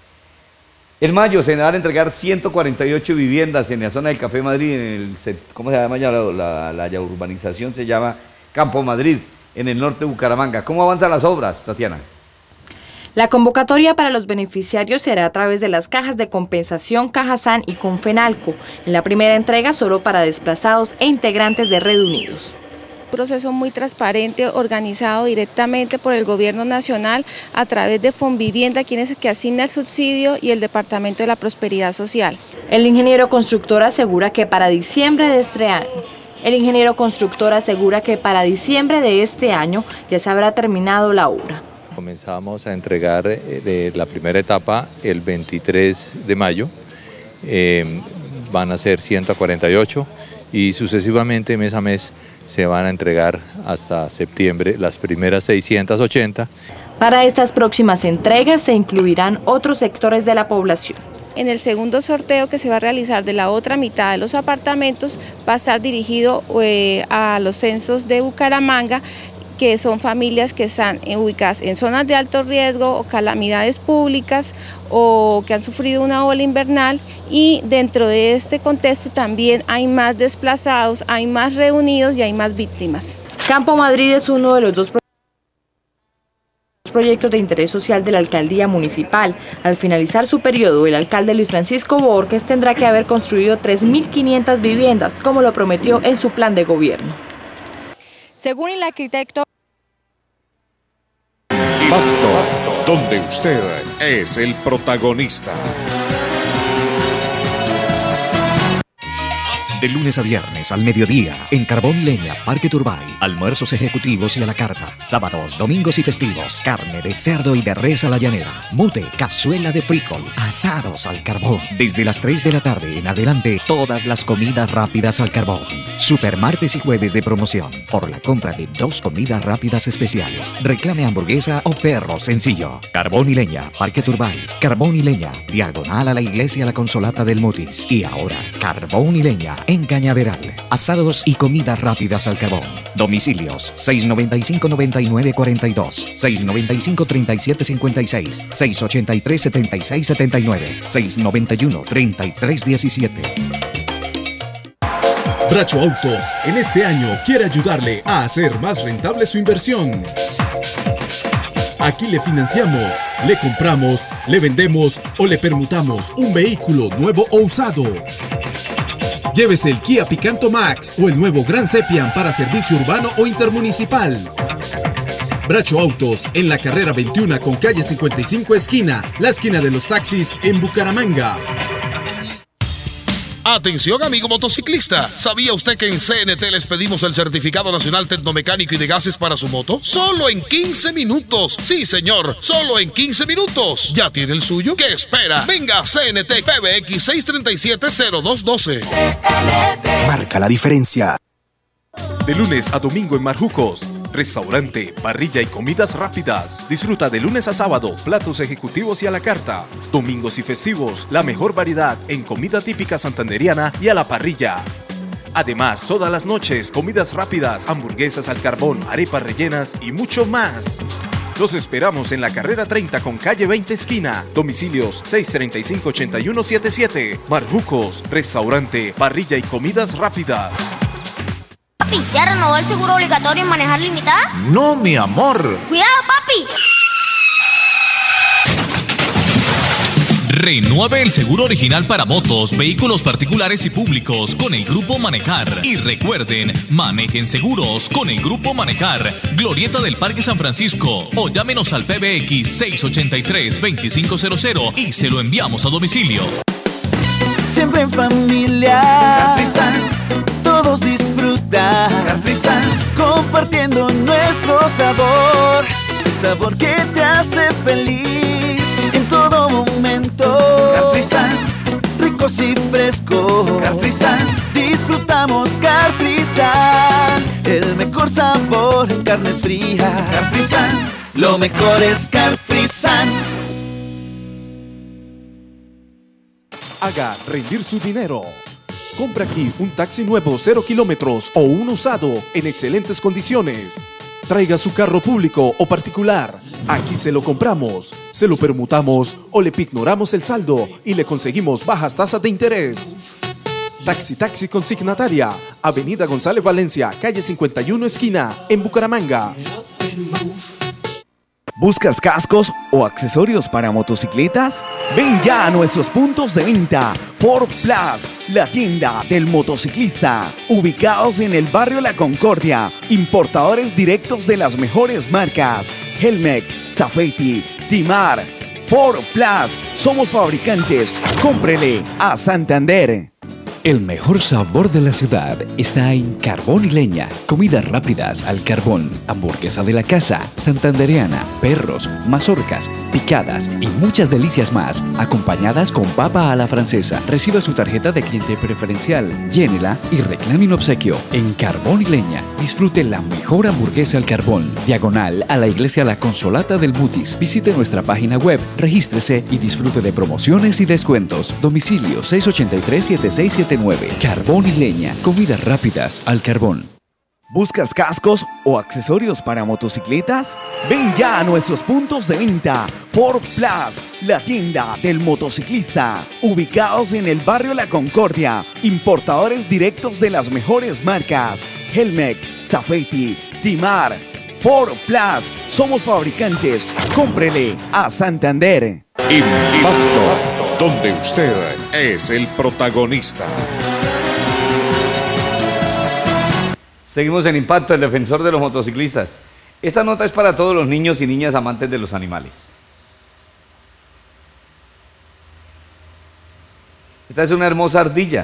En mayo se van a entregar 148 viviendas en la zona del Café Madrid, en el, ¿cómo se llama ya la urbanización? Se llama Campo Madrid, en el norte de Bucaramanga. ¿Cómo avanzan las obras, Tatiana? La convocatoria para los beneficiarios se hará a través de las cajas de compensación Cajasan y Confenalco. En la primera entrega solo para desplazados e integrantes de Red Unidos. proceso muy transparente, organizado directamente por el Gobierno Nacional a través de Fonvivienda, quien es el que asigna el subsidio, y el Departamento de la Prosperidad Social. El ingeniero constructor asegura que para diciembre de este año ya se habrá terminado la obra. Comenzamos a entregar la primera etapa el 23 de mayo, van a ser 148 y sucesivamente mes a mes se van a entregar hasta septiembre las primeras 680. Para estas próximas entregas se incluirán otros sectores de la población. En el segundo sorteo que se va a realizar de la otra mitad de los apartamentos va a estar dirigido a los censos de Bucaramanga, que son familias que están ubicadas en zonas de alto riesgo o calamidades públicas o que han sufrido una ola invernal, y dentro de este contexto también hay más desplazados, hay más reunidos y hay más víctimas. Campo Madrid es uno de los dos proyectos de interés social de la alcaldía municipal. Al finalizar su periodo, el alcalde Luis Francisco Borges tendrá que haber construido 3.500 viviendas, como lo prometió en su plan de gobierno. Según el arquitecto Impacto, donde usted es el protagonista. De lunes a viernes al mediodía, en Carbón y Leña, Parque Turbay. Almuerzos ejecutivos y a la carta. Sábados, domingos y festivos. Carne de cerdo y de res a la llanera. Mute, cazuela de frijol. Asados al carbón. Desde las 3 de la tarde en adelante, todas las comidas rápidas al carbón. Supermartes y jueves de promoción. Por la compra de 2 comidas rápidas especiales. Reclame hamburguesa o perro sencillo. Carbón y Leña, Parque Turbay. Carbón y Leña, diagonal a la iglesia La Consolata del Mutis. Y ahora, Carbón y Leña en Cañaveral. Asados y comidas rápidas al carbón. Domicilios 695-9942, 695-3756, 683-7679, 691-3317. Bracho Autos en este año quiere ayudarle a hacer más rentable su inversión. Aquí le financiamos, le compramos, le vendemos o le permutamos un vehículo nuevo o usado. Llévese el Kia Picanto Max o el nuevo Gran Sepian para servicio urbano o intermunicipal. Bracho Autos en la carrera 21 con calle 55 esquina, la esquina de los taxis en Bucaramanga. Atención, amigo motociclista. ¿Sabía usted que en CNT les pedimos el Certificado Nacional Tecnomecánico y de Gases para su moto? Solo en 15 minutos. Sí, señor, solo en 15 minutos. ¿Ya tiene el suyo? ¿Qué espera? Venga a CNT PBX 637-0212. Marca la diferencia. De lunes a domingo en Marjucos. Restaurante, parrilla y comidas rápidas. Disfruta de lunes a sábado platos ejecutivos y a la carta. Domingos y festivos, la mejor variedad en comida típica santandereana y a la parrilla. Además, todas las noches, comidas rápidas, hamburguesas al carbón, arepas rellenas y mucho más. Los esperamos en la carrera 30 con calle 20 esquina. Domicilios 635-8177. Marjucos, restaurante, parrilla y comidas rápidas. Papi, ¿ya renovó el seguro obligatorio en manejar limitada? No, mi amor. ¡Cuidado, papi! Renueve el seguro original para motos, vehículos particulares y públicos con el Grupo Manecar. Y recuerden, manejen seguros con el Grupo Manecar. Glorieta del Parque San Francisco. O llámenos al PBX 683-2500 y se lo enviamos a domicilio. Siempre en familia, Cafrisan, todos disfrutan. Cafrisan, compartiendo nuestro sabor. El sabor que te hace feliz en todo momento. Cafrisan, ricos y frescos. Cafrisan, disfrutamos Cafrisan. El mejor sabor en carnes frías. Cafrisan, lo mejor es Cafrisan. Haga rendir su dinero. Compra aquí un taxi nuevo 0 kilómetros o un usado en excelentes condiciones. Traiga su carro público o particular. Aquí se lo compramos, se lo permutamos o le pignoramos el saldo y le conseguimos bajas tasas de interés. Taxi consignataria, Avenida González Valencia, calle 51 esquina, en Bucaramanga. ¿Buscas cascos o accesorios para motocicletas? Ven ya a nuestros puntos de venta. Ford Plus, la tienda del motociclista. Ubicados en el barrio La Concordia. Importadores directos de las mejores marcas. Helmec, Safety, Timar. Ford Plus, somos fabricantes. Cómprele a Santander. El mejor sabor de la ciudad está en Carbón y Leña. Comidas rápidas al carbón, hamburguesa de la casa, santandereana, perros, mazorcas, picadas y muchas delicias más, acompañadas con papa a la francesa. Reciba su tarjeta de cliente preferencial, llénela y reclame un obsequio. En Carbón y Leña, disfrute la mejor hamburguesa al carbón. Diagonal a la iglesia La Consolata del Mutis. Visite nuestra página web, regístrese y disfrute de promociones y descuentos. Domicilio 683-7679. Carbón y Leña, comidas rápidas al carbón. ¿Buscas cascos o accesorios para motocicletas? Ven ya a nuestros puntos de venta. Ford Plus, la tienda del motociclista. Ubicados en el barrio La Concordia. Importadores directos de las mejores marcas. Helmec, Safety, Timar. Ford Plus, somos fabricantes. Cómprele a Santander. Impacto, donde usted es el protagonista. Seguimos en Impacto, el defensor de los motociclistas. Esta nota es para todos los niños y niñas amantes de los animales. Esta es una hermosa ardilla.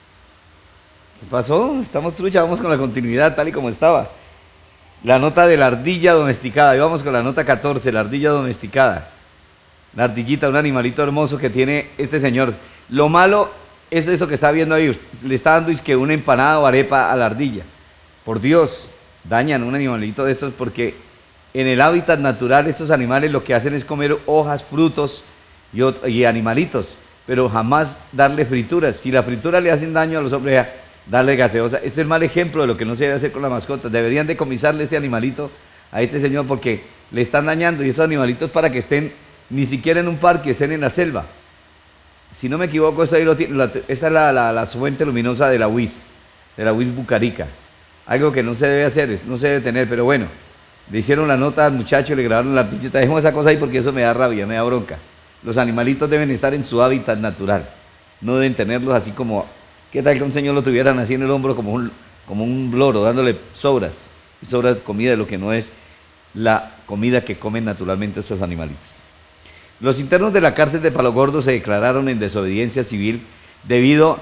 ¿Qué pasó? Estamos trucha, vamos con la continuidad tal y como estaba. La nota de la ardilla domesticada. Y vamos con la nota 14, la ardilla domesticada. La ardillita, un animalito hermoso que tiene este señor. Lo malo es eso que está viendo ahí. Le está dando una empanada o arepa a la ardilla. Por Dios, dañan un animalito de estos porque en el hábitat natural estos animales lo que hacen es comer hojas, frutos y animalitos, pero jamás darle frituras. Si la fritura le hacen daño a los hombres, darle gaseosa. Este es el mal ejemplo de lo que no se debe hacer con las mascotas. Deberían decomisarle este animalito a este señor porque le están dañando, y estos animalitos para que estén ni siquiera en un parque, estén en la selva. Si no me equivoco, esta es la fuente luminosa de la UIS Bucarica. Algo que no se debe hacer, no se debe tener, pero bueno, le hicieron la nota al muchacho, le grabaron la ardillita. Dejemos esa cosa ahí porque eso me da rabia, me da bronca. Los animalitos deben estar en su hábitat natural, no deben tenerlos así como, ¿qué tal que un señor lo tuvieran así en el hombro como un loro, dándole sobras de comida de lo que no es la comida que comen naturalmente estos animalitos? Los internos de la cárcel de Palo Gordo se declararon en desobediencia civil debido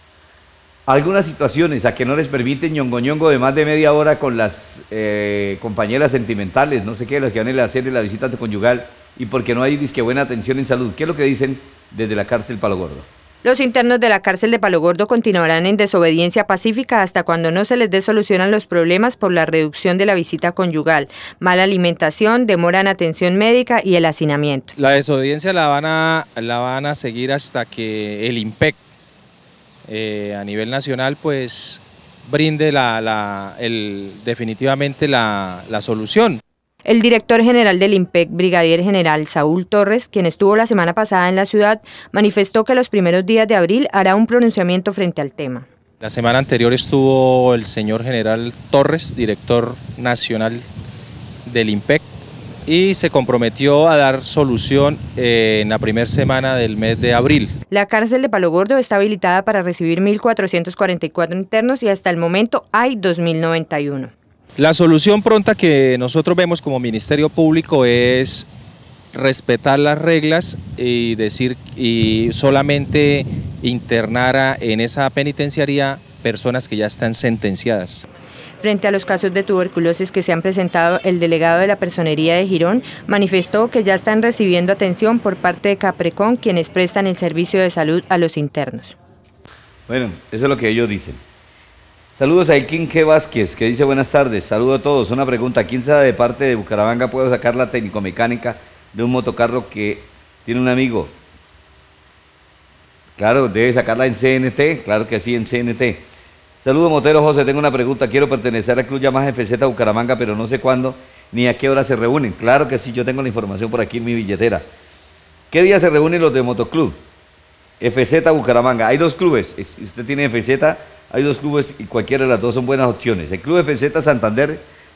a algunas situaciones, a que no les permiten ñongo de más de media hora con las compañeras sentimentales, no sé qué, las que van a hacer la visita conyugal, y porque no hay disque buena atención en salud. ¿Qué es lo que dicen desde la cárcel Palo Gordo? Los internos de la cárcel de Palo Gordo continuarán en desobediencia pacífica hasta cuando no se les dé solución a los problemas por la reducción de la visita conyugal, mala alimentación, demora en atención médica y el hacinamiento. La desobediencia la van a seguir hasta que el IMPEC a nivel nacional pues brinde definitivamente la solución. El director general del IMPEC, brigadier general Saúl Torres, quien estuvo la semana pasada en la ciudad, manifestó que los primeros días de abril hará un pronunciamiento frente al tema. La semana anterior estuvo el señor general Torres, director nacional del IMPEC, y se comprometió a dar solución en la primera semana del mes de abril. La cárcel de Palo Gordo está habilitada para recibir 1.444 internos y hasta el momento hay 2.091. La solución pronta que nosotros vemos como Ministerio Público es respetar las reglas y solamente internar en esa penitenciaría personas que ya están sentenciadas. Frente a los casos de tuberculosis que se han presentado, el delegado de la Personería de Girón manifestó que ya están recibiendo atención por parte de Caprecon, quienes prestan el servicio de salud a los internos. Bueno, eso es lo que ellos dicen. Saludos a Elkin G. Vázquez, que dice buenas tardes, saludo a todos. Una pregunta, ¿quién sabe de parte de Bucaramanga puedo sacar la técnico-mecánica de un motocarro que tiene un amigo? Claro, debe sacarla en CNT, claro que sí, en CNT. Saludos, Motero José, tengo una pregunta, quiero pertenecer al Club Yamaha FZ Bucaramanga, pero no sé cuándo ni a qué hora se reúnen. Claro que sí, yo tengo la información por aquí en mi billetera. ¿Qué día se reúnen los de Motoclub? FZ Bucaramanga, hay dos clubes, si usted tiene FZ, hay dos clubes y cualquiera de las dos son buenas opciones. El Club FZ Santander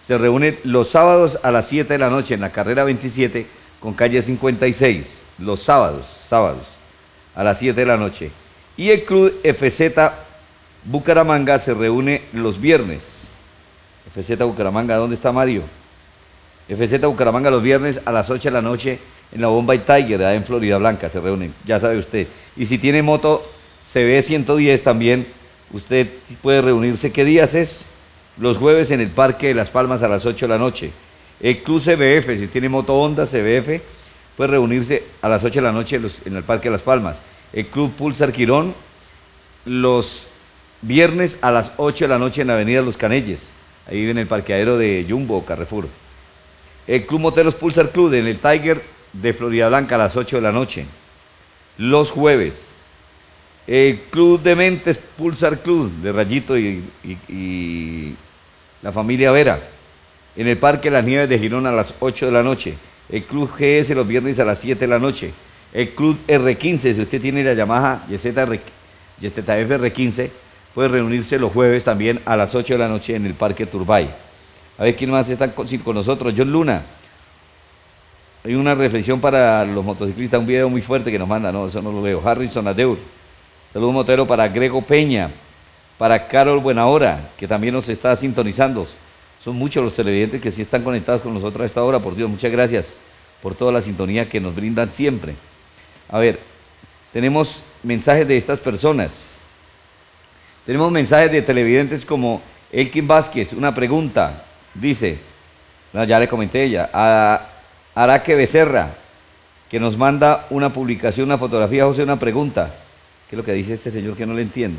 se reúne los sábados a las 7 de la noche en la carrera 27 con calle 56, los sábados a las 7 de la noche. Y el Club FZ Bucaramanga se reúne los viernes. FZ Bucaramanga, ¿dónde está Mario? FZ Bucaramanga los viernes a las 8 de la noche en la Bomba y Tiger, allá en Florida Blanca se reúnen, ya sabe usted. Y si tiene moto CB 110 también, usted puede reunirse. ¿Qué días es? Los jueves en el Parque de Las Palmas a las 8 de la noche. El Club CBF, si tiene moto Honda CBF, puede reunirse a las 8 de la noche en el Parque de Las Palmas. El Club Pulsar Quirón, los viernes a las 8 de la noche en la Avenida Los Canelles, ahí en el parqueadero de Jumbo o Carrefour. El Club Moteros Pulsar Club en el Tiger de Florida Blanca a las 8 de la noche, los jueves. El Club de Mentes Pulsar Club de Rayito y la familia Vera en el Parque Las Nieves de Girón a las 8 de la noche. El Club GS los viernes a las 7 de la noche. El Club R15, si usted tiene la Yamaha YZF R15, puede reunirse los jueves también a las 8 de la noche en el Parque Turbay. A ver quién más está con nosotros. John Luna. Hay una reflexión para los motociclistas, un video muy fuerte que nos manda, no, eso no lo veo. Harrison Adeur. Saludos motero para Grego Peña, para Carol Buenahora, que también nos está sintonizando. Son muchos los televidentes que sí están conectados con nosotros a esta hora, por Dios, muchas gracias por toda la sintonía que nos brindan siempre. A ver, tenemos mensajes de estas personas. Tenemos mensajes de televidentes como Elkin Vázquez, una pregunta, dice, no, ya le comenté ella, a Araque Becerra, que nos manda una publicación, una fotografía, José, una pregunta. ¿Qué es lo que dice este señor que no le entiendo?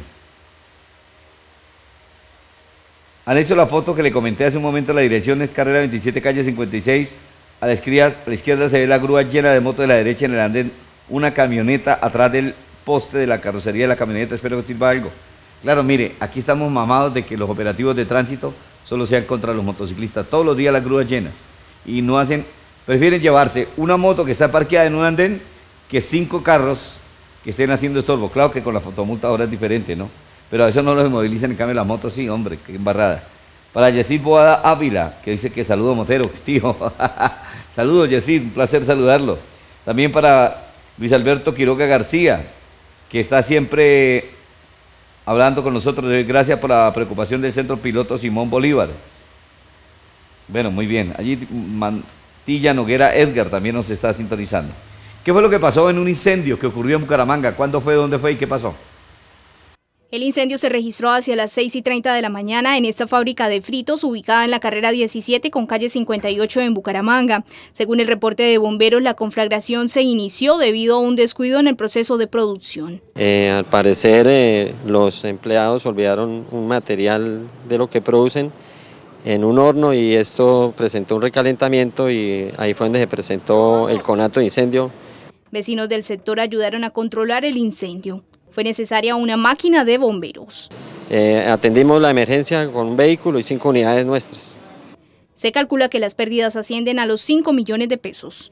Han hecho la foto que le comenté hace un momento, la dirección es carrera 27, calle 56, a la izquierda se ve la grúa llena de motos, de la derecha en el andén una camioneta atrás del poste de la carrocería de la camioneta, espero que sirva algo. Claro, mire, aquí estamos mamados de que los operativos de tránsito solo sean contra los motociclistas, todos los días las grúas llenas, y no hacen, prefieren llevarse una moto que está parqueada en un andén que 5 carros que estén haciendo estorbo. Claro que con la fotomulta ahora es diferente, ¿no? Pero a eso no los movilizan, en cambio las motos sí, hombre, qué embarrada. Para Yesid Boada Ávila, que dice que saludo motero, tío. Saludos Yesid, un placer saludarlo. También para Luis Alberto Quiroga García, que está siempre hablando con nosotros. Gracias por la preocupación del Centro Piloto Simón Bolívar. Bueno, muy bien. Allí Mantilla Noguera Edgar también nos está sintonizando. ¿Qué fue lo que pasó en un incendio que ocurrió en Bucaramanga? ¿Cuándo fue, dónde fue y qué pasó? El incendio se registró hacia las 6:30 de la mañana en esta fábrica de fritos ubicada en la carrera 17 con calle 58 en Bucaramanga. Según el reporte de bomberos, la conflagración se inició debido a un descuido en el proceso de producción. Al parecer los empleados olvidaron un material de lo que producen en un horno y esto presentó un recalentamiento y ahí fue donde se presentó el conato de incendio. Vecinos del sector ayudaron a controlar el incendio. Fue necesaria una máquina de bomberos. Atendimos la emergencia con un vehículo y 5 unidades nuestras. Se calcula que las pérdidas ascienden a los 5 millones de pesos.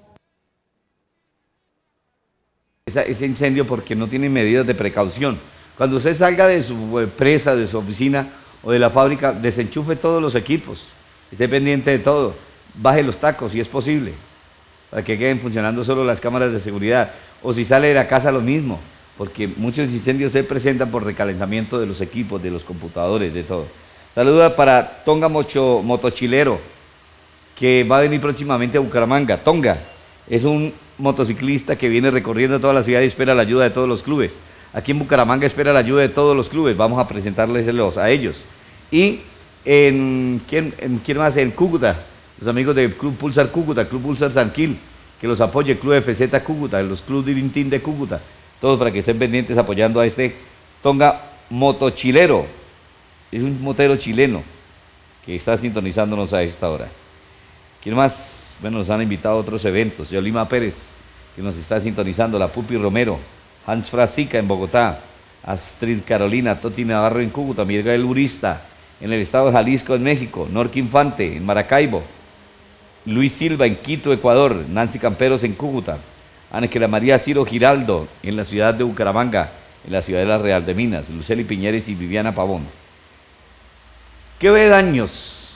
Ese incendio porque no tienen medidas de precaución. Cuando usted salga de su empresa, de su oficina o de la fábrica, desenchufe todos los equipos, esté pendiente de todo, baje los tacos si es posible, para que queden funcionando solo las cámaras de seguridad, o si sale de la casa lo mismo, porque muchos incendios se presentan por recalentamiento de los equipos, de los computadores, de todo. Saluda para Tonga Motochilero, que va a venir próximamente a Bucaramanga. Tonga es un motociclista que viene recorriendo toda la ciudad y espera la ayuda de todos los clubes. Aquí en Bucaramanga espera la ayuda de todos los clubes, vamos a presentarles a ellos. Y ¿quién más? En Cúcuta, los amigos del Club Pulsar Cúcuta, Club Pulsar Sanquil, que los apoye, el Club FZ Cúcuta, los Club Dream Team de Cúcuta, todos para que estén pendientes apoyando a este Tonga Motochilero. Es un motero chileno que está sintonizándonos a esta hora. ¿Quién más? Bueno, nos han invitado a otros eventos. Yolima Pérez, que nos está sintonizando, la Pupi Romero, Hans Frasica en Bogotá, Astrid Carolina, Toti Navarro en Cúcuta, Miguel Urista en el estado de Jalisco en México, Norque Infante en Maracaibo, Luis Silva en Quito, Ecuador, Nancy Camperos en Cúcuta, Ángela María Ciro Giraldo en la ciudad de Bucaramanga, en la ciudad de la Real de Minas, Luceli Piñeres y Viviana Pavón. ¿Qué ve daños?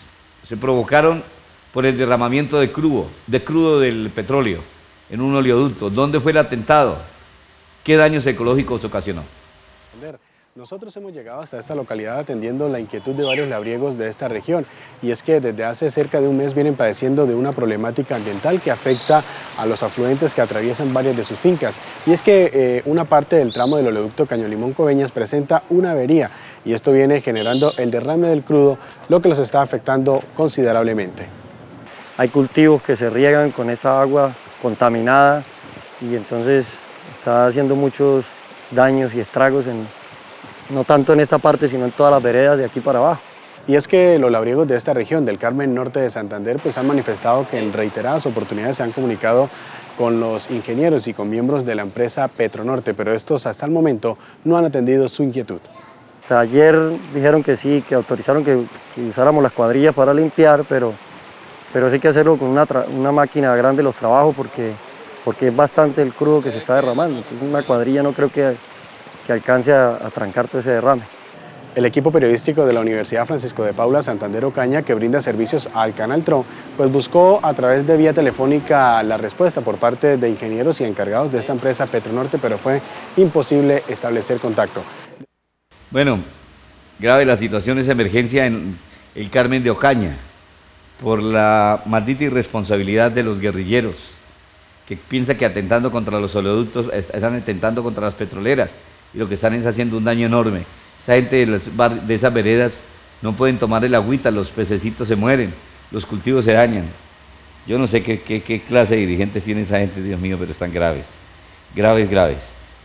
se provocaron por el derramamiento de crudo del petróleo en un oleoducto. ¿Dónde fue el atentado? ¿Qué daños ecológicos ocasionó? Nosotros hemos llegado hasta esta localidad atendiendo la inquietud de varios labriegos de esta región, y es que desde hace cerca de un mes vienen padeciendo de una problemática ambiental que afecta a los afluentes que atraviesan varias de sus fincas, y es que una parte del tramo del oleoducto Caño Limón Coveñas presenta una avería, y esto viene generando el derrame del crudo, lo que los está afectando considerablemente. Hay cultivos que se riegan con esa agua contaminada y entonces está haciendo muchos daños y estragos no tanto en esta parte, sino en todas las veredas de aquí para abajo. Y es que los labriegos de esta región, del Carmen Norte de Santander, pues han manifestado que en reiteradas oportunidades se han comunicado con los ingenieros y con miembros de la empresa Petronorte, pero estos hasta el momento no han atendido su inquietud. Hasta ayer dijeron que sí, que autorizaron que usáramos las cuadrillas para limpiar, pero sí hay que hacerlo con una máquina grande los trabajos porque es bastante el crudo que se está derramando. Entonces una cuadrilla no creo que alcance a trancar todo ese derrame. El equipo periodístico de la Universidad Francisco de Paula Santander Ocaña, que brinda servicios al Canal Tro, pues buscó a través de vía telefónica la respuesta por parte de ingenieros y encargados de esta empresa Petronorte, pero fue imposible establecer contacto. Bueno, grave la situación, esa emergencia en el Carmen de Ocaña, por la maldita irresponsabilidad de los guerrilleros, que piensan que atentando contra los oleoductos están atentando contra las petroleras, y lo que están es haciendo un daño enorme. Esa gente de esas veredas no pueden tomar el agüita, los pececitos se mueren, los cultivos se dañan. Yo no sé qué clase de dirigentes tiene esa gente, Dios mío, pero están graves, graves, graves.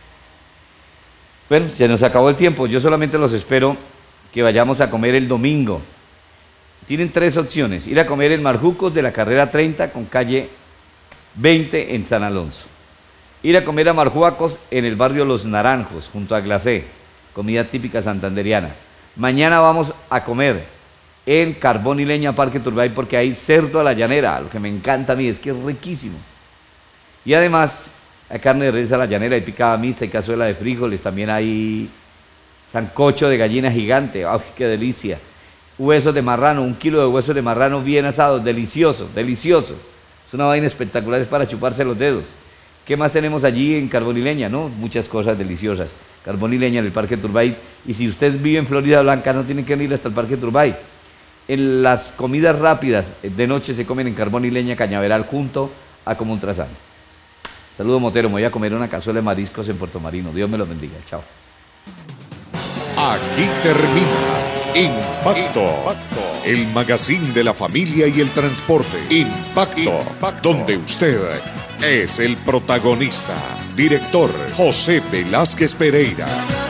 Bueno, se nos acabó el tiempo, yo solamente los espero que vayamos a comer el domingo. Tienen tres opciones: ir a comer en Marjucos de la carrera 30 con calle 20 en San Alonso, ir a comer a Marjuacos en el barrio Los Naranjos junto a Glacé, comida típica santanderiana. Mañana vamos a comer en Carbón y Leña Parque Turbay porque hay cerdo a la llanera, lo que me encanta a mí, es que es riquísimo. Y además hay carne de res a la llanera, hay picada mixta, hay cazuela de frijoles, también hay sancocho de gallina gigante, ¡ay, qué delicia! Huesos de marrano, 1 kilo de huesos de marrano bien asados, delicioso, delicioso. Es una vaina espectacular, es para chuparse los dedos. ¿Qué más tenemos allí en Carbón y Leña? ¿No? Muchas cosas deliciosas. Carbón y Leña en el Parque Turbay. Y si usted vive en Florida Blanca, no tiene que ir hasta el Parque Turbay. En las comidas rápidas de noche se comen en Carbón y Leña, Cañaveral, junto a Común Trazán. Saludo Motero, me voy a comer una cazuela de mariscos en Puerto Marino. Dios me los bendiga. Chao. Aquí termina Impacto, el magazine de la familia y el transporte. Impacto, donde usted es el protagonista. Director José Velázquez Pereira.